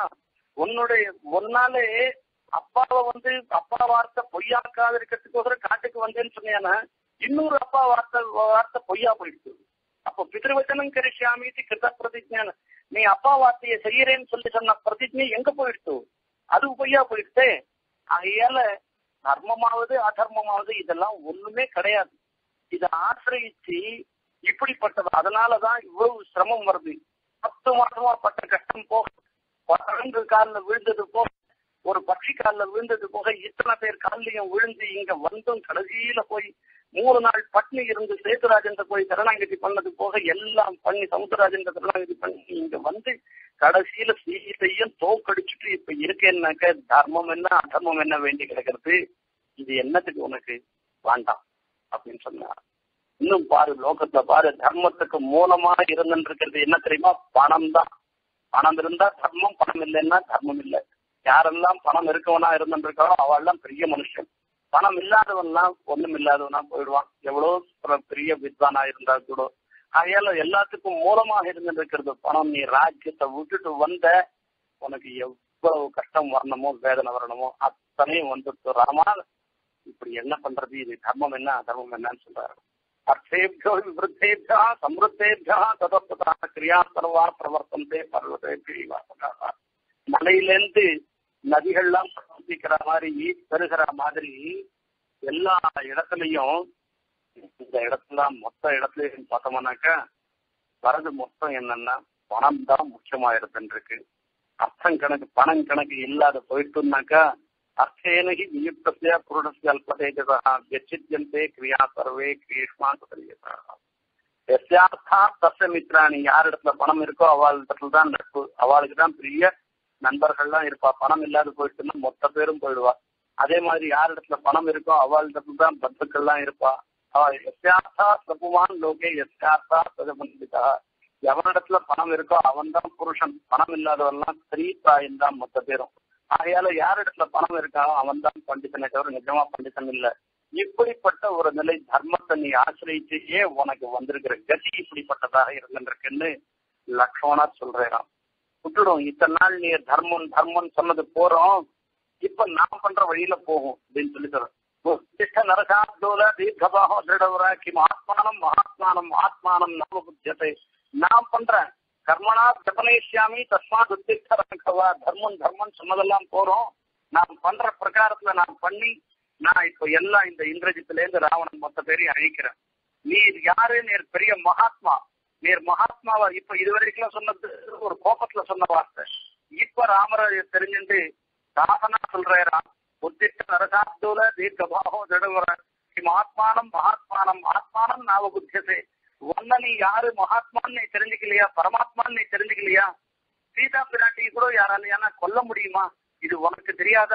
ஒன்னாலே அப்பாவை அப்பா வார்த்தை பொய்யாக்காத இருக்கிறதுக்கு காட்டுக்கு வந்தேன்னு சொன்னியானா, இன்னொரு அப்பா வார்த்தை பொய்யா போயிடுச்சு. அப்போ பிதிருவச்சனம் கரிஷ்யாமி கிருத பிரதிஜான, நீ அப்பா வார்த்தையை செய்யறேன்னு சொல்லி சொன்ன பிரதிஜை எங்க போயிடுச்சு? அது பொய்யா போயிடுச்சே. ஆகையால தர்மமாவது அதர்மமாவது இதெல்லாம் ஒண்ணுமே கிடையாது. இதை ஆசிரியிச்சு இப்படிப்பட்டது. அதனாலதான் இவ்வளவு சிரமம் வருது. 10 மாசமா பட்ட கஷ்டம் போக, பறந்து காலில் விழுந்தது போக, ஒரு பட்சி காலில் விழுந்தது போக, இத்தனை பேர் காலிலையும் விழுந்து இங்க வந்தும் கடைசியில போய் 3 நாள் பட்னி இருந்து சேதுராஜன் போய் சரணாகதி பண்ணது போக எல்லாம் பண்ணி சமுத்திரராஜன் சரணாகதி பண்ணி இங்க வந்து கடைசியில சீதையும் தோக்கடிச்சுட்டு இப்ப இருக்கேன்னாக்க தர்மம் என்ன அதர்மம் என்ன வேண்டி கிடக்கிறது? இது என்னத்துக்கு உனக்கு வேண்டாம் அப்படின்னு சொன்னார். இன்னும் பாரு, லோகத்துல பாரு, தர்மத்துக்கு மூலமா இருந்துருக்கிறது என்ன தெரியுமா? பணம் தான். பணம் இருந்தா தர்மம், பணம் இல்லைன்னா தர்மம் இல்லை. யாரெல்லாம் பணம் இருக்கவனா இருந்துருக்காரோ அவெல்லாம் பெரிய மனுஷன். பணம் இல்லாதவன்லாம் ஒண்ணும் இல்லாதவனா போயிடுவான், எவ்வளவு பெரிய வித்வானா இருந்தா கூட. ஆகையால எல்லாத்துக்கும் மூலமாக இருந்துருக்கிறது பணம். நீ ராஜ்யத்தை விட்டுட்டு வந்த, உனக்கு எவ்வளவு கஷ்டம் வரணுமோ வேதனை வரணுமோ அத்தனையும் வந்துட்டு ராமா, இப்படி என்ன பண்றது? இது தர்மம் என்ன அதர்மம் என்னன்னு சொல்றாரு. அர்த்தேபியோ விவருத்தேபியா சம்ருத்தேபியா ததோத்ததா கிரியா சர்வா பிரவர்த்தந்தே பர்வதே பிரிவாசகா. மலையிலேருந்து நதிகள்லாம் பிரவர்த்திக்கிற மாதிரி பெருகிற மாதிரி எல்லா இடத்துலையும், இந்த இடத்துல மொத்த இடத்துலயும் பார்த்தோம்னாக்கா வரது மொத்தம் என்னன்னா பணம் தான் முக்கியமா இருந்துருக்கு. அர்த்தம் கணக்கு பணம் கணக்கு இல்லாத போயிட்டுனாக்கா அர்த்தேனகி நியுக்தஸ்ய புருஷஸ்ய அல்பதேஜதா வெச்சித்யந்தே கிரியா சர்வே கிரீஷ்மா சதரியதா. எஸ்யார்த்தா தஸ்ய மித்ராணி. யார் இடத்துல பணம் இருக்கோ அவள் இடத்துல தான் நட்பு, அவளுக்கு தான் பெரிய நண்பர்கள்லாம் இருப்பா. பணம் இல்லாத போயிட்டுன்னா மொத்த பேரும் போயிடுவா. அதே மாதிரி யார் இடத்துல பணம் இருக்கோ அவள் இடத்துல தான் பந்துக்கள்லாம் இருப்பா. எஸ்யார்த்தா சபுவான் லோகே எஸ்யார்த்தா சதபந்திதா. எவனிடத்துல பணம் இருக்கோ அவன் தான் புருஷன், பணம் இல்லாதவெல்லாம் ஸ்திரீ பிராயம் தான் மொத்த பேரும். ஆகையால யார் இடத்துல பணம் இருக்கானோ அவன் தான் பண்டிதனை தவிர நிஜமா பண்டிதன் இல்லை. இப்படிப்பட்ட ஒரு நிலை தர்மத்தை நீ ஆசிரியிச்சு ஏன் உனக்கு வந்திருக்கிற கதி இப்படிப்பட்டதாக இருந்திருக்குன்னு லக்ஷ்மணர் சொல்றான். விட்டுடும், இத்தனை நாள் நீ தர்மம் தர்மம் சொன்னது போறோம், இப்ப நான் பண்ற வழியில போகும் அப்படின்னு சொல்லி சொல்றேன். நரகாப்தோல தீர்க்கபாகோ திருடவரா கிம் ஆத்மானம் மகாத்மானம் ஆத்மானம் நவ புத்தியத்தை. நான் பண்றேன் கர்மனா ஜபனேஷ்யாமி தஸ்மாத் உத்திஷ்ட ராகவா. தர்மம் தர்மம் சொன்னதெல்லாம் போறோம், நான் பண்ற பிரகாரத்துல நான் பண்ணி நான் இப்ப எல்லாம் இந்த இந்திரஜித்துல இருந்து ராவணன் மொத்த பேரையும் அழிக்கிறேன். நீர் யாரு? நீர் பெரிய மகாத்மா. நீர் மகாத்மாவா? இப்ப இதுவரைக்கும் சொன்னது ஒரு கோபத்துல சொன்ன வார்த்தை. இப்ப ராமரை தெரிஞ்சுட்டு தாசனா சொல்றாராம், உத்திஷ்ட நரகாப்தோல தீர்க்கபாகோ திருடவர கிம் ஆத்மானம் மகாத்மானம் ஆத்மானம் நாவ புத்தியசே. ஒன்ன நீ யாரு மகாத்மான்னு நீ தெரிஞ்சுக்கலையா, பரமாத்மான்னு நீ தெரிஞ்சுக்கலையா? சீதா பிராட்டி கூட யாராலையானா கொல்ல முடியுமா? இது உனக்கு தெரியாதா?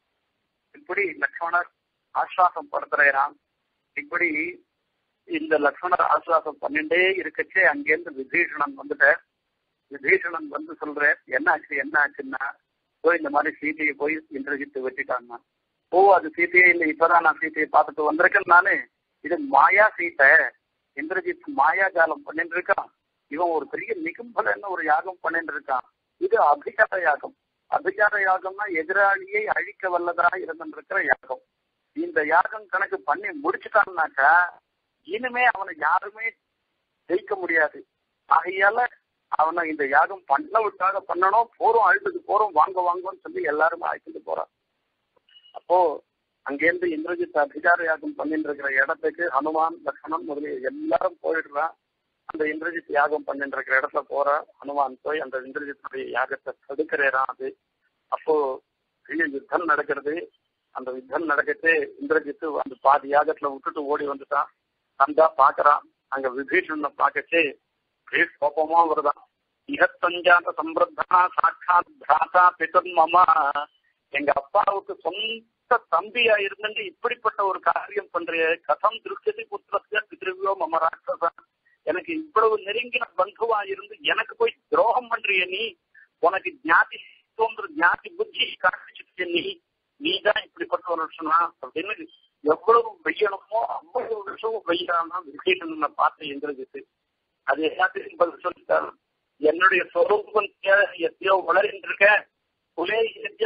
இப்படி லக்ஷ்மணர் ஆஸ்வாசம் படுத்துறான். இப்படி இந்த லக்ஷ்மணர் ஆஸ்வாசம் பண்ணிட்டே இருக்கச்சே அங்கேருந்து விபீஷணன் வந்துட்ட. விபீஷணன் வந்து சொல்ற, என்ன ஆச்சு என்ன ஆச்சுன்னா, போய் இந்த மாதிரி சீதையை போய் இந்திரஜித்து வெட்டிட்டாங்க. ஓ, அது சீதையே இல்லை, இப்பதான் நான் சீதையை பார்த்துட்டு வந்திருக்கேன் நானு. இது மாயா சீத்தை. இந்திரஜித் மாயாஜாலம் பண்ணிட்டு இருக்கான். இவன் ஒரு பெரிய நிகும்பலன்னு ஒரு யாகம் பண்ணிட்டு இருக்கான். இது அபிசார யாகம். அபிசார யாகம்னா எதிராளியை அழிக்க வல்லதா இருந்திருக்கிற யாகம். இந்த யாகம் கணக்கு பண்ணி முடிச்சுட்டான்னாக்கா இனிமே அவனை யாருமே ஜெயிக்க முடியாது. ஆகையால அவனை இந்த யாகம் பண்ணவுக்காக பண்ணணும். போறோம், அழுதுக்கு போறோம், வாங்க வாங்கன்னு சொல்லி எல்லாருமே அழைச்சிட்டு போறான். அப்போ அங்கேருந்து இந்திரஜித் அபிசார யாகம் பண்ணிட்டு இருக்கிற இடத்துக்கு ஹனுமான் லக்ஷ்மணன் முதலிய எல்லாரும் போயிடுறான். அந்த இந்திரஜித் யாகம் பண்ணிட்டு இருக்கிற இடத்துல போற ஹனுமான் போய் அந்த இந்திரஜித்துடைய யாகத்தை தடுக்கிறான். அது அப்போ பெரிய யுத்தம் நடக்கிறது. அந்த யுத்தம் நடக்கிட்டு இந்திரஜித்து அந்த பாதி யாகத்துல விட்டுட்டு ஓடி வந்துட்டான். வந்தா பாக்குறான், அங்க விபீஷணனை பார்க்கச்சு கோபமா வருதான். இகத்தஞ்சாத சம்பிரத்தா சாட்சாத் பிராதா பிதன் மமா. எங்க அப்பாவுக்கு சொந்த பெத்த தம்பியா இருந்து இப்படிப்பட்ட ஒரு காரியம் பண்றிய கதம் திருஷ்டி புத்திரஸ்ய பித்ருவியோ மம ராட்சசா, எனக்கு இவ்வளவு நெருங்கின பந்துவா இருந்து எனக்கு போய் துரோகம் பண்றிய நீ, உனக்கு ஞாதி தோன்ற ஞாதி புத்தி காட்டிச்சிருக்க நீதான் இப்படிப்பட்ட ஒரு விஷயமா அப்படின்னு எவ்வளவு வெய்யணுமோ அவ்வளவு விஷயமும் வெய்யானா விபீஷணனை பார்த்து இந்திரஜித்து அது எல்லாத்தையும் பதில் சொல்லிட்டாரு. என்னுடைய சொரூபம் எத்தையோ வளர்ந்துருக்க குலே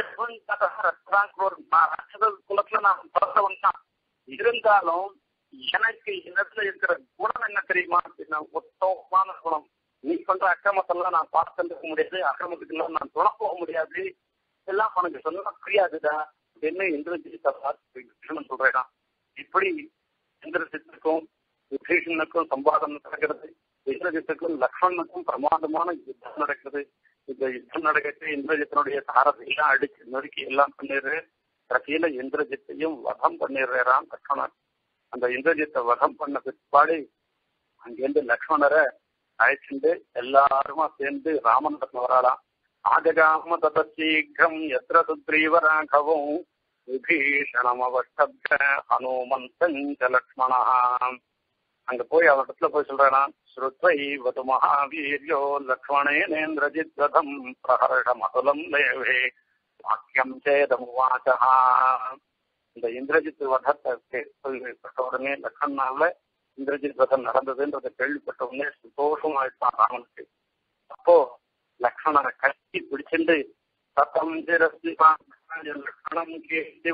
குலத்துல நான் பிறந்தவன் தான், இருந்தாலும் எனக்கு இடத்துல இருக்கிற குணம் என்ன தெரியுமா அப்படின்னா உத்தமமான குணம். நீ பண்ற அக்கிரமத்தெல்லாம் நான் பார்த்துக்க முடியாது, அக்கிரமத்துக்கு எல்லாம் நான் துணை போக முடியாது, எல்லாம் உனக்கு சொன்னா புரியாதுடா அப்படின்னு இந்திரஜித்தை பார்த்து விபீஷணன் சொல்றேன். இப்படி இந்திரஜித்துக்கும் விபீஷணனுக்கும் சம்பாதம் நடக்கிறது. இந்திரஜித்துக்கும் லக்ஷ்மணனுக்கும் பிரமாதமான யுத்தம் நடக்குது. இந்த யுத்தம் நடக்கிறது இந்திரஜித்தனுடைய சாரதையெல்லாம் அடிச்சு நொறுக்கி எல்லாம் பண்ணிடுற கடைசியில இந்திரஜித்தையும் வதம் பண்ணிடுறான் லக்ஷ்மணன். அந்த இந்திரஜித்தை வதம் பண்ண பிற்பாடு அங்கிருந்து லக்ஷ்மணரை அழைச்சிட்டு எல்லாருமா சேர்ந்து ராமனிடத்துல வராளாம். ஆஜகாம தத சீக்கிரம் எத்திர சுக்ரீவராகவும் விபீஷணம் அவஷ்டப்த ஹனுமந்தஞ்ச லக்ஷ்மணா. அங்க போய் அவரிடத்துல போய் சொல்றான், ஸ்ருத்வை வது மகாவீர்யோ லக்ஷ்மணேந்திரஜித் வதம் பிரஹர்ஷம் அதுலம் தேவே வாக்கியம் சேதமுவாச்சா. இந்த இந்திரஜித் வதத்தை கேள்விப்பட்ட உடனே லக்ஷ்மணால இந்திரஜித் வதம் நடந்ததுன்றதை கேள்விப்பட்ட உடனே சந்தோஷமாயிட்டான் ராமனுக்கு. அப்போ லக்ஷ்மணனை கட்டி பிடிச்சிட்டு சத்தம் லக்ஷ்மணம் கேட்டு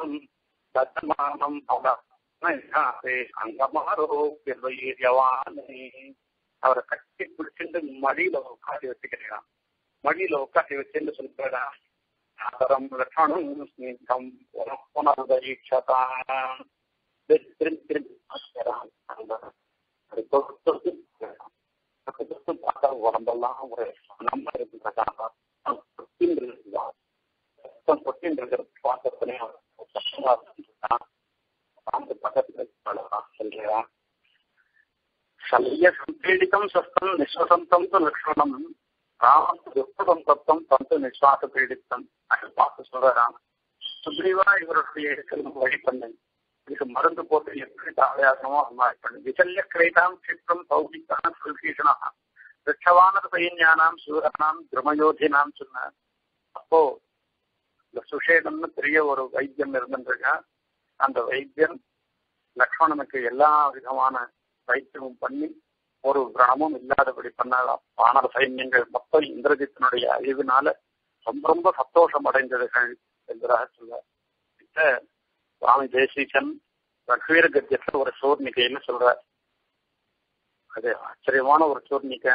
அவரை கட்டி பிடிச்சிட்டு மடியில உட்காட்டி வச்சுக்கிறான். மடியில உட்காட்டி வச்சுன்னு சொல்றா லக்ஷ்மணம் ஸ்நீகம் புனருதீட்சதான். திரும்பி திரும்பி பார்த்தா உடம்பெல்லாம் ஒரு நம்ம இருக்கிறாங்க பொட்டின் இருக்கிற பார்த்தனே பக்கத்துல சொல்றான். சல்ய சம்பீடித்தம் சஸ்தம் நிஸ்வசந்தம் லக்ஷ்மணம் ராமம் துஷ்டம் தத்துவம் தந்து நிஸ்வாச பீடித்தம். அதை பார்த்து சொல்றான், சுக்ரீவா இவருடைய வழி பண்ணு, இதுக்கு மருந்து போட்டு எப்படி தாவையாகணுமோ அது பண்ணு. விசல்ய கிரேதாம் சிற்றம் சௌகித்தான் சுல்கீஷனா ரிஷவானர் சைன்யானாம் சூரனாம் திருமயோதினாம் சொன்ன. அப்போ இந்த சுஷேனம்னு பெரிய ஒரு வைத்தியம் இருந்துருக்கா. அந்த வைத்தியன் லக்ஷ்மணனுக்கு எல்லா விதமான வைத்தியமும் பண்ணி ஒரு கிராமம் இல்லாதபடி பண்ணலாம். வானர சைன்யங்கள் மொத்தம் இந்திரஜித்தினுடைய அழிவினால ரொம்ப ரொம்ப சந்தோஷம் அடைந்ததுகள் என்பதாக சொல்றார். சுவாமி தேசிகன் ரகுவீர கத்தியத்துல ஒரு சூர்ணிகைன்னு சொல்றார். அது ஆச்சரியமான ஒரு சூர்ணிகை.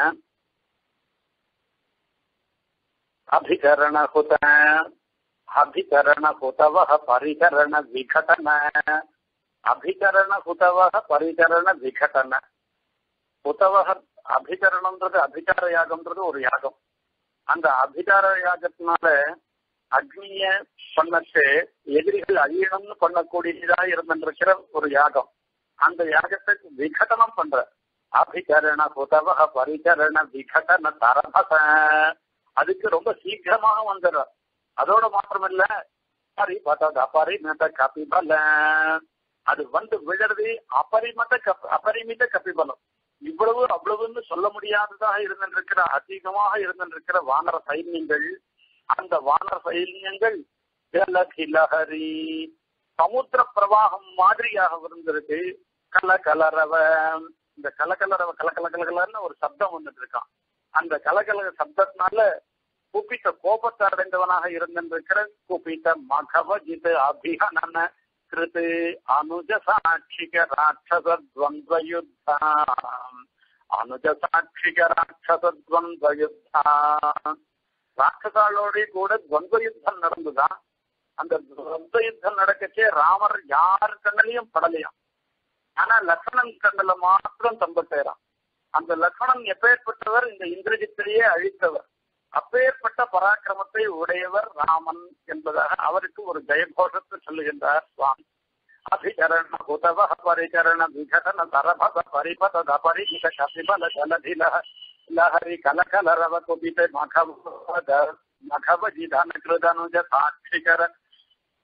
அபிகரணஹுத அபிகரணஹுதவஹ பரிகரண விகடன. அபிகரணஹுதவஹ பரிகரண விகடன. ஹுதவஹ அபிகரணம்ன்றது அபிகார யாகம்ன்றது ஒரு யாகம். அந்த அபிகார யாகத்தினால அக்னிய பண்ணச்சு எதிரிகள் அழியணும்னு பண்ணக்கூடியதா இருந்திருக்கிற ஒரு யாகம். அந்த யாகத்துக்கு விகடனம் பண்ற அபிகரண ஹுதவஹ பரிகரண விகடன தரபச. அதுக்கு ரொம்ப சீக்கிரமாக வந்துடுற. அதோட மாத்திரமில்ல அபரிமித கபிபல. அது வந்து விழுறது அபரிமித கபிபலம். இவ்வளவு அவ்வளவுன்னு சொல்ல முடியாததாக இருந்திருக்கிற அதிகமாக இருந்திருக்கிற வானர சைன்யங்கள், அந்த வானர சைன்யங்கள் ஜலகிலஹரி சமுத்திர பிரவாகம் மாதிரியாக இருந்திருக்கு. கலகலரவ. இந்த கலகலரவ கலகலகலன்னு ஒரு சப்தம் வந்துட்டு இருக்கான். அந்த கலகல சப்தத்தினால குபித்த கோபத்தை அடைந்தவனாக இருந்திருக்கிற குபித்த மகவஜித் அபிஹனன கிருது அனுஜ சாட்சிக ராட்சச துவந்த யுத்தா. அனுஜ சாட்சிக ராட்சச துவந்த யுத்தா. ராட்சசாலோட கூட துவந்த யுத்தம் நடந்துதான். அந்த துவந்த யுத்தம் நடக்கச்சே ராமர் யாரு கண்ணிலையும் படலையாம். ஆனா லக்ஷ்மணன் கண்ணுல மாத்திரம் தம்பட்டேறான். அந்த லக்ஷ்மணன் எப்பேற்பட்டவர்? இந்த இந்திரஜித்திலேயே அழித்தவர். அப்பேற்பட்ட பராக்கிரமத்தை உடையவர் ராமன் என்பதாக அவருக்கு ஒரு ஜெயகோஷத்தை சொல்லுகின்றார் சுவாமி. அபிகரண ஹுதவஹ பரிகரண விகடன தரபத பரிபத பரிமித கபிபல ஜலதில லஹரி கலகலரவ குபித மகவஜிதன கிருதனுஜ சாட்சிகர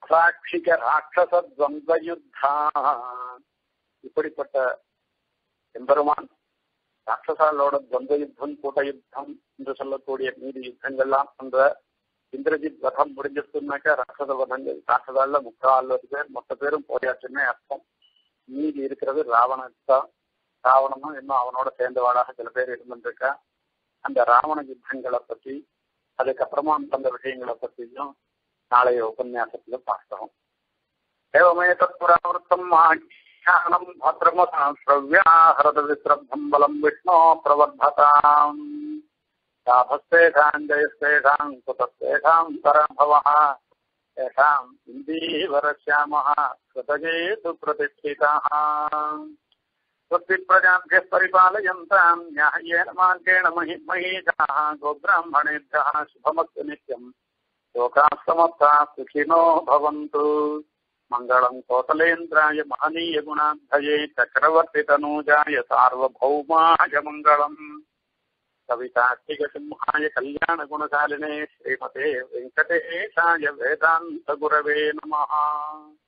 சாட்சிக ராட்சச துவந்த யுத்தா. இப்படிப்பட்ட எம்பெருமான் ராட்சசாலோட துவந்த யுத்தம், கூட்ட யுத்தம் என்று சொல்லக்கூடிய மீதி யுத்தங்கள்லாம் அந்த இந்திரஜித் வதம் முடிஞ்சிருச்சுனாக்கா ராட்சச வதங்கள் ராட்சசால 3 பேர் மொத்த பேரும் போயாச்சுன்னே அர்த்தம். மீதி இருக்கிறது ராவணத்தான். ராவணனும் இன்னும் அவனோட சேர்ந்தவாடாக சில பேர் இருந்துருக்கா. அந்த ராவண யுத்தங்களை பற்றி அதுக்கப்புறமா அந்த விஷயங்களை பற்றியும் நாளைய உபன்யாசத்துல பார்க்கிறோம். ஏவமே தத்புராவர்த்தம் ஆख्यानं भद्रमसाश्रव्याहरद विश्रब्धं बलं विष्णो प्रवर्धताम्. ताभस्तेषां जयस्तेषां कुतस्तेषां पराभवः तेषाम् इन्दीवरश्यामः कृतजेतु प्रतिष्ठिताः. स्वस्तिप्रजाभ्यः परिपालयन्तां न्याय्येन मार्गेण महीषाः गोब्राह्मणेभ्यः शुभमस्तु नित्यम्. लोकाः समस्ताः सुखिनो भवन्तु. मङ्गलं कोसलेन्द्राय महनीय गुणाब्धये चक्रवर्तितनूजाय सार्वभौमाय मङ्गलम्. कवितार्तिकसिंहाय कल्याणगुणशालिने श्रीमते वेङ्कटेशाय वेदान्तगुरवे नमः.